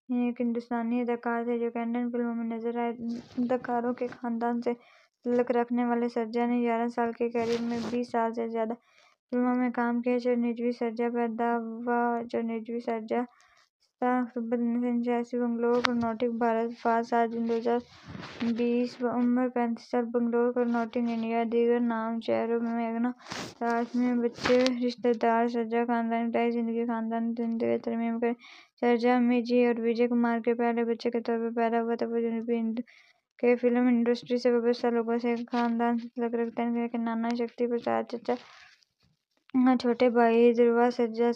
ایک ہندوستانی اداکار تھے جو کنڑ فلموں میں نظر آئے۔ اداکاروں کے خاندان سے تعلق رکھنے والے سرجا نے 11 سال کے کیریئر میں 20 سال سے زیادہ فلموں میں کام کیا۔ چرنجیوی سرجا پیداوار چرنجیوی سرجا 17 اکتوبر 1989 بنگلورو کرناٹک بھارت وفات 7 جون 2020 عمر 35 سال بنگلورو کرناٹک انڈیا دیگر نام چہروں میگنا راج میں بچے رشتہ دار سرجا خاندانی طرز زندگی خاندانی زندگی ترمیم کریں سرجا امیجی اور وجے کمار کے پہلے بچے کے طور پر پیدا ہوا تھا۔ وہ جنوبی ہند کے فلم انڈسٹری سے وابستہ لوگوں سے ایک خاندان سے تعلق رکھتے ہیں جن کے نانا شکتی پرساد چچا اور چھوٹے بھائی دھروا سرجا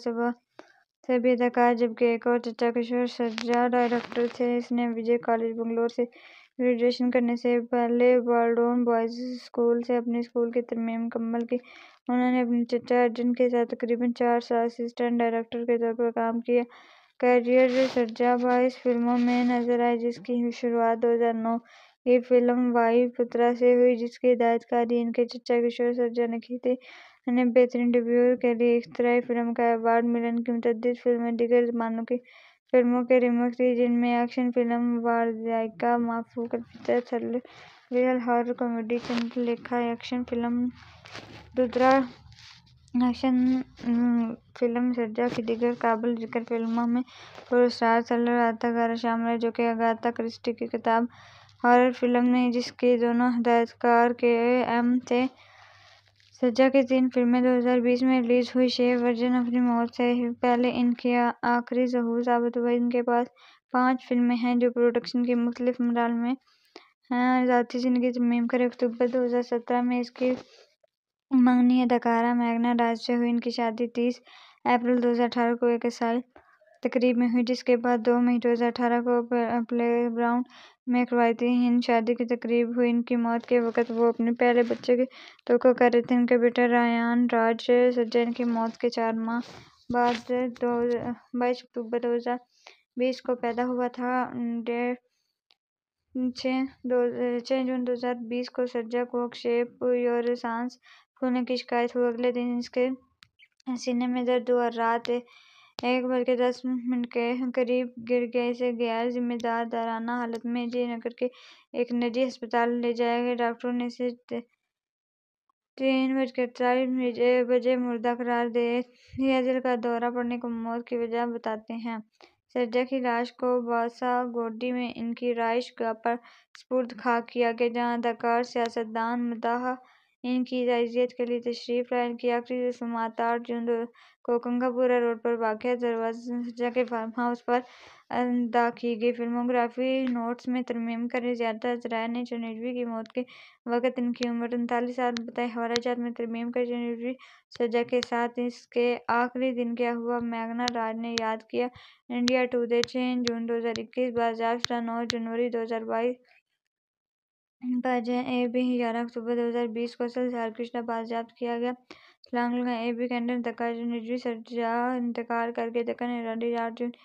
سے بھی اداکار جبکہ ایک اور چچا کشور سرجا ڈائریکٹر تھے۔ اس نے وجے کالج بنگلورو سے گریجویشن کرنے سے پہلے بالڈون بوائز اسکول سے اپنی اسکول کی تعلیم مکمل کی۔ انہوں نے اپنے چچا ارجن کے ساتھ تقریباً 4 سال اسسٹنٹ ڈائریکٹر کے طور پر کام کیا۔ کیریئر سرجا 22 فلموں میں نظر آئے جس کی شروعات 2009 کی فلم وائی پترا سے ہوئی جس کی ہدایت کاری ان کے چچا کشور سرجا نے کی تھی۔ انہیں بہترین ڈیبیو کے لیے اختراعی فلم کا ایوارڈ ملا۔ ان کی متعدد فلمیں دیگر زبانوں کی فلموں کے ریمیک تھیں جن میں ایکشن فلم وارزائکا مافوق الفطرت thriller horror comedy Chandralekha action film Rudra action film Sarja کی دیگر قابل ذکر فلموں میں پراسرار تھرلر اداکارہ شامل ہیں جو کہ اگاتھا کرسٹی کی کتاب ہارر فلم نہیں جس کے دونوں ہدایت کار کے ایم تھے۔ سرجا کی 3 فلمیں 2020 میں ریلیز ہوئیں۔ شیف ورجن اپنی موت سے پہلے ان کی آخری ظہور ثابت ہوا۔ ان کے پاس 5 فلمیں ہیں جو پروڈکشن کے مختلف مراحل میں ہیں۔ ذاتی زندگی ترمیم کریں اکتوبر 2017 میں اس کی منگنی اداکارہ میگنا راج سے ہوئی۔ ان کی شادی 30 اپریل 2018 کو ایک عیسائی تقریب میں ہوئی جس کے بعد 2 مئی 2018 کو پلے گراؤنڈ میں ایک روایتی ہند شادی کی تقریب ہوئی۔ ان کی موت کے وقت وہ اپنے پہلے بچے کی توقع کر رہے تھے۔ ان کا بیٹا رایان راج سرجا ان کی موت کے 4 ماہ بعد 22 اکتوبر 2020 کو پیدا ہوا تھا۔ 6 جون 2020 کو سرجا کو اکشیپ یوراسانس پھولنے کی شکایت ہوئی۔ اگلے دن اس کے سینے میں درد ہوا اور رات 1:10 کے قریب گر گیا۔ اسے غیر ذمہ دارانہ حالت میں جے نگر کے ایک نجی ہسپتال لے جایا گیا۔ ڈاکٹروں نے اسے 3:48 بجے مردہ قرار دے دیا۔ دل کا دورہ پڑنے کو موت کی وجہ بتاتے ہیں۔ سرجا کی لاش کو باساگوڈی میں ان کی رہائش گاہ پر سپرد خاک کیا گیا جہاں اداکار سیاست دان مداح ان کی تعزیت کے لیے تشریف لائے۔ ان کی آخری رسومات 8 جون کو کنگاپورہ روڈ پر واقع دھروا سرجا کے فارم ہاؤس پر ادا کی گئی۔ فلموگرافی نوٹس میں ترمیم کریں زیادہ ذرائع نے چرنجیوی کی موت کے وقت ان کی عمر 39 سال بتائی۔ حوالہ جات میں ترمیم کریں چرنجیوی سرجا کے ساتھ اس کے آخری دن کیا ہوا میگنا راج نے یاد کیا۔ انڈیا ٹوڈے 6 جون 2021 بازیافت شدہ 9 جنوری 2022 بجے اے بی 11 اکتوبر 2020 کو اصل سالگرہ بازیافت کیا گیا۔ السلام علیکم۔ اے بی کنڑ اداکار چرنجیوی سرجا انتقال کر گئے۔ دکن ایرانی 8 جون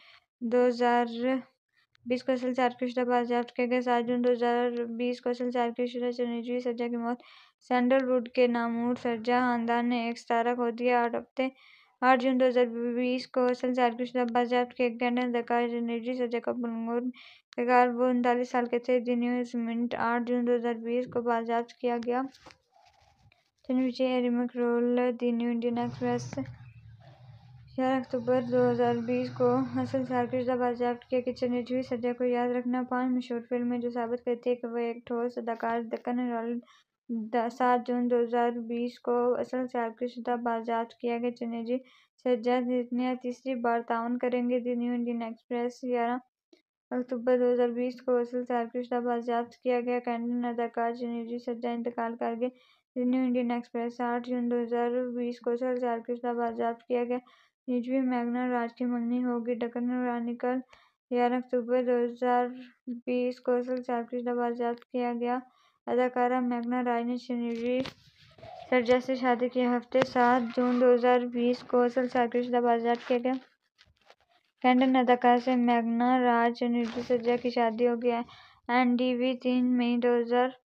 2020 کو اصل سالگرہ بازیافت کیا گیا۔ 7 جون 2020 کو اصل سالگرہ چرنجیوی سرجا کی موت سینڈل ووڈ کے نامور سرجا خاندان نے ایک ستارہ کھو دیا۔ 8 جون 2020 کو اصل سالگرہ بازیافت کیا گیا۔ کنڑ اداکار چرنجیوی سرجا کا بنگلورو میں انتقال۔ وہ 39 سال کے تھے۔ دی نیوز منٹ 8 جون 2020 کو بازیافت کیا گیا۔ Chiranjeevi remake role the New Indian Express 11 اکتوبر 2020 کو اصل سالگرہ بازیافت کیا گیا۔ چرنجیوی سرجا کو یاد رکھنا 5 مشہور فلمیں جو ثابت کرتی ہیں کہ وہ ایک ٹھوس اداکار دکن ایرانی 7 جون 2020 کو اصل سالگرہ بازیافت کیا گیا۔ چرنجیوی سرجا تیسری بار تعاون کریں گے۔ دی نیو انڈین ایکسپریس 11 اکتوبر 2020 کو اصل سالگرہ بازیافت کیا گیا۔ کنڑ اداکار چرنجیوی سرجا انتقال کر گئے۔ دی نیو انڈین ایکسپریس 8 جون 2020 کو اصل سالگرہ بازیافت کیا گیا۔ چرنجیوی میگنا راج کی منگنی ہوگی۔ ڈکن کرانیکل 11 اکتوبر 2020 کو اصل سالگرہ بازیافت کیا گیا۔ اداکارہ میگنا راج نے چرنجیوی سرجا سے شادی کی۔ ہفتے 7 جون 2020 کو اصل سالگرہ بازیافت کیا گیا۔ کنڑ اداکارہ سے میگنا راج چرنجیوی سرجا کی شادی ہو گئی۔ این ڈی وی 3 مئی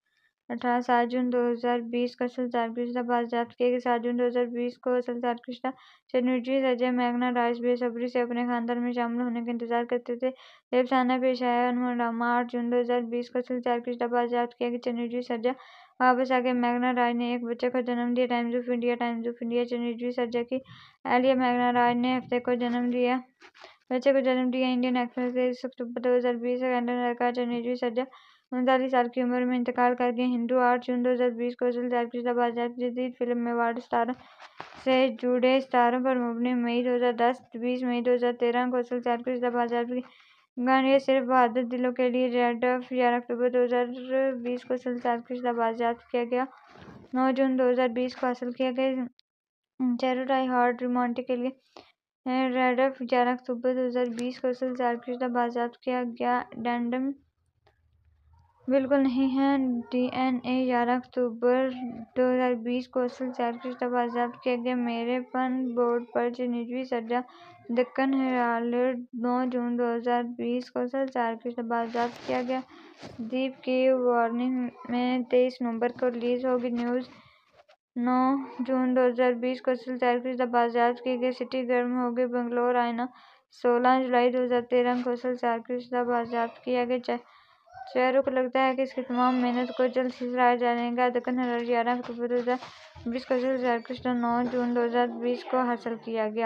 7 جون 2020 کو اصل کارکردہ بازیافت کیا گیا۔ 7 جون 2020 کو اصل کارکردہ چرنجیوی سرجا میگنا رائس بے صبری سے اپنے خاندان میں شامل ہونے کا انتظار کرتے تھے، جب سانحہ پیش آیا انہوں ڈرامہ۔ 8 جون 2020 کو اصل کارکردہ بازیافت کیا گیا۔ چرنجیوی سرجا واپس آ گئے، میگنا رائے نے ایک بچے کو جنم دیا۔ Times of India Chiranjeevi Sarja کی اہلیہ میگنا رائے نے بچے کو جنم دیا۔ انڈین ایکسپریس 23 اکتوبر 2020 کو کینیڈین اداکار چرنجیوی سرجا 39 سال کی عمر میں انتقال کر گئے۔ ہندو 8 جون 2020 کو اصل کارکردہ بازیافت جدید فلم ایوارڈ ستاروں سے جڑے ستاروں پر مبنی مئی 2010 20 مئی 2013 کو اصل کارکردہ بازیافت کی گان یہ صرف بہادر دلوں کے لیے ریڈ ایف 11 اکتوبر 2020 کو اصل کارکردہ بازیافت کیا گیا۔ 9 جون 2020 کو حاصل کیا گیا۔ چیروٹ آئی ہارٹ رومانٹک کے لیے ریڈ ایف 11 اکتوبر 2020 کو اصل کارکردہ بازیافت کیا گیا۔ ڈینڈم بالکل نہیں ہے ڈی این اے 11 اکتوبر 2020 کو اصل کارکردہ بازیافت کیا گیا۔ میرے فن بورڈ پر چرنجیوی سرجا دکن ہیرالڈ 9 جون 2020 کو اصل کارکردہ بازیافت کیا گیا۔ دیپ کی وارننگ میں 23 نومبر کو ریلیز ہوگی۔ نیوز 9 جون 2020 کو اصل کارکردہ بازیافت کی گئی۔ سٹی گرم ہوگی بنگلور آئینہ 16 جولائی 2013 کو اصل کارکردہ بازیافت کیا گیا۔ چیرو کو لگتا ہے کہ اس کی تمام محنت کو جلد ہی سراہا جائے گا۔ دکن ہیرالڈ 11 اکتوبر 2020 کو اصل کارکردہ 9 جون 2020 کو حاصل کیا گیا۔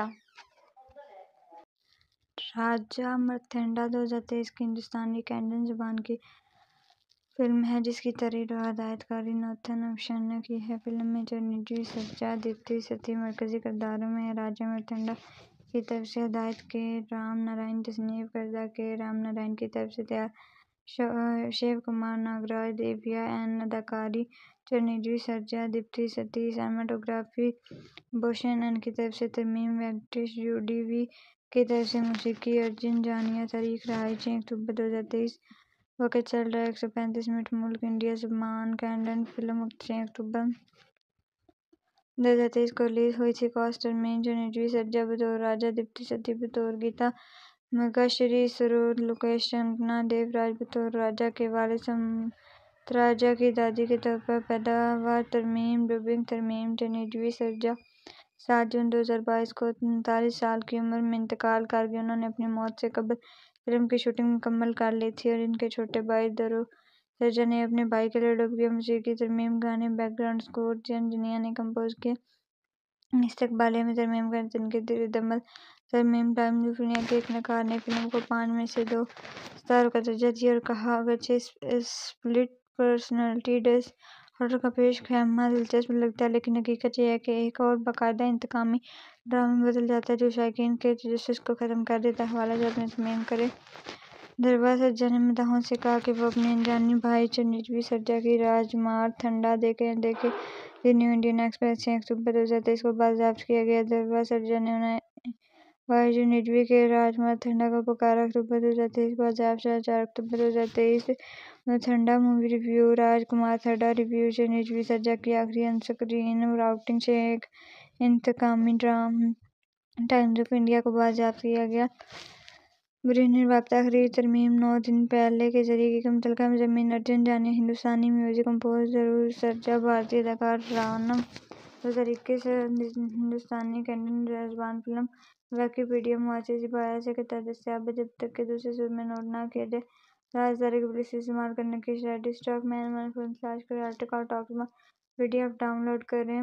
راجہ مرتنڈا 2023 کی ہندوستانی کینیڈین زبان کی فلم ہے جس کی تحریر اور ہدایت کاری ناتھن امشن نے کی ہے۔ فلم میں چرنجیوی سرجا، دیپتی ستھی مرکزی کرداروں میں ہیں۔ راجہ مرتنڈا کی طرف سے ہدایت کے رام نارائن، تصنیف کردہ کے رام نارائن کی طرف سے تیار شیو کمار ناگراج، دیویا این اداکاری چرنجیوی سرجا، دیپتی ستھی سینماٹوگرافی بھوشن این کی طرف سے ترمیم وینکٹیش، یو ڈی وی کی طرف سے موسیقی ارجن جانیا۔ تاریخ رہائی 6 اکتوبر 2023 وقت چل رہا ہے 135 منٹ ملک انڈیا زبان کینیڈین فلم 6 اکتوبر 2023 کو ریلیز ہوئی تھی۔ کاسٹ ترمیم چرنجیوی سرجا بطور راجہ، دیپتی ستھی بطور گیتا مگاشری، سروت لوکیش کنگنا، دیو راج بطور راجہ کے والد سمنتراجا کی دادی کے طور پر پیداوار ترمیم ڈبنگ ترمیم چرنجیوی سرجا 7 جون 2022 کو 39 سال کی عمر میں انتقال کر گئے۔ انہوں نے اپنی موت سے قبل فلم کی شوٹنگ مکمل کر لی تھی اور ان کے چھوٹے بھائی دھرو سرجا نے اپنے بھائی کے لیے ڈبنگ موسیقی ترمیم گانے بیک گراؤنڈ اسکور جنیا نے کمپوز کیے۔ استقبالیہ میں ترمیم کریں تنقیدی رد عمل ترمیم ٹائمز آف انڈیا کے ایک نگار نے فلم کو 5 میں سے 2 ستاروں کا درجہ دیا اور کہا اگرچہ اسپلٹ پرسنالٹی ڈس آرڈر کا پیش خیمہ دلچسپ لگتا ہے لیکن حقیقت یہ ہے کہ ایک اور باقاعدہ انتقامی ڈرامے میں بدل جاتا ہے جو شائقین کے تجسس کو ختم کر دیتا ہے۔ حوالہ جات میں ترمیم کریں دھروا سرجا نے مداحوں سے کہا کہ وہ اپنے انجانی بھائی چرنجیوی سرجا کی راجمارتھنڈا دیکھیں۔ دی نیو انڈین ایکسپریس 6 اکتوبر 2023 کو بازیافت کیا گیا۔ دھروا سرجا نے اپنے بھائی چرنجیوی کے راجمارتھنڈا کو پکارا۔ اکتوبر 2023 کو بازیافت 4 اکتوبر 2023 مارتھنڈا مووی ریویو راج مارتھنڈا ریویو چرنجیوی سرجا کی آخری آن سکرین آؤٹنگ سے ایک انتقامی ڈرامہ ٹائمز آف انڈیا کو بازیافت کیا گیا۔ برہنر رابطہ خرید ترمیم 9 دن پہلے کے ذریعے کی متعلقہ مضامین ارجن جانیا ہندوستانی میوزک کمپوزر سرجا بھارتی اداکار رانم 2021 ہندوستانی کینیڈین زبان فلم ویکیپیڈیا معاشرتی بحائث کے تحت دستیاب ہے جب تک کہ دوسرے صوبے میں نوٹ نہ کیا جائے۔ رازداری کی پالیسی استعمال کرنے کی شرائط ڈیسکٹاپ مین فلم تلاش کریں آرٹک اور ٹاکسما P D F down load کریں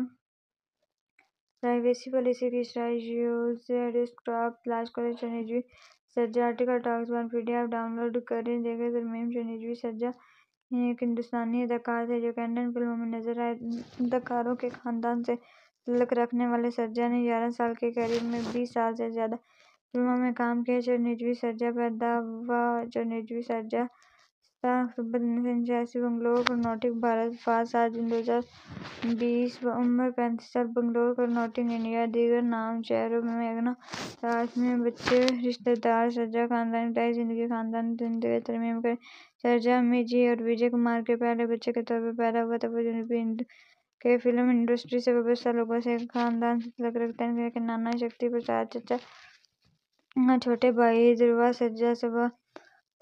پرائیویسی پالیسی کی شرائط یوز ڈیسکٹاپ تلاش کریں چرنجیوی سرجا آرٹک اور ٹاکسما P D F down load کریں دیگر ترمیم چرنجیوی سرجا ایک ہندوستانی اداکار تھے جو کینیڈین فلموں میں نظر آئے۔ اداکاروں کے خاندان سے تعلق رکھنے والے سرجا نے 11 سال کے کیریئر میں 20 سال سے زیادہ فلموں میں کام کیا۔ چرنجیوی سرجا پیدا ہوا چرنجیوی سرجا 17 اکتوبر 1989 بنگلور کرناٹک بھارت وفات 7 جون 2020 عمر 35 سال بنگلور کرناٹک انڈیا دیگر نام چیرو میگنا رائس میں بچے رشتہ دار سرجا خاندان ابتدائی زندگی خاندان زندہ ہوئے ترمیم کریں سرجا امیجی اور وجے کمار کے پہلے بچے کے طور پر پیدا ہوا تھا۔ وہ جنوبی ہند کے فلم انڈسٹری سے وابستہ لوگوں سے خاندان سے تعلق رکھتے ہیں ان کے نانا شکتی پرساد چچا چھوٹے بھائی دھروا سرجا سبھا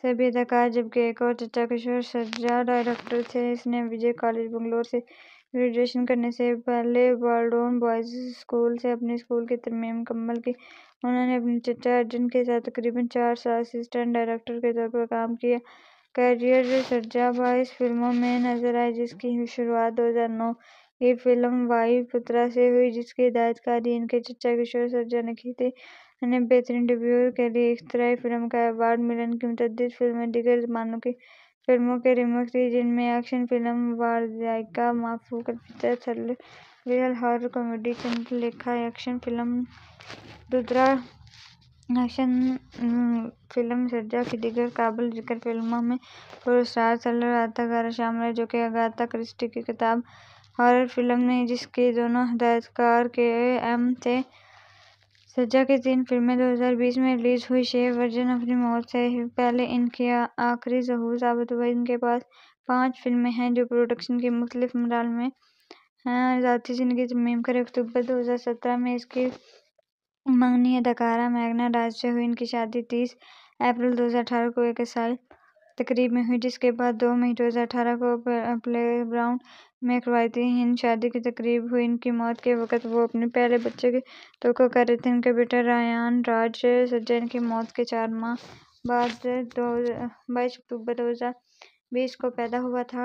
سبھی اداکار، جبکہ ایک اور چچا کشور سرجا ڈائریکٹر تھے۔ اس نے وجے کالج، بنگلور سے گریجویشن کرنے سے پہلے بالڈون بوائز اسکول سے اپنی اسکول کی تعلیم مکمل کی۔ انہوں نے اپنے چچا ارجن کے ساتھ تقریباً 4 سال اسسٹنٹ ڈائریکٹر کے طور پر کام کیا۔ کیریئر سرجا 22 فلموں میں نظر آئے، جس کی شروعات 2009 کی فلم وائی پترا سے ہوئی، جس کی ہدایت کاری ان کے چچا کشور سرجا نے کی تھی۔ انہیں بہترین ڈیبیو کے لیے اختراعی فلم کا ایوارڈ ملا۔ ان کی متعدد فلمیں دیگر زبانوں کی فلموں کے ریمیک تھیں، جن میں ایکشن فلم وارزائکا، مافوق الفطرت، thriller horror comedy Chandralekha action film Rudra action film. Sarja کی دیگر قابل ذکر فلموں میں پراسرار تھرلر اداکارہ شامل ہیں، جو کہ اگاتھا کرسٹی کی کتاب ہارر فلم نہیں، جس کے دونوں ہدایت کار کے ایم تھے۔ سرجا کی 3 فلمیں 2020 میں ریلیز ہوئیں۔ شیف ارجن اپنی موت سے پہلے ان کی آخری ظہور ثابت ہوا۔ ان کے پاس 5 فلمیں ہیں جو پروڈکشن کے مختلف مراحل میں ہیں۔ ذاتی زندگی ترمیم کریں۔ اکتوبر 2017 میں اس کی منگنی اداکارہ میگنا راج سے ہوئی۔ ان کی شادی 30 اپریل 2018 کو ایک عیسائی تقریب میں ہوئی، جس کے بعد 2 مئی 2018 کو پلے گراؤنڈ میں ایک روایتی ہند شادی کی تقریب ہوئی۔ ان کی موت کے وقت وہ اپنے پہلے بچے کی توقع کر رہے تھے، ان کا بیٹا رایان راج سرجا۔ ان کی موت کے 4 ماہ بعد 22 اکتوبر 2020 کو پیدا ہوا تھا۔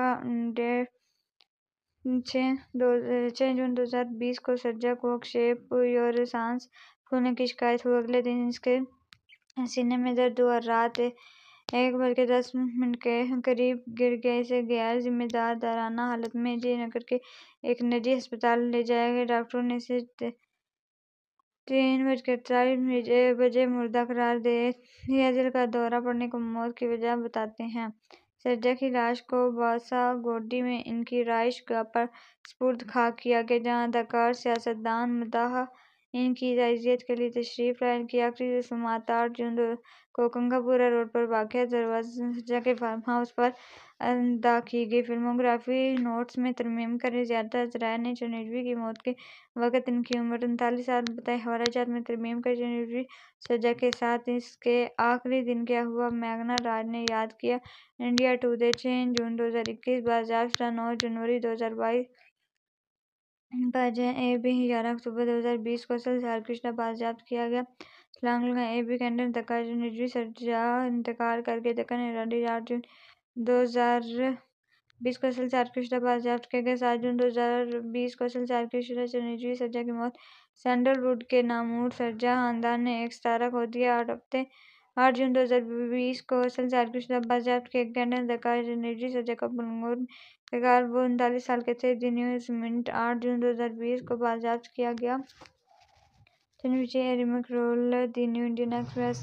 6 جون 2020 کو سرجا کو اکشیپ یوراسانس پھولنے کی شکایت ہوئی۔ اگلے دن اس کے سینے میں درد ہوا اور رات 1:10 کے قریب گر گئے۔ اسے غیر ذمہ دارانہ حالت میں جے نگر کے ایک نجی ہسپتال لے جایا گیا۔ ڈاکٹروں نے اسے 3:48 بجے مردہ قرار دے دیا۔ دل کا دورہ پڑنے کو موت کی وجہ بتاتے ہیں۔ سرجا کی لاش کو باساگوڈی میں ان کی رہائش گاہ پر سپرد خاک کیا گیا، جہاں اداکار، سیاستدان، مداح ان کی تعزیت کے لیے تشریف لائے۔ ان کی آخری رسومات 8 جون کو کنگاپورہ روڈ پر واقع دروازہ سرجا کے فارم ہاؤس پر ادا کی گئی۔ فلموگرافی نوٹس میں ترمیم کریں۔ زیادہ ذرائع نے چنویری کی موت کے وقت ان کی عمر 39 سال بتائی۔ حوالہ جات میں ترمیم کریں۔ چنویری سرجا کے ساتھ اس کے آخری دن کیا ہوا، میگنا راج نے یاد کیا۔ انڈیا ٹوڈے 6 جون 2021 بازیافت شدہ 9 جنوری 2022 باجے اے بی 11 اکتوبر 2020 کو اصل سالگرہ بازیافت کیا گیا۔ سلانگلنگ اے بی کینڈن اداکار چنویری سرجا انتقال کر گئے۔ دکن ایرانی 8 جون 2020 کو اصل سالگرہ بازیافت کیا گیا۔ 7 جون 2020 کو اصل سالگرہ چنویری سرجا کی موت۔ سینڈل ووڈ کے نامور سرجا خاندان نے ایک ستارہ کھو دیا۔ 8 جون 2020 کو اصل سالگرہ بازیافت کیا گیا۔ کینڈن اداکار چنویری سرجا کا بنگلور میں انتقال۔ وہ 39 سال کے تھے۔ دی نیو سیمنٹ 8 جون 2020 کو بازیافت کیا گیا۔ چنویری remake role the New Indian Express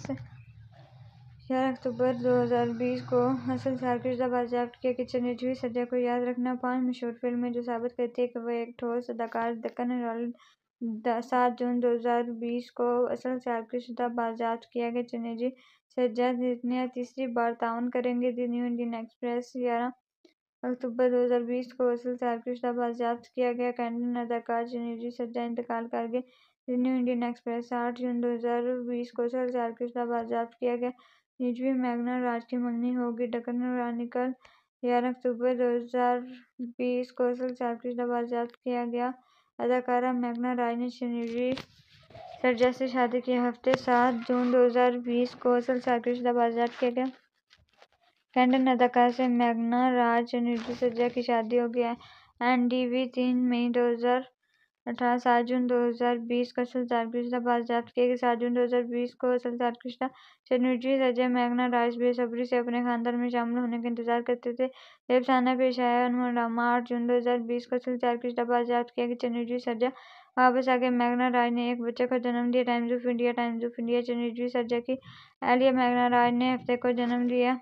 11 اکتوبر 2020 کو اصل سالگرہ بازیافت کیا گیا۔ چنویری سرجا کو یاد رکھنا 5 مشہور فلمیں جو ثابت کرتی ہیں کہ وہ ایک ٹھوس اداکار۔ دکن ہیرالڈ 7 جون 2020 کو اصل سالگرہ بازیافت کیا گیا۔ چنویری سرجا تیسری بار تعاون کریں گے۔ دی نیو انڈین ایکسپریس 11 اکتوبر 2020 کو اصل سالگرہ بازیافت کیا گیا۔ کینڈن اداکار چنویری سرجا انتقال کر گئے۔ دی نیو انڈین ایکسپریس 8 جون 2020 کو اصل سالگرہ بازیافت کیا گیا۔ چنویری میگنا راج کی منگنی ہوگی۔ دکن کرانیکل 11 اکتوبر 2020 کو اصل سالگرہ بازیافت کیا گیا۔ اداکارہ میگنا راج نے چنویری سرجا سے شادی کی۔ ہفتے 7 جون 2020 کو اصل سالگرہ بازیافت کیا گیا۔ کینڈن اداکار سے میگنا راج چنویری سرجا کی شادی ہو گئی۔ این ڈی وی 3 مئی 2018 7 جون 2020 کو اصل سالگرہ بازیافت کیا گیا۔ 7 جون 2020 کو اصل سالگرہ چنویری سرجا میگنا راج بے صبری سے اپنے خاندان میں شامل ہونے کا انتظار کرتے تھے۔ افسانہ پیش آیا انمول ڈرامہ 8 جون 2020 کو اصل سالگرہ بازیافت کیا گیا۔ چنویری سرجا واپس آ گئے۔ میگنا راج نے ایک بچے کو جنم دیا۔ ٹائمز آف انڈیا چنویری سرجا کی اہلیہ میگنا راج نے بچے کو جنم دیا۔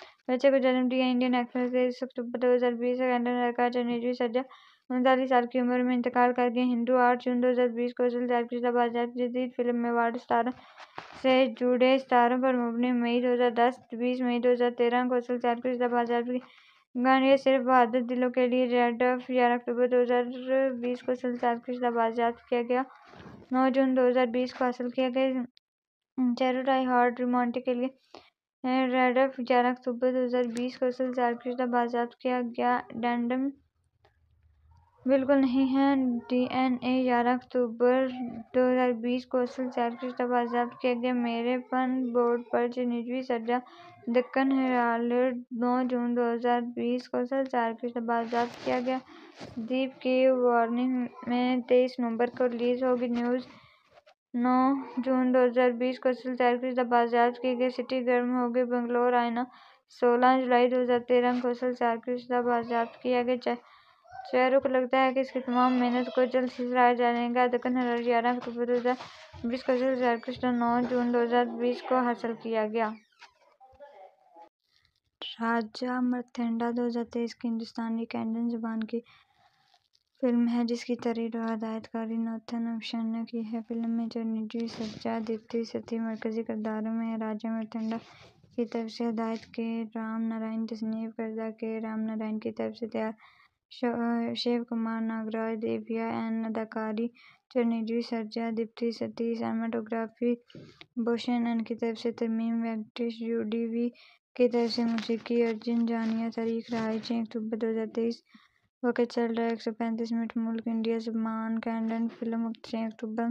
انڈین ایکسپریس 23 اکتوبر 2020 کینڈن اداکار چنویری سرجا 39 سال کی عمر میں انتقال کر گئے۔ ہندو 8 جون 2020 کو اصل سالگرہ بازیافت۔ جدید فلم ایوارڈ ستاروں سے جڑے ستاروں پر مبنی مئی 2010 20 مئی 2013 کو اصل سالگرہ بازیافت کی۔ گانے صرف بہادر دلوں کے لیے ریڈ ایف 11 اکتوبر 2020 کو اصل سالگرہ بازیافت کیا گیا۔ 9 جون 2020 کو حاصل کیا گیا۔ چیرو ڈائی ہارڈ رومانٹک کے لیے ریڈ ایف 11 اکتوبر 2020 کو اصل کارکردہ بازیافت کیا گیا اڈینڈم بالکل نہیں ہے ڈی این اے 11 اکتوبر 2020 کو اصل کارکردہ بازیافت کیا گیا میرے فن بورڈ پر 94ویں سرجا دکن ہیرالڈ 9 جون 2020 کو اصل کارکردہ بازیافت کیا گیا دیپ کی وارننگ میں 23 نومبر کو ریلیز ہوگی نیوز 9 جون 2020 کو اصل کارکردہ بازیافت کی گئی سٹی گرم ہوگی بنگلور آئینہ 16 جولائی 2013 کو اصل کارکردہ بازیافت کیا گیا چہروں کو لگتا ہے کہ اس کی تمام محنت کو جلد ہی سراہا جائے گا دکن ہیرالڈ 11 اکتوبر 2020 کو اصل کارکردہ 9 جون 2020 کو حاصل کیا گیا راجہ مرتھنڈا 2023 کی ہندوستانی کینیڈین زبان کی فلم ہے جس کی تحریر اور ہدایت کاری ناتھن امشن نے کی ہے فلم میں چرنجیوی سرجا دیپتی ستھی مرکزی کرداروں میں ہیں راجہ مرتھنڈا کی طرف سے ہدایت کے رام نارائن تصنیف کردہ کے رام نارائن کی طرف سے تیار شیو کمار ناگراج دیویا این اداکاری چرنجیوی سرجا دیپتی ستھی سینماٹوگرافی بھوشن این کی طرف سے ترمیم وینکٹیش یو ڈی وی کی طرف سے موسیقی ارجن جانیا تاریخ رہائش 6 اکتوبر 2023 وقت چل رہا ہے 135 منٹ ملک انڈیا زبان کینیڈین فلم 6 اکتوبر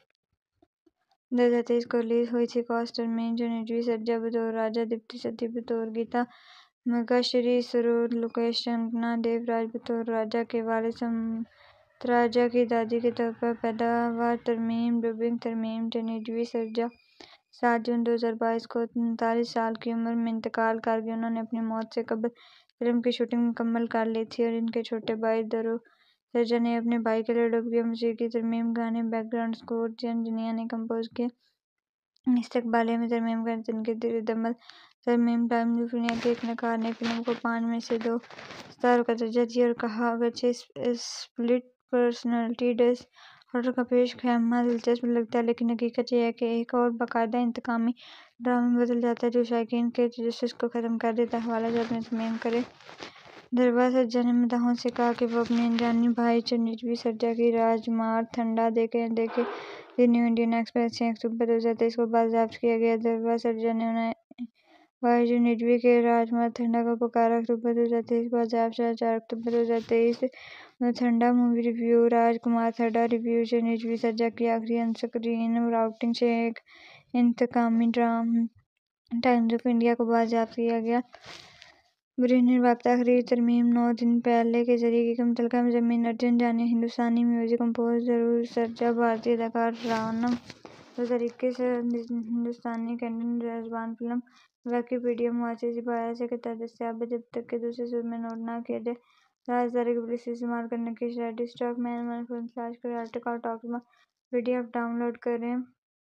2023 کو ریلیز ہوئی تھی کاسٹ اور مین چرنجیوی سرجا بطور راجہ دیپتی ستھی بطور گیتا مگاشری سرور لوکیش کنگنا دیو راج بطور راجہ کے والد سمنتراجا کی دادی کے طور پر پیداوار ترمیم ڈبنگ ترمیم چرنجیوی سرجا 7 جون 2022 کو 39 سال کی عمر میں انتقال کر گئے انہوں نے اپنی موت سے قبل فلم کی شوٹنگ مکمل کر لی تھی اور ان کے چھوٹے بھائی دھرو سرجا نے اپنے بھائی کے لیے ڈب کیا موسیقی ترمیم گانے بیک گراؤنڈ اسکور جنیا نے کمپوز کیے استقبالیہ میں ترمیم کریں تنقیدی ردعمل ترمیم ٹائمز آف انڈیا کے ایک نقاد نے فلم کو 5 میں سے 2 ستاروں کا درجہ دیا اور کہا اگرچہ اسپلٹ پرسنالٹی ڈس آرڈر کا پیش خیمہ دلچسپ لگتا ہے لیکن حقیقت یہ ہے کہ ایک اور باقاعدہ انتقامی ڈرامے میں بدل جاتا ہے جو شائقین کے تجسس کو ختم کر دیتا ہے حوالہ جات میں ترمیم کریں دھروا سرجا نے مداحوں سے کہا کہ وہ اپنے انجانی بھائی چرنجیوی سرجا کی راج مارتھنڈا دیکھیں دی نیو انڈین ایکسپریس 6 اکتوبر 2023 کو بازیافت کیا گیا دھروا سرجا نے انہیں بھائی چرنجیوی کے راج مارتھنڈا کو پکارا اکتوبر 2023 بازیافت 4 اکتوبر 2023 مارتھنڈا مووی ریویو راج مارتھنڈا ریویو چرنجیوی سرجا کی آخری آن سکرین آؤٹنگ سے ایک انتقامی ڈرامہ ٹائمز آف انڈیا کو بازیافت کیا گیا برہنر رابطہ تحریر ترمیم 9 دن پہلے کے ذریعے کی متعلقہ مضامین ارجن جانیا ہندوستانی میوزک کمپوزر سرجا بھارتی اداکار رانم 2021 ہندوستانی کینیڈین زبان فلم ویکیپیڈیا معاشی پایہ سے کے تحت دستیاب ہے جب تک کہ دوسرے صورت میں نوٹ نہ کیا جائے رازداری کی پالیسی استعمال کرنے کی شرح ڈیسکٹاپ میں فلم تلاش کریں article document P D F down load کریں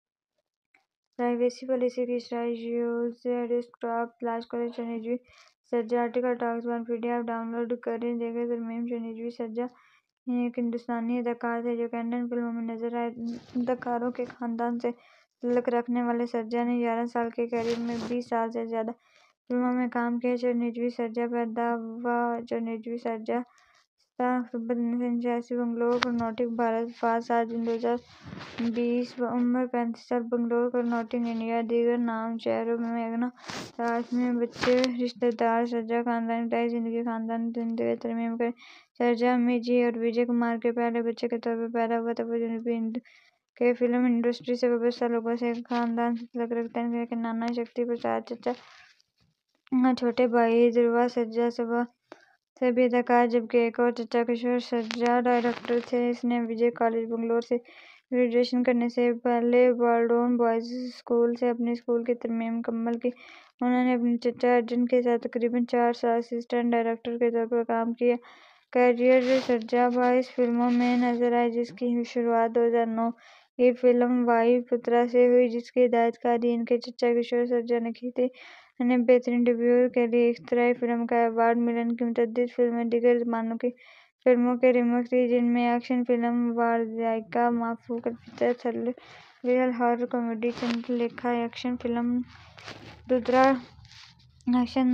پرائیویسی پالیسی کی شرح یوز ڈیسکٹاپ تلاش کریں Chiranjeevi Sarja article document P D F down load کریں دیگر ترمیم چرنجیوی سرجا ایک ہندوستانی اداکار تھے جو کینیڈین فلموں میں نظر آئے اداکاروں کے خاندان سے تعلق رکھنے والے سرجا نے 11 سال کے کیریئر میں 20 سال سے زیادہ فلموں میں کام کیا چرنجیوی سرجا پیدا ہوا چرنجیوی سرجا 17 اکتوبر 1989 بنگلور کرناٹک بھارت وفات 7 جون 2020 عمر 35 سال بنگلور کرناٹک انڈیا دیگر نام چہروں میگنا راج میں بچے رشتہ دار سرجا خاندانی ابتدائی زندگی خاندانی زندگی ترمیم کریں سرجا امی جی اور وجے کمار کے پہلے بچے کے طور پر پیدا ہوا تھا وہ جنوبی ہند کے فلم انڈسٹری سے وابستہ لوگوں سے ایک خاندان سے تعلق رکھتے ہیں ان کے نانا شکتی پرساد چچا چھوٹے بھائی دھروا سرجا سے بھی اداکار جبکہ ایک اور چچا کشور سرجا ڈائریکٹر تھے اس نے وجے کالج بنگلور سے گریجویشن کرنے سے پہلے بالڈون بوائز اسکول سے اپنی اسکول کی ترمیم مکمل کی انہوں نے اپنے چچا ارجن کے ساتھ تقریباً 4 سال اسسٹنٹ ڈائریکٹر کے طور پر کام کیا کیریئر سرجا 22 فلموں میں نظر آئے جس کی شروعات 2009 کی فلم وائی پترا سے ہوئی جس کی ہدایت کاری ان کے چچا کشور سرجا نے کی تھی انہیں بہترین ڈیبیو کے لیے اختراعی فلم کا ایوارڈ ملا ان کی متعدد فلمیں دیگر زبانوں کی فلموں کے ریمیک تھیں جن میں ایکشن فلم وار ذائقہ مافوق الفطرت thriller horror comedy Chandralekha action film Rudra action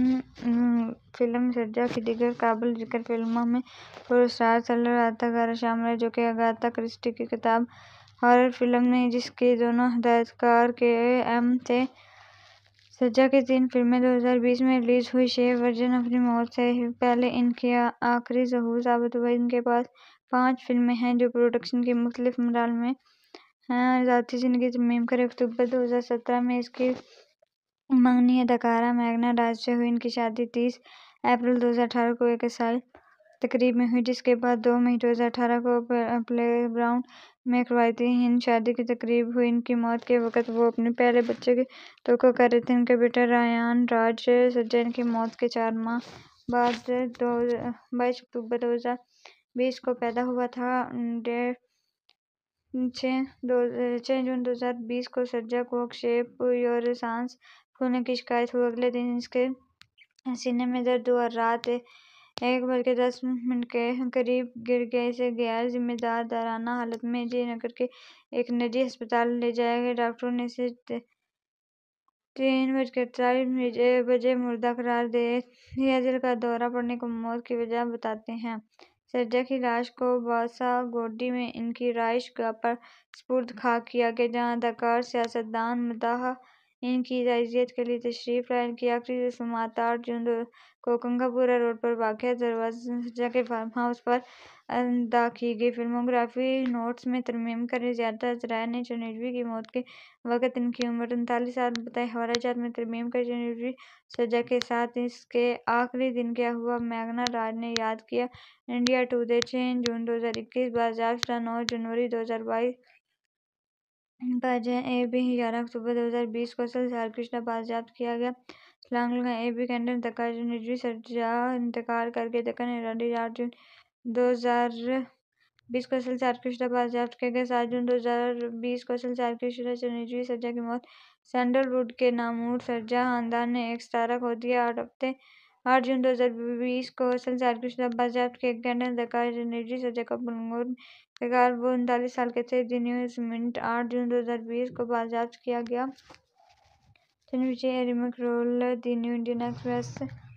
film Sarja کی دیگر قابل ذکر فلموں میں پراسرار تھرلر اداکارہ شامل ہیں جو کہ اگاتھا کرسٹی کی کتاب ہارر فلم نے جس کے دونوں ہدایت کار کے ایم تھے سجا کی 3 فلمیں 2020 میں ریلیز ہوئی۔ شیف ورجن اپنی موت سے پہلے ان کی آخری ظہور ثابت ہوا۔ ان کے پاس 5 فلمیں ہیں جو پروڈکشن کے مختلف مراحل میں ہیں۔ ذاتی زندگی ترمیم کریں۔ اکتوبر 2017 میں اس کی منگنی اداکارہ میگنا راج سے ہوئی۔ ان کی شادی 30 اپریل 2018 کو ایک عیسائی تقریب میں ہوئی، جس کے بعد 2 مئی 2018 کو پلے گراؤنڈ میں ایک روایتی ہند شادی کی تقریب ہوئی۔ ان کی موت کے وقت وہ اپنے پہلے بچے کی توقع کر رہے تھے۔ ان کا بیٹا رایان راج سجا ان کی موت کے 4 ماہ بعد 22 اکتوبر 2020 کو پیدا ہوا تھا۔ 6 جون 2020 کو سجا کو اکشیپ یوراسانس پھولنے کی شکایت ہوئی۔ اگلے دن اس کے سینے میں درد ہوا اور رات 1:10 کے قریب گر گئے۔ اسے غیر ذمہ دارانہ حالت میں جے نگر کے ایک نجی ہسپتال لے جایا گیا۔ ڈاکٹروں نے اسے 3:48 بجے مردہ قرار دے دیا۔ دل کا دورہ پڑنے کو موت کی وجہ بتاتے ہیں۔ سجا کی لاش کو باساگوڈی میں ان کی رہائش گاہ پر سپرد خاک کیا گیا، جہاں اداکار، سیاست دان، مداح ان کی تعزیت کے لیے تشریف لائے۔ ان کی آخری رسومات 8 جون کو کنگاپورہ روڈ پر واقع دروازہ سجا کے فارم ہاؤس پر ادا کی گئی۔ فلموگرافی نوٹس میں ترمیم کریں۔ زیادہ ذرائع نے چنویجی کی موت کے وقت ان کی عمر 39 سال بتائی۔ حوالہ جات میں ترمیم کریں۔ چنویجی سجا کے ساتھ اس کے آخری دن کیا ہوا، میگنا راج نے یاد کیا۔ انڈیا ٹوڈے 6 جون 2021 بازیافت شدہ 9 جنوری 2022 باجے اے بی 11 اکتوبر 2020 کو اصل سے آرکیسٹرا بازیافت کیا گیا۔ چھلانگ لگائیں اے بی کینڈل اداکار چنویجی سرجا انتقال کر گئے۔ دکن ہیرالڈ 8 جون 2020 کو اصل سے آرکیسٹرا بازیافت کیا گیا۔ 7 جون 2020 کو اصل سے آرکیسٹرا چنویجی سرجا کی موت۔ سینڈل ووڈ کے نامور سرجا خاندان نے ایک ستارہ کھو دیا۔ 8 جون 2020 کو اصل سے آرکیسٹرا بازیافت کیا گیا۔ کینڈل اداکار چنویجی سرجا کا بنگلورو میں انتقال۔ وہ 39 سال کے تھے۔ دی نیوز منٹ 8 جون 2020 کو بازیافت کیا گیا۔ چنویجی remake role the New Indian Express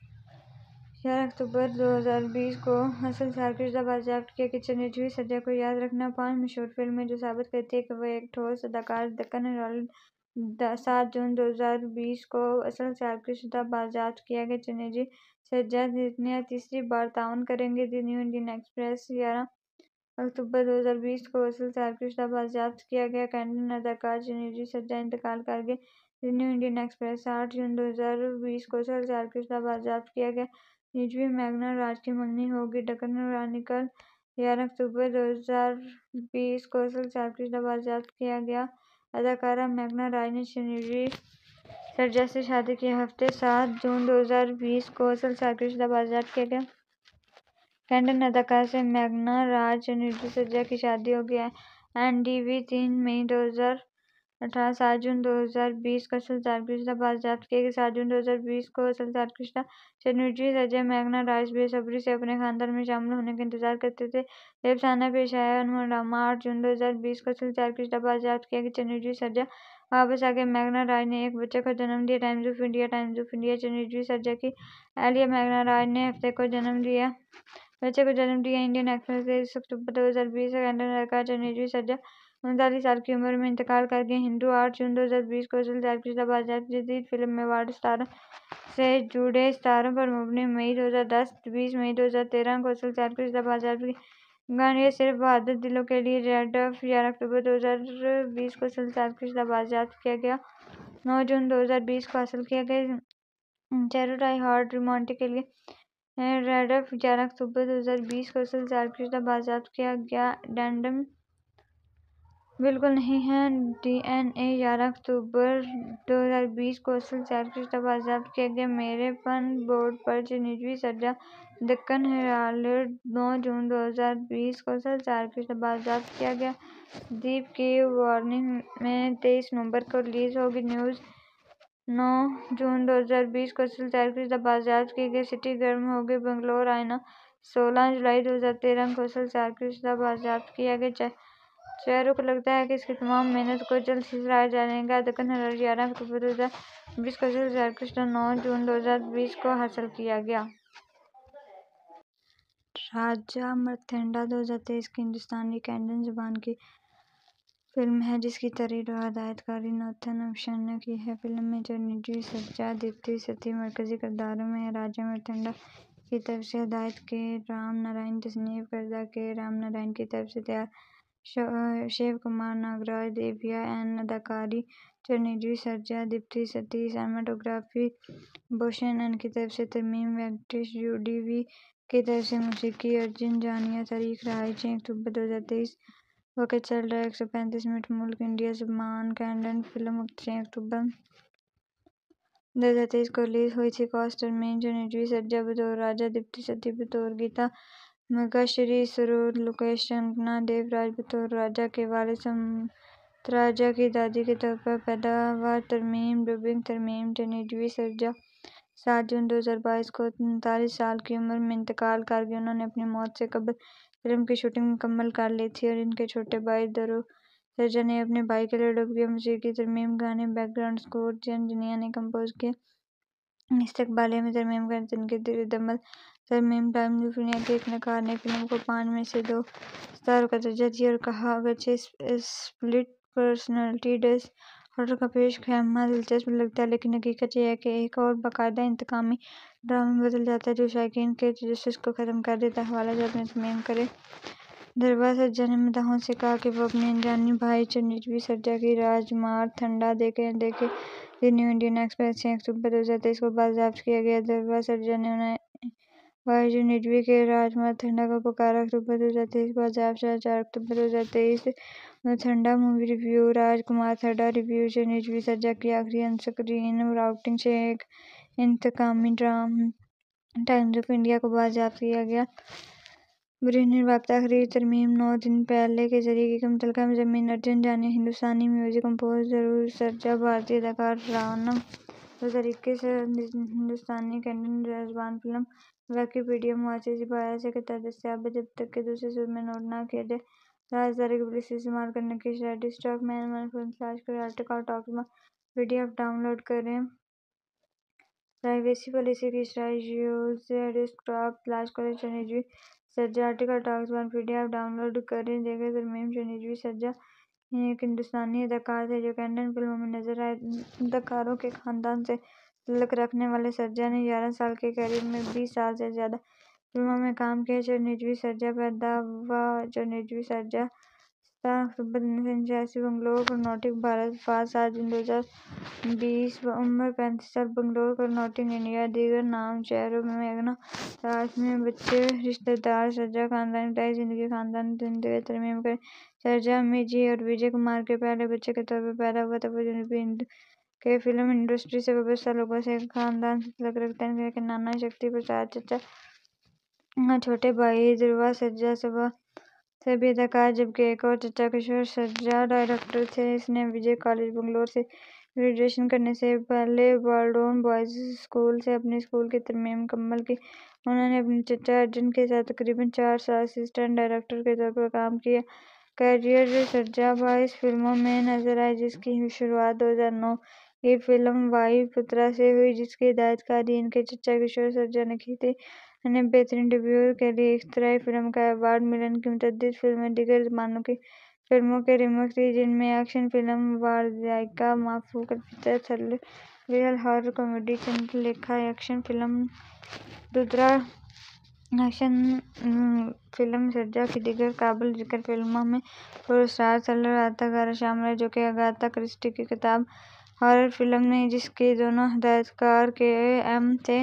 11 اکتوبر 2020 کو اصل سے آرکیسٹرا بازیافت کیا گیا۔ چنویجی سرجا کو یاد رکھنا 5 مشہور فلمیں جو ثابت کرتی ہیں کہ وہ ایک ٹھوس اداکار۔ دکن ہیرالڈ 7 جون 2020 کو اصل سے آرکیسٹرا بازیافت کیا گیا۔ چنویجی سرجا تیسری بار تعاون کریں گے۔ دی نیو انڈین ایکسپریس 11 اکتوبر 2020 کو اصل سے آرکیسٹرا بازیافت کیا گیا۔ کینیڈین اداکار چنویجی سرجا انتقال کر گئے۔ دی نیو انڈین ایکسپریس 8 جون 2020 کو اصل سے آرکیسٹرا بازیافت کیا گیا۔ چنویجی میگنا راج کی منگنی ہوگی۔ ڈکن کرانیکل 11 اکتوبر 2020 کو اصل سے آرکیسٹرا بازیافت کیا گیا۔ اداکارہ میگنا راج نے چنویجی سرجا سے شادی کی۔ ہفتے 7 جون 2020 کو اصل سے آرکیسٹرا بازیافت کیا گیا۔ کینیڈین اداکار سے میگنا راج چنویجی سرجا کی شادی ہوگی۔ این ڈی وی 3 مئی 2018 7 جون 2020 کو اصل سے آرکیسٹرا بازیافت کیا گیا۔ 7 جون 2020 کو اصل سے آرکیسٹرا چنویجی سرجا میگنا راج بے صبری سے اپنے خاندان میں شامل ہونے کا انتظار کرتے تھے۔ یہ افسانہ پیش آیا۔ انمول راما 8 جون 2020 کو اصل سے آرکیسٹرا بازیافت کیا گیا۔ چنویجی سرجا واپس آ گئے۔ میگنا راج نے ایک بچے کو جنم دیا۔ ٹائمز آف انڈیا چنویجی سرجا کی اہلیہ میگنا راج نے بچے کو جنم دیا۔ انڈین ایکسپریس 23 اکتوبر 2020 کو کینیڈین اداکار چنویجی سرجا 39 سال کی عمر میں انتقال کر گئے۔ ہندو 8 جون 2020 کو اصل سے آرکیسٹرا بازیافت۔ جدید فلم ایوارڈ ستاروں سے جڑے ستاروں پر مبنی مئی 2010 20 مئی 2013 کو اصل سے آرکیسٹرا بازیافت کی گان یہ صرف بہادر دلوں کے لیے۔ ریڈ ایف 11 اکتوبر 2020 کو اصل سے آرکیسٹرا بازیافت کیا گیا۔ 9 جون 2020 کو حاصل کیا گیا۔ چیرو ڈائی ہارڈ رومانٹک کے لیے ریڈ ایف 11 اکتوبر 2020 کو اصل سے آرکیسٹرا بازیافت کیا گیا۔ ڈینڈم بالکل نہیں ہے ڈی این اے 11 اکتوبر 2020 کو اصل سے آرکیسٹرا بازیافت کیا گیا۔ میرے پن بورڈ پر چنویجی سرجا دکن ہیرالڈ 9 جون 2020 کو اصل سے آرکیسٹرا بازیافت کیا گیا۔ دیپ کی وارننگ میں 23 نومبر کو ریلیز ہوگی۔ نیوز 9 جون 2020 کو اصل سے آرکیسٹرا بازیافت کی گئی۔ سٹی گرم ہوگی بنگلور آئینہ 16 جولائی 2013 کو اصل سے آرکیسٹرا بازیافت کیا گیا۔ چیرو کو لگتا ہے کہ اس کی تمام محنت کو جلد ہی سراہا جائے گا۔ دکن ہیرالڈ 11 اکتوبر 2020 کو اصل سے آرکیسٹرا 9 جون 2020 کو حاصل کیا گیا۔ راجا مرتھنڈا 2023 کی ہندوستانی کینیڈین زبان کی فلم ہے جس کی تحریر اور ہدایت کاری ناتھن امشن نے کی ہے۔ فلم میں چرنجیوی سرجا، دیپتی ستی مرکزی کرداروں میں ہیں۔ راجا مرتنڈا کی طرف سے ہدایت کے رام نارائن، تصنیف کردہ کے رام نارائن کی طرف سے تیار شیو کمار ناگراج، دیویا این اداکاری چرنجیوی سرجا، دیپتی ستی، سینماٹوگرافی بھوشن این کی طرف سے ترمیم وینکٹیش، یو ڈی وی کی طرف سے موسیقی ارجن جانیا، تاریخ رہائش 6 اکتوبر 2023، وقت چل رہا ہے 135 منٹ، ملک انڈیا، زبان کنڑ، فلم 6 اکتوبر 2023 کو ریلیز ہوئی تھی۔ کاسٹ ترمیم چرنجیوی سرجا بطور راجا، دیپتی ستی بطور گیتا مگاشری، سرور لوکیش کنگنا، دیو راج بطور راجا کے والد سمنتراجا کی دادی کے طور پر پیداوار ترمیم ڈبنگ ترمیم چرنجیوی سرجا 7 جون 2022 کو 39 سال کی عمر میں انتقال کر گئے۔ انہوں نے اپنی موت سے قبل فلم کی شوٹنگ مکمل کر لی تھی اور ان کے چھوٹے بھائی دھرو سرجا نے اپنے بھائی کے لیے ڈب کیا۔ موسیقی ترمیم گانے بیک گراؤنڈ اسکور جنیا نے کمپوز کیا۔ استقبالیہ میں ترمیم کریں تنقیدی ردعمل ترمیم ٹائمز آف انڈیا کے ایک نقاد نے فلم کو 5 میں سے 2 ستاروں کا درجہ دیا اور کہا، اگرچہ اسپلٹ پرسنالٹی ڈس آرڈر کا پیش خیمہ دلچسپ لگتا ہے، لیکن حقیقت یہ ہے کہ ایک اور باقاعدہ انتقامی ڈرامے میں بدل جاتا ہے جو شائقین کے تجسس کو ختم کر دیتا ہے۔ حوالہ جات میں ترمیم کریں دھروا سرجا نے مداحوں سے کہا کہ وہ اپنے انجانی بھائی چرنجیوی سرجا کی راج مارتھنڈا دیکھیں۔ دی نیو انڈین ایکسپریس 6 اکتوبر 2023 کو بازیافت کیا گیا۔ دھروا سرجا نے اپنے بھائی چرنجیوی کے راج مارتھنڈا کو پکارا۔ اکتوبر 2023 بازیافت 4 اکتوبر 2023 مارتھنڈا مووی ریویو، راج مارتھنڈا ریویو چرنجیوی سرجا کی آخری آن سکرین آؤٹنگ سے ایک انتقامی ڈرامہ ٹائمز آف انڈیا کو بازیافت کیا گیا۔ برہنر رابطہ خرید ترمیم 9 دن پہلے کے ذریعے کی متعلقہ مضامین ارجن جانیا، ہندوستانی میوزک کمپوزر سرجا، بھارتی اداکار رانم 2021 ہندوستانی کنڑ زبان فلم ویکیپیڈیا معاشی باعث کے تحت دستیاب ہے جب تک کہ دوسرے صوبے میں نوٹ نہ کیا جائے۔ رازداری کی پالیسی استعمال کرنے کی شرائط ڈیسکٹاپ مین فلم تلاش کریں، article talks P D F down load کریں۔ پرائیویسی پالیسی کی شرائط یوز ڈیسکٹاپ تلاش کریں، Chiranjeevi Sarja, article talks P D F down load کریں۔ دیگر ترمیم چرنجیوی سرجا ایک ہندوستانی اداکار تھے جو کنڑ فلموں میں نظر آئے۔ اداکاروں کے خاندان سے تعلق رکھنے والے سرجا نے 11 سال کے کیریئر میں 20 سال سے زیادہ فلموں میں کام کیا۔ چرنجیوی سرجا پیدا ہوا چرنجیوی سرجا 17 اکتوبر 1989 بنگلور، کرناٹک، بھارت۔ وفات 7 جون 2020، عمر 35 سال، بنگلور، کرناٹک، انڈیا۔ دیگر نام چہروں میگنا راج میں بچے، رشتہ دار سرجا خاندان ابتدائی زندگی خاندان زندگی ترمیم کریں سرجا امیجی اور وجے کمار کے پہلے بچے کے طور پر پیدا ہوا تھا۔ وہ جنوبی ہند کے فلم انڈسٹری سے وابستہ لوگوں سے ایک خاندان سے تعلق رکھتے ہیں۔ ان کے نانا شکتی پرساد چچا اور چھوٹے بھائی دھروا سرجا سے بھی اداکار، جبکہ ایک اور چچا کشور سرجا ڈائریکٹر تھے۔ اس نے وجے کالج، بنگلور سے گریجویشن کرنے سے پہلے بالڈون بوائز اسکول سے اپنی اسکول کی تعلیم مکمل کی۔ انہوں نے اپنے چچا ارجن کے ساتھ تقریباً 4 سال اسسٹنٹ ڈائریکٹر کے طور پر کام کیا۔ کیریئر سرجا 22 فلموں میں نظر آئے، جس کی شروعات 2009 کی فلم وائی پترا سے ہوئی، جس کی ہدایت کاری ان کے چچا کشور سرجا نے کی تھی۔ انہیں بہترین ڈیبیو کے لیے اختراعی فلم کا ایوارڈ ملا۔ ان کی متعدد فلمیں دیگر زبانوں کی فلموں کے ریمیک تھیں، جن میں ایکشن فلم وارزائکا مافوق الفطرت، thriller horror comedy Chandralekha, action film Rudra. Action film Sarja کی دیگر قابل ذکر فلموں میں پراسرار تھرلر اداکارہ شامل ہیں، جو کہ اگاتھا کرسٹی کی کتاب ہارر فلم نہیں، جس کے دونوں ہدایت کار کے ایم تھے۔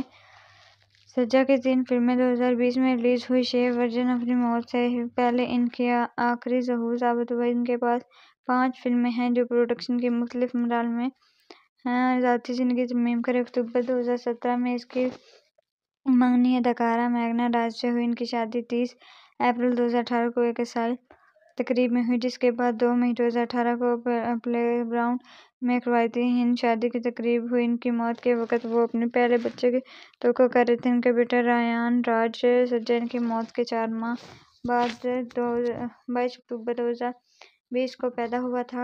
سرجا کی 3 فلمیں 2020 میں ریلیز ہوئیں۔ شیو ارجن اپنی موت سے پہلے ان کی آخری ظہور ثابت ہوا۔ ان کے پاس 5 فلمیں ہیں جو پروڈکشن کے مختلف مراحل میں ہیں۔ ذاتی زندگی ترمیم کریں اکتوبر 2017 میں اس کی منگنی اداکارہ میگنا راج سے ہوئی۔ ان کی شادی 30 اپریل 2018 کو ایک عیسائی تقریب میں ہوئی، جس کے بعد 2 مئی 2018 کو پلے گراؤنڈ میں ایک روایتی ہند شادی کی تقریب ہوئی۔ ان کی موت کے وقت وہ اپنے پہلے بچے کی توقع کر رہے تھے۔ ان کا بیٹا رایان راج سرجا ان کی موت کے 4 ماہ بعد 22 اکتوبر 2020 کو پیدا ہوا تھا۔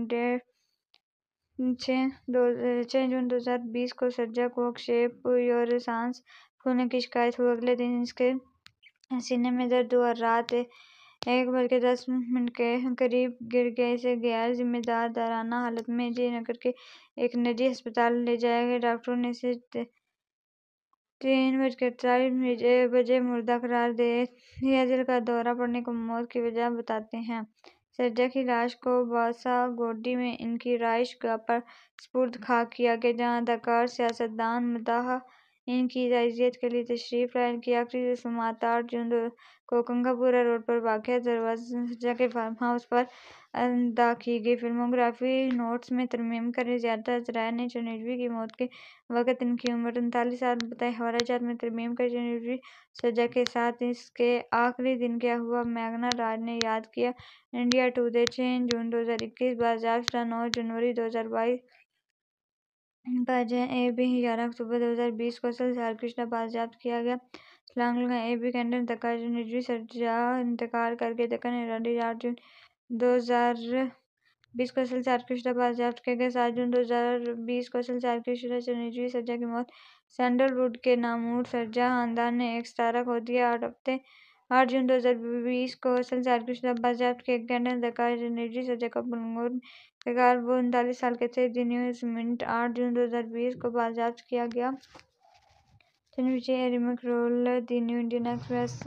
6 جون 2020 کو سرجا کو اکشیپ یوراسانس پھولنے کی شکایت ہوئی۔ اگلے دن اس کے سینے میں درد ہوا۔ رات 1:10 کے قریب گر گئے۔ اسے غیر ذمہ دارانہ حالت میں جے نگر کے ایک نجی ہسپتال لے جایا گیا۔ ڈاکٹروں نے اسے 3:48 بجے مردہ قرار دے دیا۔ دل کا دورہ پڑنے کو موت کی وجہ بتاتے ہیں۔ سرجا کی لاش کو باساگوڈی میں ان کی رہائش گاہ پر سپرد خاک کیا گیا، جہاں اداکار، سیاستدان، مداح ان کی تعزیت کے لیے تشریف لائے۔ ان کی آخری رسومات 8 جون کو کنگاپورہ روڈ پر واقع سرجا کے فارم ہاؤس پر ادا کی گئی۔ فلموگرافی نوٹس میں ترمیم کریں۔ زیادہ ذرائع نے چرنجیوی کی موت کے وقت ان کی عمر 39 سال بتائی۔ حوالہ جات میں ترمیم کریں۔ چرنجیوی سرجا کے ساتھ اس کے آخری دن کیا ہوا، میگنا راج نے یاد کیا۔ انڈیا ٹوڈے 6 جون 2021 بازیافت شدہ 9 جنوری 2022 باجے اے بی 11 اکتوبر 2020 کو اصل سالگرہ بازیافت کیا گیا۔ سلانگ لگائیں۔ اے بی کینڈن اداکار چرنجیوی سرجا انتقال کر گئے۔ دکن ہیرالڈ 8 جون 2020 کو اصل سالگرہ بازیافت کیا گیا۔ 7 جون 2020 کو اصل سالگرہ چرنجیوی سرجا کی موت۔ سینڈل ووڈ کے نامور سرجا خاندان نے ایک ستارہ کھو دیا۔ 8 جون 2020 کو اصل سالگرہ بازیافت کیا گیا۔ کینڈن اداکار چرنجیوی سرجا کا بنگلورو میں انتقال۔ وہ 39 سال کے تھے۔ دی نیوز منٹ 8 جون 2020 کو بازیافت کیا گیا۔ Chiranjeevi remake role. The New Indian Express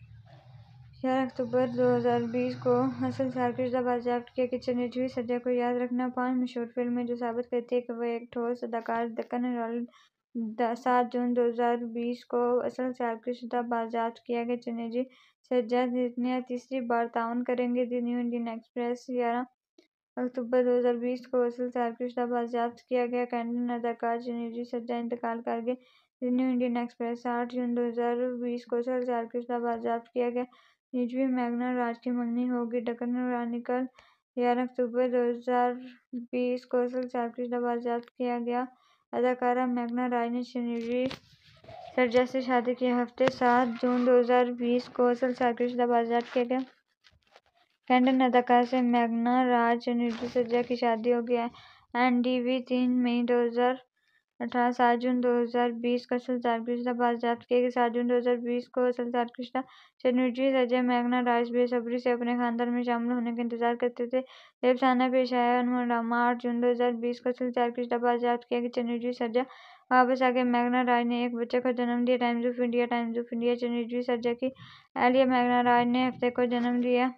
11 اکتوبر 2020 کو اصل سالگرہ بازیافت کیا گیا۔ چرنجیوی سرجا کو یاد رکھنا۔ 5 مشہور فلمیں جو ثابت کرتی ہیں کہ وہ ایک ٹھوس اداکار۔ دکن ہیرالڈ 7 جون 2020 کو اصل سالگرہ بازیافت کیا گیا۔ چرنجیوی سرجا تیسری بار تعاون کریں گے۔ دی نیو انڈین ایکسپریس 11 اکتوبر 2020 کو اصل سالگرہ بازیافت کیا گیا۔ کینڈن اداکار چرنجیوی سرجا انتقال کر گئے۔ دی نیو انڈین ایکسپریس 8 جون 2020 کو اصل سالگرہ بازیافت کیا گیا۔ چرنجیوی میگنا راج کی منگنی ہوگی۔ ڈکن کرانیکل 11 اکتوبر 2020 کو اصل سالگرہ بازیافت کیا گیا۔ اداکارہ میگنا راج نے چرنجیوی سرجا سے شادی کی۔ ہفتے 7 جون 2020 کو اصل سالگرہ بازیافت کیا گیا۔ کینڈن اداکار سے میگنا راج چرنجیوی سرجا کی شادی ہو گئی۔ این ڈی وی 3 مئی 2018 7 جون 2020 کو اصل سالگرہ بازیافت کیا گیا۔ 7 جون 2020 کو اصل سالگرہ چرنجیوی سرجا۔ میگنا راج بے صبری سے اپنے خاندان میں شامل ہونے کا انتظار کرتے تھے۔ جب سانحہ پیش آیا انہوں نے ڈرامہ 8 جون 2020 کو اصل سالگرہ بازیافت کیا گیا۔ چرنجیوی سرجا واپس آ گئے۔ میگنا راج نے ایک بچے کو جنم دیا۔ Times of India Chiranjeevi Sarja کی اہلیہ میگنا راج نے بچے کو جنم دیا۔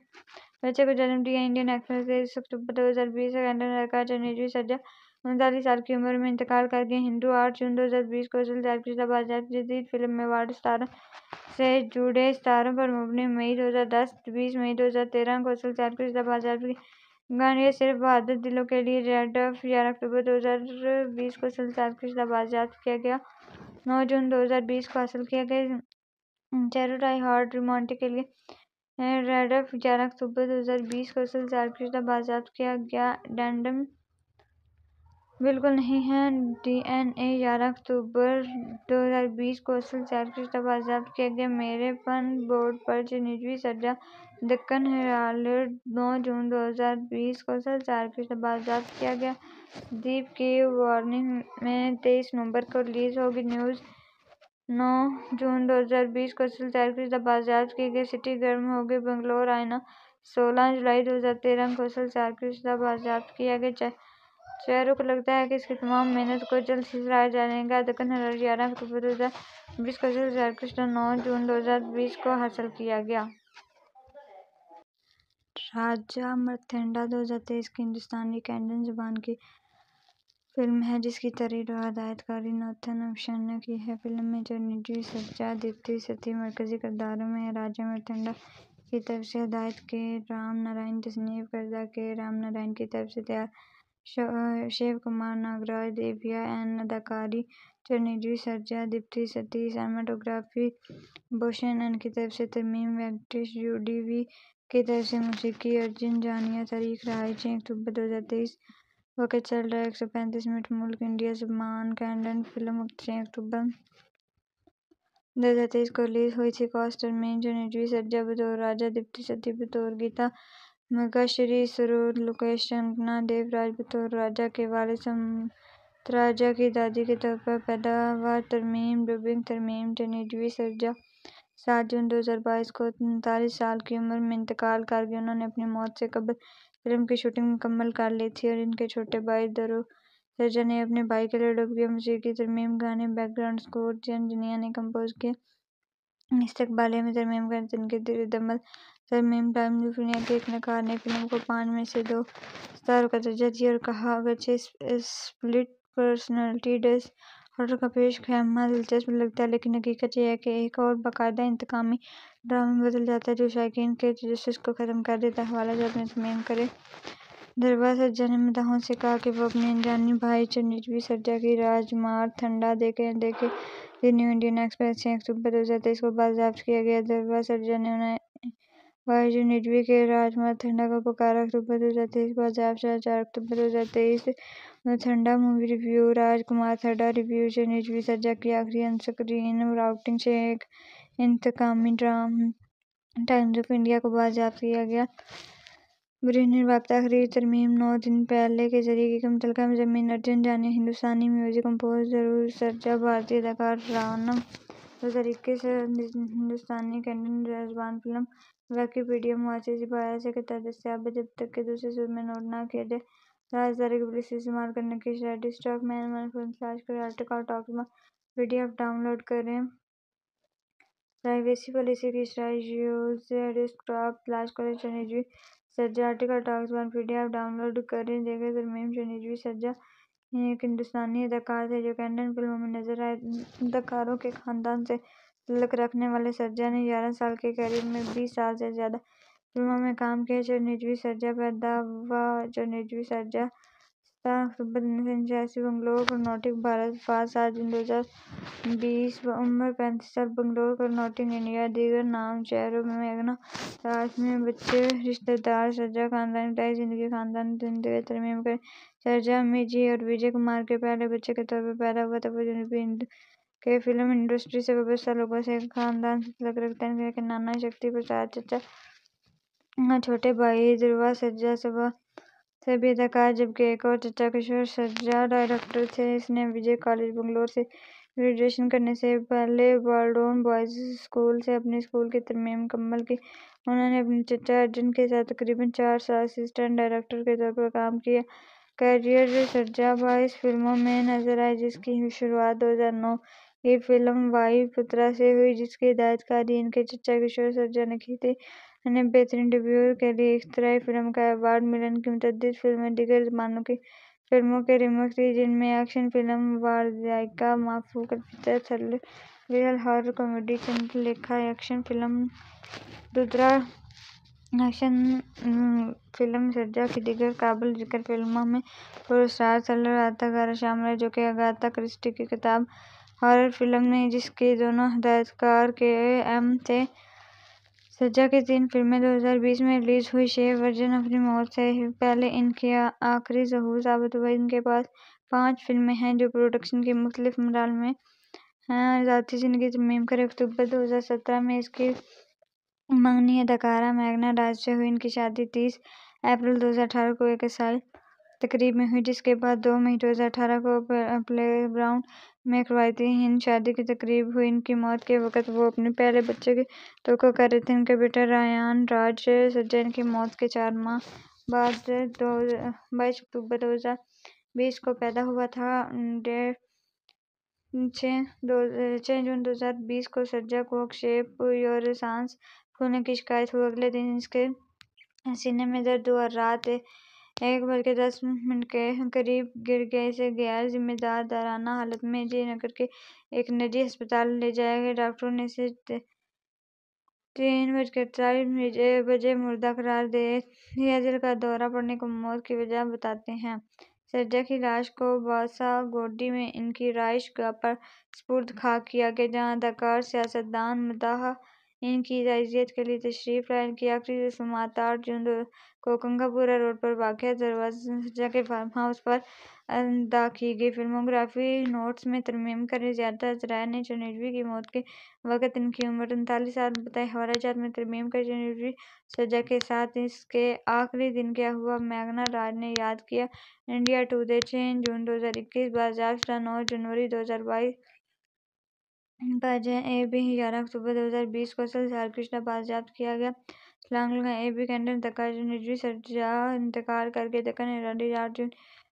انڈین ایکسپریس 23 اکتوبر 2020 کو کینڈن اداکار چرنجیوی سرجا 39 سال کی عمر میں انتقال کر گئے۔ ہندو 8 جون 2020 کو اصل سالگرہ بازیافت۔ جدید فلم ایوارڈ ستاروں سے جڑے ستاروں پر مبنی مئی 2010 20 مئی 2013 کو اصل سالگرہ بازیافت کی گانا یہ صرف بہادر دلوں کے لیے۔ ریڈ ایف 11 اکتوبر 2020 کو اصل سالگرہ بازیافت کیا گیا۔ 9 جون 2020 کو حاصل کیا گیا۔ چیرو ڈائی ہارڈ رومانٹک کے لیے ریڈ ایف 11 اکتوبر 2020 کو اصل سالگرہ بازیافت کیا گیا۔ اڈینڈم بالکل نہیں ہے۔ ڈی این اے 11 اکتوبر 2020 کو اصل سالگرہ بازیافت کیا گیا۔ میرے پن بورڈ پر چرنجیوی سرجا۔ دکن ہیرالڈ 9 جون 2020 کو اصل سالگرہ بازیافت کیا گیا۔ دیپ کی وارننگ میں 23 نومبر کو ریلیز ہوگی۔ نیوز 9 جون 2020 کو اصل سالگرہ بازیافت کی گئی۔ سٹی گرم ہو گئی۔ بنگلور آئینہ 16 جولائی 2013 کو اصل سالگرہ بازیافت کیا گیا۔ چیرو کو لگتا ہے کہ اس کی تمام محنت کو جلد ہی سراہا جائے گا۔ دکن ہیرالڈ 11 اکتوبر 2020 کو اصل سالگرہ 9 جون 2020 کو حاصل کیا گیا۔ راجہ مرتنڈا 2023 کی ہندوستانی کینڈن زبان کی فلم ہے جس کی تحریر و ہدایت کاری ناتھن ابھیشن نے کی ہے۔ فلم میں چرنجیوی سرجا، دیپتی ستھی مرکزی کرداروں میں ہیں۔ راجہ مرتنڈا کی طرف سے ہدایت کے رام نارائن، تصنیف کردہ کے رام نارائن کی طرف سے تیار شیو کمار ناگراج، دیویا این اداکاری چرنجیوی سرجا، دیپتی ستھی، سینماٹوگرافی بھوشن این کی طرف سے ترمیم وینکٹیش، یو ڈی وی کی طرف سے موسیقی ارجن جانیا، تاریخ رہائی 6 اکتوبر 2023 وقت چل رہا ہے 135 منٹ ملک انڈیا زبان کینڈن فلم 6 اکتوبر 2023 کو ریلیز ہوئی تھی۔ کاسٹ اور مین چرنجیوی سرجا بطور راجہ، دیپتی ستھی بطور گیتا مگاشری، سرور لوکیش رنگنا، دیو راج بطور راجہ کے والد، سمنتراجا کی دادی کے طور پر پیداوار، ترمیم ڈبنگ ترمیم چرنجیوی سرجا 7 جون 2022 کو 39 سال کی عمر میں انتقال کر گئے۔ انہوں نے اپنی موت سے قبل فلم کی شوٹنگ مکمل کر لی تھی اور ان کے چھوٹے بھائی دھرو سرجا نے اپنے بھائی کے لیے ڈب کیا۔ موسیقی ترمیم گانے بیک گراؤنڈ اسکور جنیا نے کمپوز کیے۔ استقبالیہ میں ترمیم کریں تنقیدی ردعمل ترمیم ٹائمز آف انڈیا کے ایک نقار نے فلم کو 5 میں سے 2 ستاروں کا درجہ دیا اور کہا اگرچہ اسپلٹ پرسنالٹی ڈس آرڈر کا پیش خیمہ دلچسپ لگتا ہے لیکن حقیقت یہ ہے کہ ایک اور باقاعدہ انتقامی ڈرامے میں بدل جاتا ہے جو شائقین کے تجسس کو ختم کر دیتا ہے۔ حوالہ جات میں ترمیم کریں دھروا سرجا نے مداحوں سے کہا کہ وہ اپنے انجانی بھائی چرنجیوی سرجا کی راجمارتھنڈا دیکھیں۔ دی نیو انڈین ایکسپریس 6 اکتوبر 2023 کو بازیافت کیا گیا۔ دھروا سرجا نے اپنے بھائی چرنجیوی کے راجمارتھنڈا کو پکارا۔ اکتوبر 2023 بازیافت 4 اکتوبر 2023 مارتھنڈا مووی ریویو راج مارتھنڈا ریویو چرنجیوی سرجا کی آخری آن سکرین آؤٹنگ سے ایک انتقامی ڈرامہ ٹائمز آف انڈیا کو بازیافت کیا گیا۔ برہنِ رابطہ تحریر ترمیم 9 دن پہلے کے ذریعے کی متعلقہ مضامین ارجن جانیہ ہندوستانی میوزک کمپوزر دھرو سرجا بھارتی اداکار رانم 2021 ہندوستانی کنڑ زبان فلم ویکیپیڈیا معاشرتی پایہ سے خطہ دستیاب ہے جب تک کہ دوسرے صوبوں میں نوٹ نہ کیا جائے۔ رازداری کی پالیسی استعمال کرنے کی شرائط ڈیسکٹاپ مین فلم تلاش کریں article talks P D F down load کریں پرائیویسی پالیسی کی شرائط یوزر ڈیسکٹاپ تلاش کریں Chiranjeevi Sarja article talks P D F down load کریں دیگر ترمیم چرنجیوی سرجا ایک ہندوستانی اداکار تھے جو کنڑ فلموں میں نظر آئے۔ اداکاروں کے خاندان سے تعلق رکھنے والے سرجا نے 11 سال کے کیریئر میں 20 سال سے زیادہ فلموں میں کام کیا۔ چرنجیوی سرجا پیدائش چرنجیوی سرجا 17 اکتوبر 1989 بنگلور کرناٹک بھارت وفات 7 جون 2020 عمر 35 سال بنگلور کرناٹک انڈیا دیگر نام چہروں میگنا راج میں بچے رشتہ دار سرجا خاندان ابتدائی زندگی خاندانی زندگی ترمیم کریں سرجا امیجی اور وجے کمار کے پہلے بچے کے طور پر پیدا ہوا تھا۔ وہ جنوبی ہند کے فلم انڈسٹری سے وابستہ لوگوں سے خاندان سے تعلق رکھتے ہیں۔ ان کے نانا شکتی پرساد چچا چھوٹے بھائی دھروا سرجا سے بھی اداکار جبکہ ایک اور چچا کشور سرجا ڈائریکٹر تھے۔ اس نے وجے کالج بنگلور سے گریجویشن کرنے سے پہلے بالڈون بوائز اسکول سے اپنی اسکول کی تعلیم مکمل کی۔ انہوں نے اپنے چچا ارجن کے ساتھ تقریباً 4 سال اسسٹنٹ ڈائریکٹر کے طور پر کام کیا۔ کیریئر سرجا 22 فلموں میں نظر آئے جس کی شروعات 2009 کی فلم وائی پترا سے ہوئی جس کی ہدایت کاری ان کے چچا کشور سرجا نے کی تھی۔ انہیں بہترین ڈیبیو کے لیے اختراعی فلم کا ایوارڈ ملا۔ ان کی متعدد فلمیں دیگر زبانوں کی فلموں کے ریمیک تھیں جن میں ایکشن فلم وارزائیکا مافوق الفطرت thriller horror comedy Chandralekha action film Rudra action film Sarja کی دیگر قابل ذکر فلموں میں پراسرار تھرلر آگاتھا شامل ہے جو کہ آگاتھا کرسٹی کی کتاب ہارر فلم نہیں جس کے دونوں ہدایت کار کے ایم تھے۔ سرجا کی 3 فلمیں 2020 میں ریلیز ہوئیں۔ شیف ارجن اپنی موت سے پہلے ان کی آخری ظہور ثابت ہوا۔ ان کے پاس 5 فلمیں ہیں جو پروڈکشن کے مختلف مراحل میں ہیں۔ ذاتی زندگی ترمیم کریں اکتوبر 2017 میں اس کی منگنی اداکارہ میگنا راج سے ہوئی۔ ان کی شادی 30 اپریل 2018 کو ایک عیسائی تقریب میں ہوئی جس کے بعد 2 مئی 2018 کو پلے گراؤنڈ میں ایک روایتی ہند شادی کی تقریب ہوئی۔ ان کی موت کے وقت وہ اپنے پہلے بچے کی توقع کر رہے تھے۔ ان کا بیٹا رایان راج سرجا ان کی موت کے 4 ماہ بعد 22 اکتوبر 2020 کو پیدا ہوا تھا۔ ڈیٹ 6 جون 2020 کو سرجا کو اکشیپ یوراسانس پھولنے کی شکایت ہوئی۔ اگلے دن اس کے سینے میں درد ہوا اور رات 1 بج کے 10 منٹ کے قریب گر گیا۔ اسے غیر ذمہ دارانہ حالت میں جے نگر کے ایک نجی ہسپتال لے جایا گیا۔ ڈاکٹروں نے اسے 3:48 بجے مردہ قرار دے دیا۔ دل کا دورہ پڑنے کو موت کی وجہ بتاتے ہیں۔ سرجا کی لاش کو باساگوڈی میں ان کی رہائش گاہ پر سپرد خاک کیا گیا جہاں اداکار سیاست دان مداح ان کی تعزیت کے لیے تشریف لائے۔ ان کی آخری رسومات 8 جون کو کنگاپورہ روڈ پر واقع دھروا سرجا کے فارم ہاؤس پر ادا کی گئی۔ فلموگرافی نوٹس میں ترمیم کریں زیادہ ذرائع نے چرنجیوی کی موت کے وقت ان کی عمر 39 سال بتائی۔ حوالہ جات میں ترمیم کریں چرنجیوی سرجا کے ساتھ اس کے آخری دن کیا ہوا میگنا راج نے یاد کیا۔ انڈیا ٹوڈے 6 جون 2021 بازیافت 9 جنوری 2022 پاجا اے بی 11 اکتوبر 2020 کو اصل سارکشتہ بازیافت کیا گیا۔ سلانگلگا اے بی کینڈن اداکار رجوی سرجا انتقال کر گئے۔ دکن ہیرالیڈ 8 جون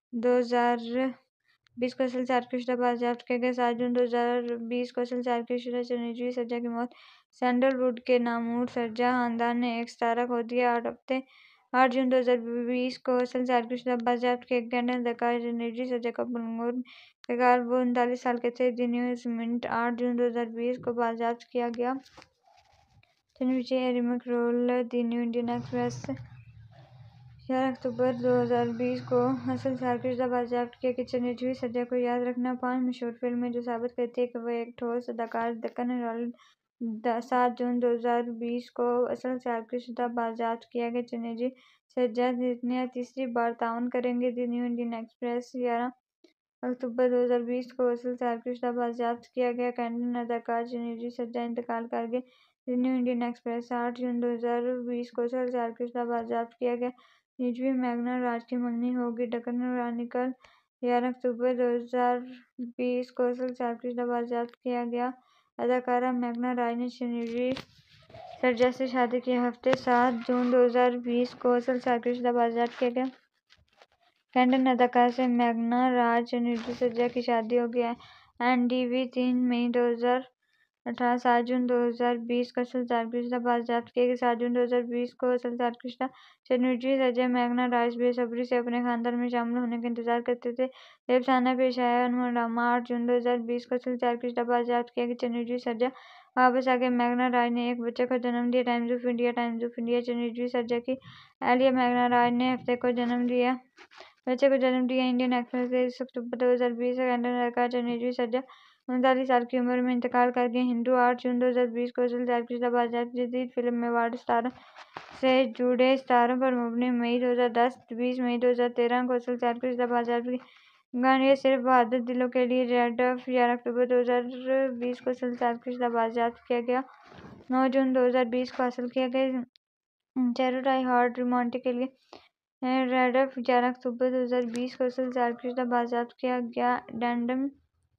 2020 کو اصل سارکشتہ بازیافت کیا گیا۔ 7 جون 2020 کو اصل سارکشتہ رجوی سرجا کی موت۔ سینڈل ووڈ کے نامور سرجا خاندان نے ایک ستارہ کھو دیا۔ 8 جون 2020 کو اصل سارکشتہ بازیافت کیا گیا۔ کینیڈین اداکار رجوی سرجا کا بنگلور میں انتقال۔ وہ 39 سال کے تھے۔ دی نیوز منٹ 8 جون 2020 کو بازیافت کیا گیا۔ چنویچی ایرمک role the New Indian Express 11 اکتوبر 2020 کو اصل سارکشتہ بازیافت کیا گیا۔ چنویچی سرجا کو یاد رکھنا 5 مشہور فلمیں جو ثابت کرتی ہیں کہ وہ ایک ٹھوس اداکار۔ دکن ہیرالیڈ 7 جون 2020 کو اصل سارکشتہ بازیافت کیا گیا۔ چنویچی سرجا تیسری بار تعاون کریں گے۔ دی نیو انڈین ایکسپریس 11 اکتوبر 2020 کو اصل سارکشتہ بازیافت کیا گیا۔ کینیڈین اداکار چنویچی سرجا انتقال کر گئے۔ دی نیو انڈین ایکسپریس 8 جون 2020 کو اصل سارکشتہ بازیافت کیا گیا۔ رجوی میگنا راج کی منگنی ہوگی۔ ڈکن کرانیکل 11 اکتوبر 2020 کو اصل سارکشتہ بازیافت کیا گیا۔ اداکارہ میگنا راج نے چنویچی سرجا سے شادی کی۔ ہفتے 7 جون 2020 کو اصل سارکشتہ بازیافت کیا گیا۔ کینیڈین اداکار سے میگنا راج چنویچی سرجا کی شادی ہوگی۔ این ڈی وی 3 مئی 2018 7 جون 2020 کو اصل سارکشتہ بازیافت کیا گیا۔ 7 جون 2020 کو اصل سارکشتہ چنویچی سرجا میگنا راج بے صبری سے اپنے خاندان میں شامل ہونے کا انتظار کرتے تھے جب سامنے پیش آیا انہوں ڈرامہ۔ 8 جون 2020 کو اصل سارکشتہ بازیافت کیا گیا۔ چنویچی سرجا واپس آ گئے۔ میگنا راج نے ایک بچے کو جنم دیا۔ ٹائمز آف انڈیا چنویچی سرجا کی اہلیہ میگنا راج نے ہفتے بچے کو جنم دیا۔ انڈین ایکسپریس 23 اکتوبر 2020 کینیڈین اداکار چنویچی سرجا 39 سال کی عمر میں انتقال کر گئے۔ ہندو 8 جون 2020 کو اصل سارکشتہ بازیافت جدید فلم ایوارڈ ستاروں سے جڑے ستاروں پر مبنی مئی 2010 20 مئی 2013 کو اصل سارکشتہ بازیافت کی گان یہ صرف بہادر دلوں کے لیے ریڈ ایف 11 اکتوبر 2020 کو اصل سارکشتہ بازیافت کیا گیا۔ 9 جون 2020 کو حاصل کیا گیا۔ چیرو ڈائی ہارڈ رومانٹک کے لیے ریڈ ایف 11 اکتوبر 2020 کو اصل سارکشتہ بازیافت کیا گیا۔ ڈینڈم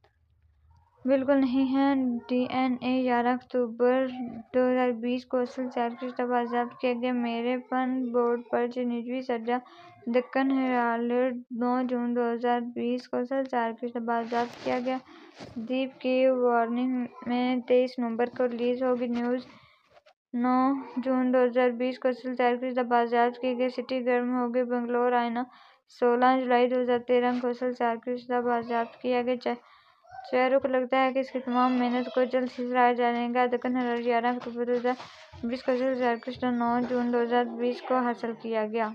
بالکل نہیں ہے ڈی این اے 11 اکتوبر 2020 کو اصل سارکشتہ بازیافت کیا گیا۔ میرے پن بورڈ پر چنویچی سرجا دکن ہیرالیڈ 9 جون 2020 کو اصل سارکشتہ بازیافت کیا گیا۔ دیپ کی وارننگ میں 23 نومبر کو ریلیز ہوگی۔ نیوز 9 جون 2020 کو اصل سارکشتہ بازیافت کی گئی۔ سٹی گرم ہوگی بنگلور آئینہ 16 جولائی 2013 کو اصل سارکشتہ بازیافت کیا گیا۔ چیرو کو لگتا ہے کہ اس کی تمام محنت کو جلد ہی سراہا جائے گا۔ دکن ہیرالیڈ 11 اکتوبر 2020 کو اصل سارکشتہ 9 جون 2020 کو حاصل کیا گیا۔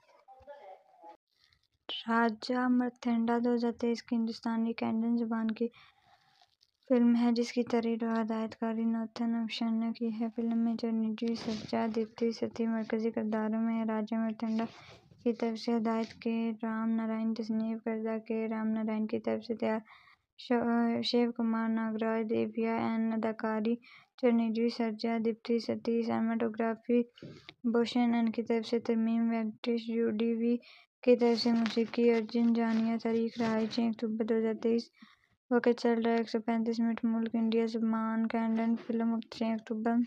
راجہ مرتنڈا 2023 کی ہندوستانی کینیڈین زبان کی فلم ہے جس کی تحریر اور ہدایت کاری ناتھن اشون نے کی ہے۔ فلم میں چنویچی سرجا دیپتی ستھی مرکزی کرداروں میں ہیں۔ راجہ مرتنڈا کی طرف سے ہدایت کے رام نارائن، تصنیف کردہ کے رام نارائن کی طرف سے تیار شیو کمار ناگراج، دیویا این اداکاری چنویچی سرجا دیپتی ستھی، سینماٹوگرافی بھوشن این کی طرف سے ترمیم وینکٹیش، یو ڈی وی کی طرف سے موسیقی ارجن جانیہ، تاریخ رہائش 6 اکتوبر 2023، وقت چل رہا ہے 135 منٹ، ملک انڈیا، زبان کینیڈین، فلم وقت 6 اکتوبر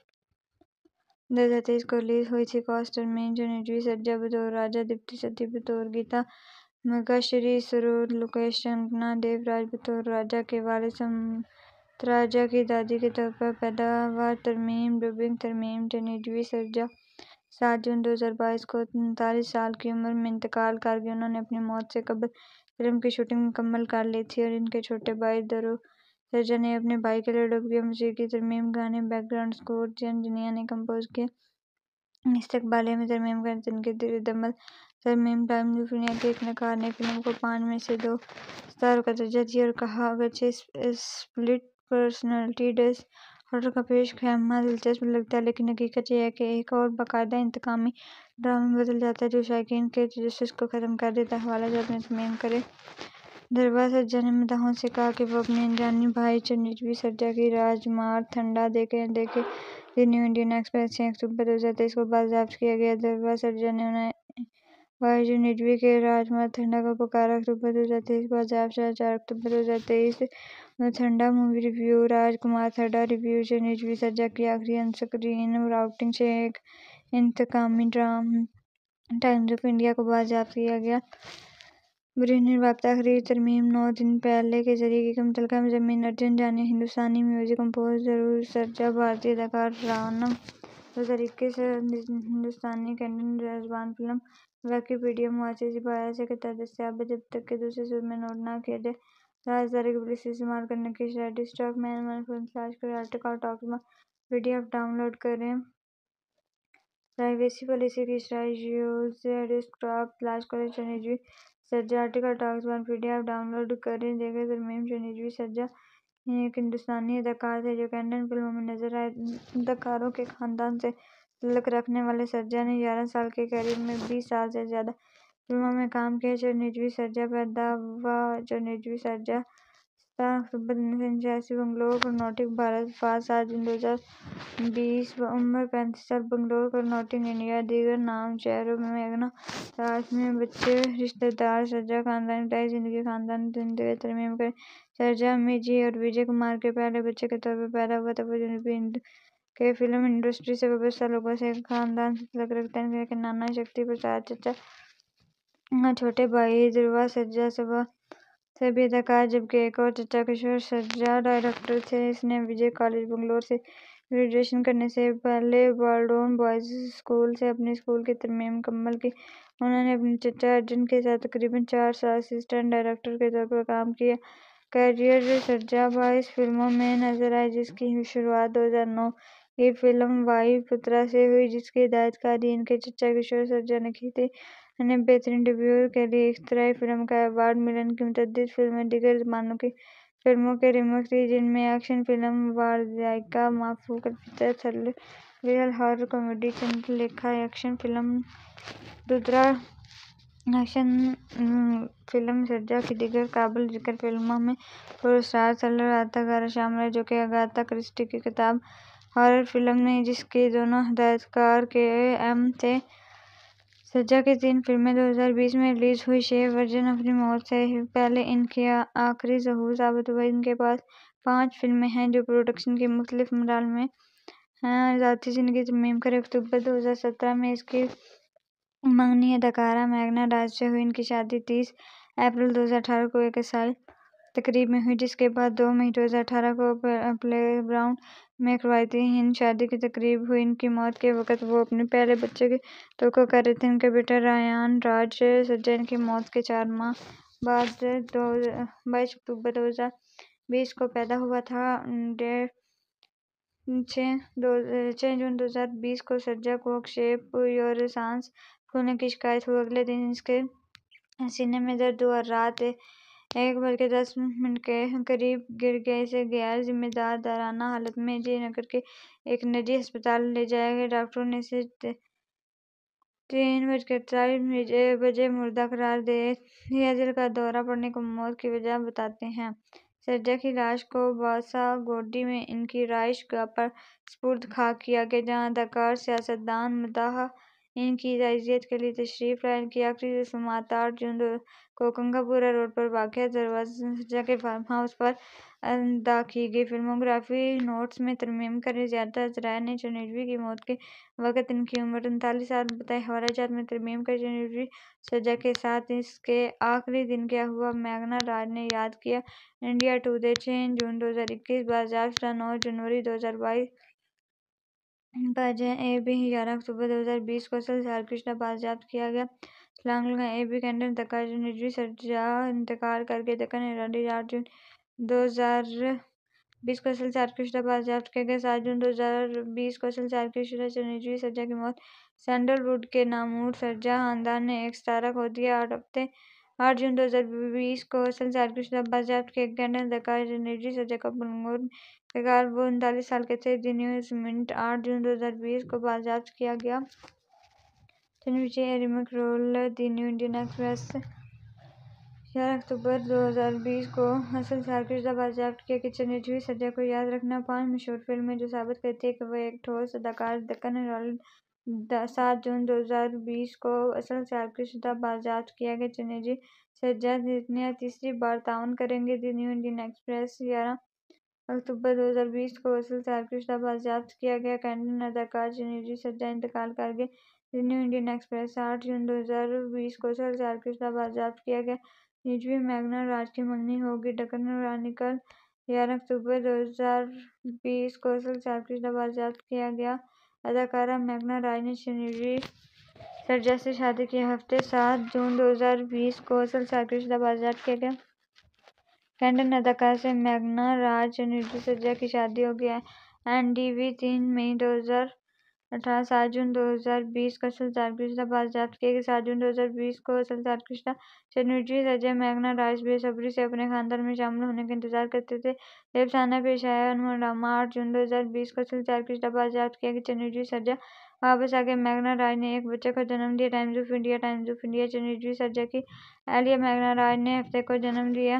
2023 کو ریلیز ہوئی تھی۔ کاسٹ ترمیم چنویچی سرجا بطور راجہ دیپتی ستھی، بطور گیتا مگاشری سرور، لوکیش کنگنا، دیو راج بطور راجہ کے والد، سمنتراجا کی دادی کے طور پر پیداوار ترمیم، ڈبنگ ترمیم چنویچی سرجا 7 جون 2022 کو 39 سال کی عمر میں انتقال کر گئے۔ انہوں نے اپنی موت سے قبل فلم کی شوٹنگ مکمل کر لی تھی اور ان کے چھوٹے بھائی دھرو سرجا نے اپنے بھائی کے لیے ڈب کیا۔ موسیقی ترمیم، گانے، بیک گراؤنڈ اسکور جانیہ نے کمپوز کیا۔ استقبالیہ میں ترمیم کریں تنقیدی ردعمل ترمیم ٹائمز آف انڈیا کے ایک نقاد نے فلم کو 5 میں سے 2 ستاروں کا درجہ دیا اور کہا اگرچہ اسپلٹ پرسنالٹی ڈس آرڈر کا پیش خیمہ دلچسپ لگتا ہے لیکن حقیقت یہ ہے کہ ایک اور باقاعدہ انتقامی ڈرامے میں بدل جاتا ہے جو شائقین کے تجسس کو ختم کر دیتا ہے۔ حوالہ جات میں ترمیم کریں دھروا سرجا نے مداحوں سے کہا کہ وہ اپنے انجانی بھائی چنویچی سرجا کی راج مارتھنڈا دیکھیں۔ دی نیو انڈین ایکسپریس 6 اکتوبر 2023 کو بازیافت کیا گیا۔ دھروا سرجا نے انہیں वाइज निजवी के राजकुमार ठंडा का पुकारा अक्टूबर 2023 बाज़ाब्त 4 अक्टूबर 2023 ठंडा मूवी रिव्यू राजकुमार ठंडा रिव्यू से निजवी सज्जा की आखिरी अनस्क्रीन आउटिंग से एक इंतकामी टाइम्स ऑफ इंडिया को बाज़ाब्त किया गया। ब्रिटेन बाबत आखिरी तरमीम 9 दिन पहले के जरिए की मुतल्लिका ज़मीन अर्जुन जानिए हिंदुस्तानी म्यूजिक कंपोजर सज्जा भारतीय अदाकार रानम 2021 हिंदुस्तानी कैनेडियन ज़बान फिल्म विकिपीडिया मुआवजे पाया से के तहत दस्तयाब है जब तक कि दूसरे सूर में नोट न किया जाए। राजदारी की पुलिस इस्तेमाल करने की शरारती स्टॉक मैन फिल्म तलाश करें आर्टिकल टॉक्स पीडीएफ डाउनलोड करें प्राइवेसी पॉलिसी की शराइ यूजर डेस्कटॉप तलाश करें निजवी सज्जा आर्टिकल टॉक्स पीडीएफ डाउनलोड करें देखें तरमीम निजवी सज्जा एक हिंदुस्तानी अदाकार थे जो कैनेडियन फिल्मों में नजर आए। अदाकारों के खानदान से ताल्लुक रखने वाले सज्जा ने 11 साल के करियर में 20 साल से ज़्यादा फिल्मों में काम किया। चिरंजीवी सर्जा पैदा हुआ चिरंजीवी सर्जा 17 अक्टूबर 1989 बंगलौर कर्नाटक भारत वफात 7 जून 2020 उम्र 35 साल बंगलौर कर्नाटक इंडिया। दीगर नाम शहरों में मेघना राज में बच्चे रिश्तेदार सर्जा खानदानी टाई जिंदगी खानदानी जिंदगी तरमीम करें सर्जा मिजी और विजय कुमार के पहले बच्चे के तौर पर पैदा हुआ था। वो जनवरी के फिल्म इंडस्ट्री से वाबस्ता लोगों से खानदान से ताल्लुक रखते हैं कि नाना शक्ति प्रसाद चचा छोटे भाई ध्रुवा सर्जा से भी अदाकार जबकि एक और चचा किशोर सर्जा डायरेक्टर थे। इसने विजय कॉलेज बंगलौर से ग्रेजुएशन करने से पहले बालडोन बॉयज स्कूल से अपनी स्कूल की तरमीम मुकम्मल की। उन्होंने अपने चचा अर्जुन के साथ तकरीबन 4 साल असिस्टेंट डायरेक्टर के तौर पर काम किया। करियर सर्जा 22 फिल्मों में नजर आए जिसकी शुरुआत 2009 की फिल्म वाई पुत्रा से हुई जिसकी हिदायतकारी इनके चचा किशोर सर्जा ने की थी। उन्हें बेहतरीन डेब्यू के लिए इख्तियारी फिल्म का अवार्ड मिला। इनकी मुतअद्दिद फिल्में दीगर ज़बानों की फिल्मों के रीमेक थी जिनमें एक्शन फिल्म वारज़ाइका माफूक अलफितर thriller horror comedy Chandralekha action film Rudra action film Sarja की दीगर काबिल जिक्र फिल्मों में पुरस्कार थ्रिलर अगाथा शामिल है जो कि अगाथा क्रिस्टी की किताब हॉरर फिल्म नहीं जिसके दोनों हिदायतकार के एम थे। सर्जा की 3 फिल्में 2020 में रिलीज हुई। शेफ वर्जन अपनी मौत से पहले इनकी आखिरी ज़हूर साबित हुआ। इनके पास 5 फिल्में हैं जो प्रोडक्शन के मुख्तलिफ मराहल में हैं। ज़ाती ज़िंदगी तरमीम करें अक्टूबर 2017 में इसकी मंगनी अदाकारा मेघना राज से हुई। इनकी शादी 30 अप्रैल 2018 को एक ईसाई तकरीब में हुई जिसके बाद 2 मई 2018 को प्लेग्राउंड में करवाई इन शादी की तकरीब हुई। इनकी मौत के वक्त वो अपने पहले बच्चे की तवक्को कर रहे थे। इनका बेटा रायान राज सर्जा इनकी मौत के 4 माह बाद 22 अक्टूबर 2020 को पैदा हुआ था। 6 जून 2020 को सर्जा को अक्षेप और सांस फूलने की शिकायत हुई। अगले दिन इसके सीने में दर्द हुआ। रात 1:10 के करीब गिर गए। इसे गैर जिम्मेदार दाराना हालत में जयनगर के एक निजी अस्पताल ले जाया गया। डॉक्टरों ने इसे 3:48 बजे मुर्दा करार दे दिया। दिल का दौरा पड़ने को मौत की वजह बताते हैं। सर्जा की लाश को बासागोडी में इनकी रिहाइशगाह पर सुपुर्द खाक किया गया जहां अदाकार सियासतदान मदाह इनकी ताज़ियत के लिए तशरीफ लाए। इनकी आखिरी रस्मात 8 जून को गंगापुरा रोड पर वाक़िआ दरवाज़ा सर्जा के फार्म हाउस पर अदा की गई। फिल्मोग्राफी नोट्स में तरमीम करें ज़्यादा ज़राए ने चिरंजीवी की मौत के वक्त इनकी उम्र 39 साल बताई। हवालाजात में तरमीम करें चिरंजीवी सर्जा के साथ इसके आखिरी दिन क्या हुआ मेघना राज ने याद किया। इंडिया टुडे 6 जून 2021 बाज़ाब्त 9 जनवरी 2022 ए बी 11 अक्टूबर 2020 को असल सालगिरह बाज़ाब्त किया गया। ए बी कैनेडियन अदाकार चिरंजीवी सर्जा इंतकाल कर गए। दक्कन एराडी 8 जून 2020 को असल सालगिरह बाज़ाब्त किया गया। 7 जून 2020 को असल सालगिरह चिरंजीवी सर्जा की मौत सैंडलवुड के नामूर सर्जा खानदान ने एक सितारा खो दिया। 8 जून 2020 को असल सालगिरह बाज़ाब्त किया गया। कैनेडियन अदाकार चिरंजीवी सर्जा का बंगलौर में इंतकाल वो 39 साल के थे। द न्यूज़ मिनट 8 जून 2020 को बाज़ाब्त किया गया। Chiranjeevi remake role the New Indian Express 11 अक्टूबर 2020 को असल सालगिरह बाज़ाब्त किया गया। चिरंजीवी सर्जा को याद रखना 5 मशहूर फिल्में जो साबित करती हैं कि वह एक ठोस अदाकार दक्कन 7 جون 2020 کو اصل صاحب کی شدہ بازیافت کیا گیا۔ چنجی سرجا تیسری بار تعاون کریں گے۔ دی نیو انڈین ایکسپریس 11 اکتوبر 2020 کو اصل صاحب کی شدہ بازیافت کیا گیا۔ کینیڈین اداکار چنجی سرجا انتقال کر گئے۔ دی نیو انڈین ایکسپریس 8 جون 2020 کو اصل صاحب کی شدہ بازیافت کیا گیا۔ نجومی میگنا راج کی منگنی ہوگی۔ ڈکن کرانیکل 11 اکتوبر 2020 کو اصل صاحب کی شدہ بازیافت کیا گیا۔ اداکارہ میگنا راج نے چنجی سرجا سے شادی کی۔ ہفتے 7 جون 2020 کو اصل صاحب کی شدہ بازیافت کیا گیا۔ کینیڈین اداکار سے میگنا راج چنجی سرجا کی شادی ہوگی۔ این ڈی وی 3 مئی 2018 7 جون 2020 کو اصل صاحب کی شدہ بازیافت کیا گیا۔ 7 جون 2020 کو اصل صاحب کی شدہ چنجی سرجا میگنا راج بے صبری سے اپنے خاندان میں شامل ہونے کا انتظار کرتے تھے، یہ افسانہ پیش آیا۔ انہوں ڈرامہ 8 جون 2020 کو اصل صاحب کی شدہ بازیافت کیا گیا۔ چنجی سرجا واپس آ گئے۔ میگنا راج نے ایک بچے کو جنم دیا۔ ٹائمز آف انڈیا چنجی سرجا کی اہلیہ میگنا راج نے بچے کو جنم دیا۔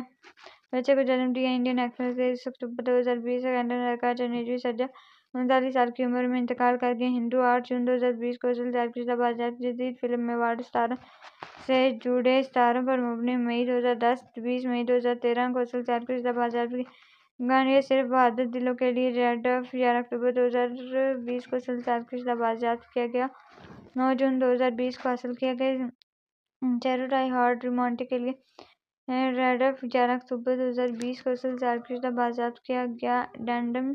انڈین ایکسپریس 23 اکتوبر 2020 کو کینیڈین اداکار چنجی سرجا 39 سال کی عمر میں انتقال کر گئے۔ ہندو 8 جون 2020 کو اصل صاحب کی شدہ بازیافت۔ جدید فلم ایوارڈ ستاروں سے جڑے ستاروں پر مبنی مئی 2010 20 مئی 2013 کو اصل صاحب کی شدہ بازیافت کی گان یہ صرف بہادر دلوں کے لیے۔ ریڈ ایف 11 اکتوبر 2020 کو اصل صاحب کی شدہ بازیافت کیا گیا۔ 9 جون 2020 کو حاصل کیا گیا۔ چیروٹ آئی ہارٹ رومانٹک کے لیے ریڈ ایف 11 اکتوبر 2020 کو اصل صاحب کی شدہ بازیافت کیا گیا۔ ڈینڈم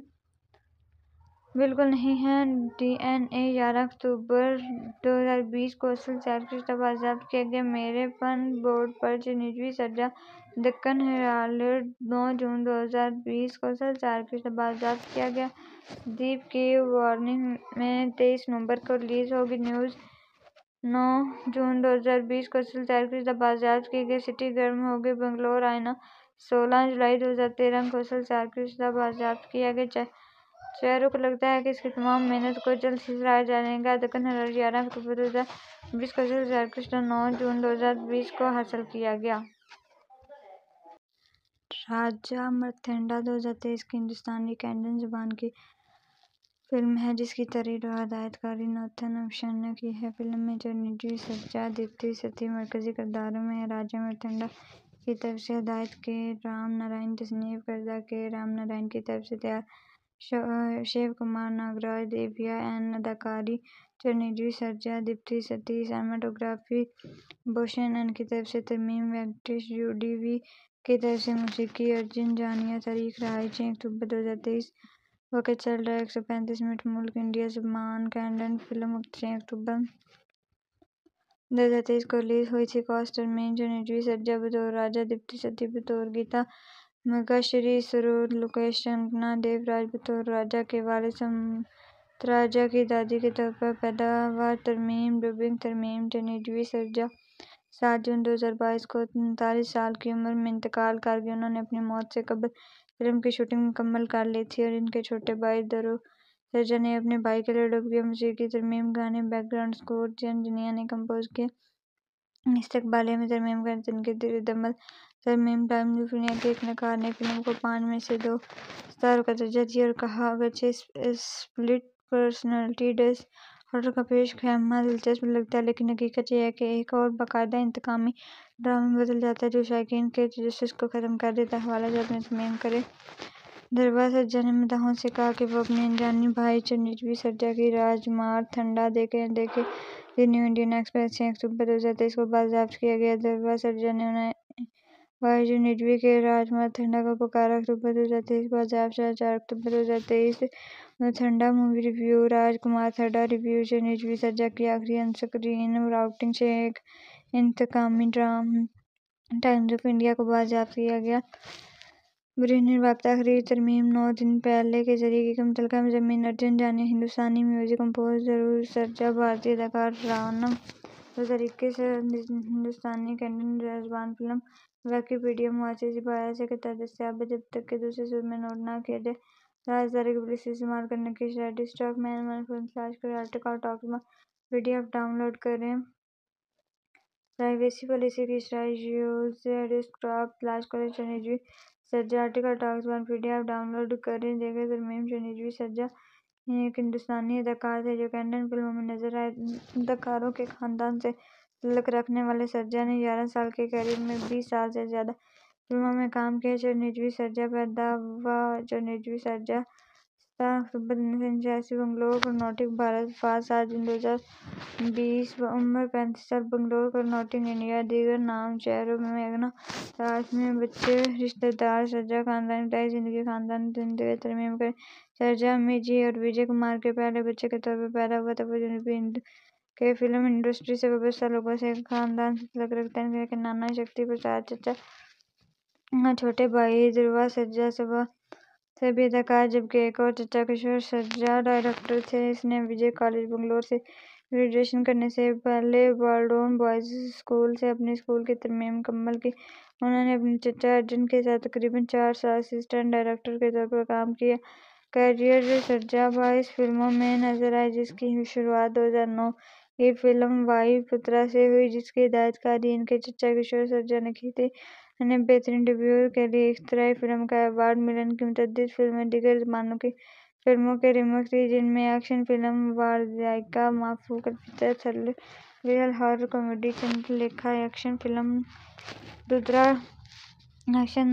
بالکل نہیں ہے ڈی این اے 11 اکتوبر 2020 کو اصل صاحب کی شدہ بازیافت کیا گیا۔ میرے پن بورڈ پر چنجی سرجا دکن ہیرالڈ 9 جون 2020 کو اصل صاحب کی شدہ بازیافت کیا گیا۔ دیپ کی وارننگ میں 23 نومبر کو ریلیز ہوگی۔ نیوز 9 جون 2020 کو اصل صاحب کی شدہ بازیافت کی گئی۔ سٹی گرم ہوگی بنگلور آئینہ 16 جولائی 2013 کو اصل صاحب کی شدہ بازیافت کیا گیا۔ چیرو کو لگتا ہے کہ اس کی تمام محنت کو جلد ہی سراہا جائے گا۔ دکن ہیرالڈ 11 اکتوبر 2020 کو اصل صاحب کی شدہ 9 جون 2020 کو حاصل کیا گیا۔ راجہ مرتنڈا 2023 کی ہندوستانی کینیڈین زبان کی فلم ہے جس کی تحریر و ہدایت کاری ناتھن اشون نے کی ہے۔ فلم میں چنجی سرجا دیپتی ستھی مرکزی کرداروں میں ہیں۔ راجہ مرتنڈا کی طرف سے ہدایت کے رام نارائن، تصنیف کردہ کے رام نارائن کی طرف سے تیار شیو کمار ناگراج، دیویا این اداکاری چنجی سرجا دیپتی ستھی، سینماٹوگرافی بھوشن این کی طرف سے ترمیم وینکٹیش، یو ڈی وی کی طرف سے موسیقی ارجن جانیا۔ تاریخ رہائی 6 اکتوبر 2023 وقت چل رہا 135 منٹ ملک انڈیا زبان کینیڈین فلم 6 اکتوبر 2023 کو ریلیز ہوئی تھی۔ کاسٹ ترمیم چنجی سرجا بطور راجہ، دیپتی ستھی بطور گیتا مگاشری، سروور لوکیش کنگنا دیو راج بطور راجہ کے والد سمتراجا کی دادی کے طور پر پیداوار ترمیم ڈبنگ ترمیم چنجی سرجا 7 جون 2022 کو 39 سال کی عمر میں انتقال کر گئے۔ انہوں نے اپنی موت سے قبل فلم کی شوٹنگ مکمل کر لی تھی اور ان کے چھوٹے بھائی دھرو سرجا نے اپنے بھائی کے لیے ڈب کیا۔ موسیقی ترمیم گانے بیک گراؤنڈ اسکور جنیا نے کمپوز کیا۔ استقبالیہ میں ترمیم کریں تنقیدی ردعمل ترمیم ٹائمز آف انڈیا کے ایک نگار نے فلم کو 5 میں سے 2 ستاروں کا درجہ دیا اور کہا اگرچہ اسپلٹ پرسنالٹی ڈس آرڈر کا پیش خیمہ دلچسپ لگتا ہے لیکن حقیقت یہ ہے کہ ایک اور باقاعدہ انتقامی ڈرامے میں بدل جاتا ہے جو شائقین کے تجسس کو ختم کر دیتا ہے۔ حوالہ جات میں ترمیم کریں دھروا سرجا نے مداحوں سے کہا کہ وہ اپنے انجانی بھائی چنجی سرجا کی راج مارتھنڈا دیکھیں۔ دی نیو انڈین ایکسپریس 6 اکتوبر 2023 کو بازیافت کیا گیا۔ دھروا سرجا نے انہیں بھائی چنجی کے راج مارتھنڈا کو پکارا۔ اکتوبر 2023 کو بازیافت 4 اکتوبر 2023 مارتھنڈا مووی ریویو راج مارتھنڈا ریویو چنجی سرجا کی آخری آن سکرین آؤٹنگ سے ایک انتقامی ڈرامہ ٹائمز آف انڈیا کو بازیافت کیا گیا۔ برہنر بابت تحریر ترمیم 9 دن پہلے کے ذریعے کی متعلقہ مضامین ارجن جانیا، ہندوستانی میوزک کمپوزر سرجا بھارتی اداکار رانم 2021 ہندوستانی کینیڈین زبان فلم ویکیپیڈیا معاشرتی بایوس کے تحت دستیاب ہے جب تک کہ دوسرے صوبے میں نوٹ نہ کیا جائے۔ رازداری کی پالیسی استعمال کرنے کی شرائط ڈیسکٹاپ مین فلم تلاش کریں آرٹک اور ٹاکسما P D F down load کریں پرائیویسی پالیسی کی شرائط یوز ڈیسکٹاپ تلاش کریں چنجی سرجا آرٹک اور ٹاکسما P D F down load کریں دیگر ترمیم چنجی سرجا ایک ہندوستانی اداکار تھے جو کنڑ فلموں میں نظر آئے۔ اداکاروں کے خاندان سے تعلق رکھنے والے سرجا نے 11 سال کے کیریئر میں 20 سال سے زیادہ فلموں میں کام کیا۔ چرنجیوی سرجا پیدائش چرنجیوی سرجا 17 اکتوبر 1989 بنگلورو کرناٹک بھارت وفات 7 جون 2020 عمر 35 سال بنگلورو کرناٹک انڈیا دیگر نام چہروں میگنا راج میں بچے رشتہ دار سرجا خاندانی ابتدائی زندگی خاندانی زندگی ترمیم کریں سرجا امیجی اور وجے کمار کے پہلے بچے کے طور پر پیدا ہوا تھا۔ وہ جنوبی ہند کے فلم انڈسٹری سے وابستہ لوگوں سے ایک خاندان سے تعلق رکھتے ہیں۔ ان کے نانا شکتی پرساد چچا چھوٹے بھائی دھروا سرجا سبھا سے بھی اداکار جبکہ ایک اور چچا کشور سرجا ڈائریکٹر تھے۔ اس نے وجے کالج بنگلورو سے گریجویشن کرنے سے پہلے بالڈون بوائز اسکول سے اپنی اسکول کی تعلیم مکمل کی۔ انہوں نے اپنے چچا ارجن کے ساتھ تقریباً 4 سال اسسٹنٹ ڈائریکٹر کے طور پر کام کیا۔ کیریئر سرجا 22 فلموں میں نظر آئے جس کی شروعات 2009 کی فلم وائی پترا سے ہوئی جس کی ہدایت کاری ان کے چچا کشور سرجا نے کی تھی۔ انہیں بہترین ڈیبیو کے لیے اختراعی فلم کا ایوارڈ ملا۔ ان کی متعدد فلمیں دیگر زبانوں کی فلموں کے ریمیک تھیں جن میں ایکشن فلم وارزائیکا مافوق الفطرت thrill horror comedy Chandralekha action film Rudra action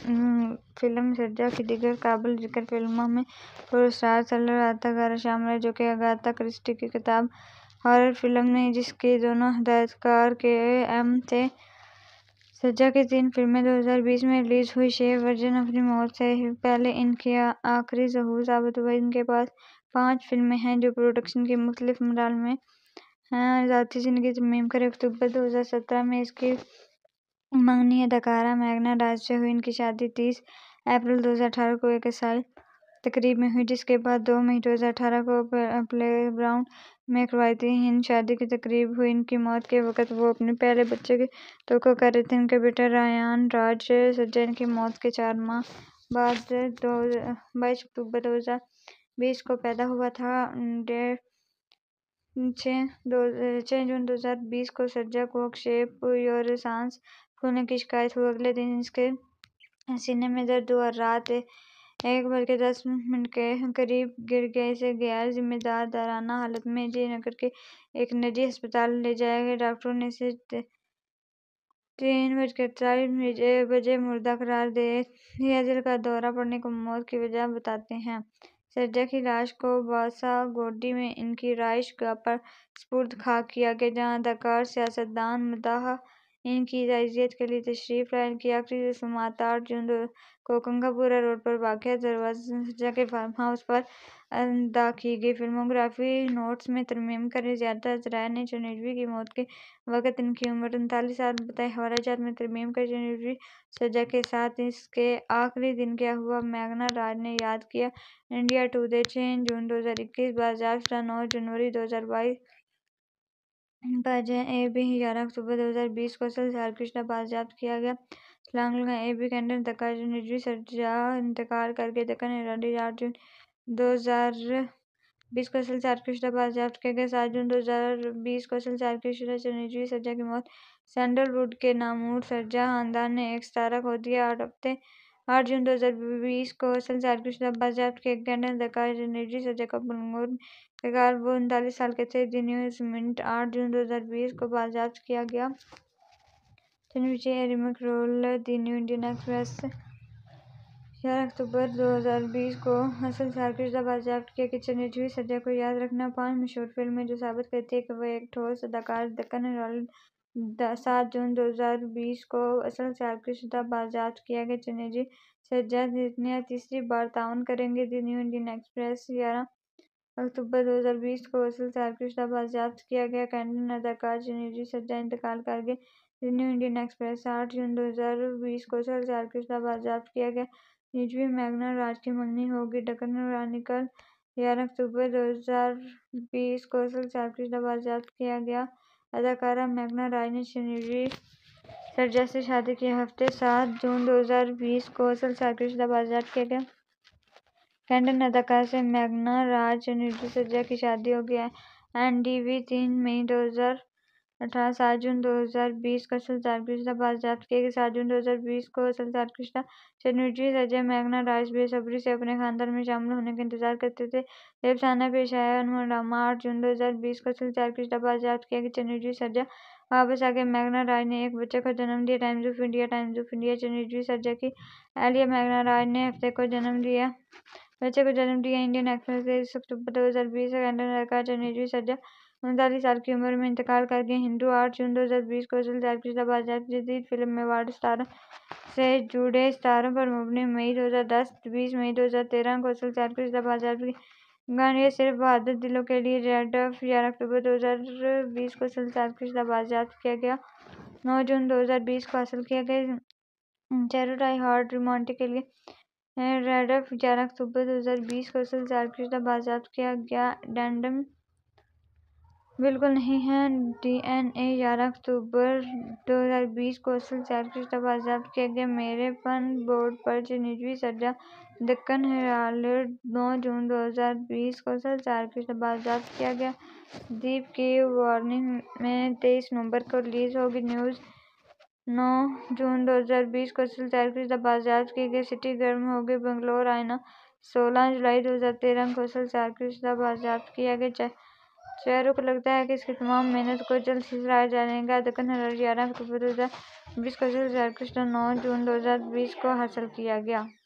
film Sarja کی دیگر قابل ذکر فلموں میں پراسرار تھرلر اداکارہ شامل ہیں جو کہ اگاتھا کرسٹی کی کتاب ہارر فلم نہیں جس کے دونوں ہدایت کار کے ایم تھے۔ سرجا کی 3 فلمیں 2020 میں ریلیز ہوئیں۔ شیف ورجن اپنی موت سے پہلے ان کی آخری ظہور ثابت ہوا۔ ان کے پاس 5 فلمیں ہیں جو پروڈکشن کے مختلف مراحل میں ہیں۔ ذاتی زندگی ترمیم کریں اکتوبر 2017 میں اس کی منگنی اداکارہ میگنا راج سے ہوئی۔ ان کی شادی 30 اپریل 2018 کو ایک عیسائی تقریب میں ہوئی جس کے بعد 2 مئی 2018 کو پلے گراؤنڈ میں ایک روایتی ہند شادی کی تقریب ہوئی۔ ان کی موت کے وقت وہ اپنے پہلے بچے کی توقع کر رہے تھے۔ ان کا بیٹا رایان راج سرجا ان کی موت کے 4 ماہ بعد 22 اکتوبر 2020 کو پیدا ہوا تھا۔ 6 جون 2020 کو سرجا کو اکشیپ یوراسانس پھولنے کی شکایت ہوئی۔ اگلے دن اس کے سینے میں درد ہوا اور رات 1:10 کے قریب گر گیا۔ اسے غیر ذمہ دارانہ حالت میں جے نگر کے ایک نجی ہسپتال لے جایا گیا۔ ڈاکٹروں نے اسے 3:48 بجے مردہ قرار دے دیا۔ دل کا دورہ پڑنے کو موت کی وجہ بتاتے ہیں۔ سرجا کی لاش کو باساگوڈی میں ان کی رہائش گاہ پر سپرد خاک کیا گیا جہاں اداکار سیاست دان مداح ان کی تعزیت کے لیے تشریف لائے۔ ان کی آخری رسومات 8 جون کو کنگاپورہ روڈ پر واقع دھروا سرجا کے فارم ہاؤس پر ادا کی گئی۔ فلموگرافی نوٹس میں ترمیم کریں زیادہ ذرائع نے چرنجیوی کی موت کے وقت ان کی عمر 39 سال بتائی۔ حوالہ جات میں ترمیم کریں چرنجیوی سرجا کے ساتھ اس کے آخری دن کیا ہوا میگنا راج نے یاد کیا۔ انڈیا ٹوڈے 6 جون 2021 بازیافت شدہ 9 جنوری 2022 بجے اے بی 11 اکتوبر 2020 کو اصل سے ہرکرشنا بازیافت کیا گیا۔ سلانگ لگا اے بی کنڑ اداکار چرنجیوی سرجا انتقال کر گئے۔ دکن ایرالڈ 8 جون 2020 کو اصل سے ہرکرشنا بازیافت کیا گیا۔ 7 جون 2020 کو اصل سے ہرکرشنا چرنجیوی سرجا کی موت سینڈل ووڈ کے نامور سرجا خاندان نے ایک ستارہ کھو دیا۔ 8 جون 2020 کو اصل سے ہرکرشنا بازیافت کیا گیا۔ کنڑ اداکار چرنجیوی سرجا کا بنگلورو میں انتقال وہ 39 سال کے تھے۔ دی نیوز منٹ 8 جون 2020 کو بازیافت کیا گیا۔ Chiranjeevi a remake role the New Indian Express 11 اکتوبر 2020 کو اصل سے ہرکرشنا بازیافت کیا گیا۔ چرنجیوی سرجا کو یاد رکھنا 5 مشہور فلمیں جو ثابت کرتی ہیں کہ وہ ایک ٹھوس اداکار تھے۔ دکن ایرالڈ 7 جون 2020 کو اصل سے ہرکرشنا بازیافت کیا گیا۔ چرنجیوی سرجا تیسری بار تعاون کریں گے۔ دی نیو انڈین ایکسپریس 11 اکتوبر 2020 کو اصل سے ہرکرشنا بازیافت کیا گیا۔ کنڑ اداکار چرنجیوی سرجا انتقال کر گئے۔ دی نیو انڈین ایکسپریس 8 جون 2020 کو اصل سے ہرکرشنا بازیافت کیا گیا۔ چرنجیوی میگنا راج کی منگنی ہوگی۔ ڈکن کرانیکل 11 اکتوبر 2020 کو اصل سے ہرکرشنا بازیافت کیا گیا۔ اداکارہ میگنا راج نے چرنجیوی سرجا سے شادی کی۔ ہفتے 7 جون 2020 کو اصل سے ہرکرشنا بازیافت کیا گیا۔ کنڑ اداکارہ سے میگنا راج چرنجیوی سرجا کی شادی ہو گئی۔ این ڈی وی 3 مئی 7 جون 2020 کو اصل سالگرہ بازیافت کیا گیا۔ 7 جون 2020 کو اصل سالگرہ 96ویں سجا میگنا رائس بے صبری سے اپنے خاندان میں شامل ہونے کا انتظار کرتے تھے جب سانحہ پیش آیا انہوں نے ڈرامہ 8 جون 2020 کو اصل سالگرہ بازیافت کیا گیا۔ 96ویں سجا واپس آ گئی میگنا رائے نے ایک بچے کو جنم دیا۔ ٹائمز آف انڈیا 96ویں سجا کی اہلیہ میگنا رائے نے بچے کو جنم دیا۔ انڈین ایکٹریس 23 اکتوبر 2020 کو کینیڈین اداکارہ 96ویں سجا 39 سال کی عمر میں انتقال کر گئیں۔ ہندو 8 جون 2020 کو اصل سالگرہ بازیافت جدید فلم ایوارڈ ستاروں سے جڑے ستاروں پر مبنی مئی 2010 20 مئی 2013 کو اصل سالگرہ بازیافت کی گان یہ صرف بہادر دلوں کے لیے ریڈ ایف 11 اکتوبر 2020 کو اصل سالگرہ بازیافت کیا گیا۔ 9 جون 2020 کو حاصل کیا گیا۔ چیرو ڈائی ہارڈ رومانٹک کے لیے ریڈ ایف 11 اکتوبر 2020 کو اصل سالگرہ بازیافت کیا گیا۔ اڈینڈم بالکل نہیں ہے ڈی این اے 11 اکتوبر 2020 کو اصل سالگرہ بازیافت کیا گیا۔ میرے فن بورڈ پر 96ویں سجا دکن ہیرالڈ 9 جون 2020 کو اصل سالگرہ بازیافت کیا گیا۔ دیپ کی وارننگ میں 23 نومبر کو ریلیز ہوگی۔ نیوز 9 جون 2020 کو اصل سالگرہ بازیافت کی گئی۔ سٹی گرم ہوگی بنگلور آئینہ 16 جولائی 2013 کو اصل سالگرہ بازیافت کیا گیا۔ چیرو کو لگتا ہے کہ اس کی تمام محنت کو جلد ہی سراہا جائے گا۔ دکن ہیرالڈ 11 اکتوبر 2020 کو اصل سالگرہ 9 جون 2020 کو حاصل کیا گیا۔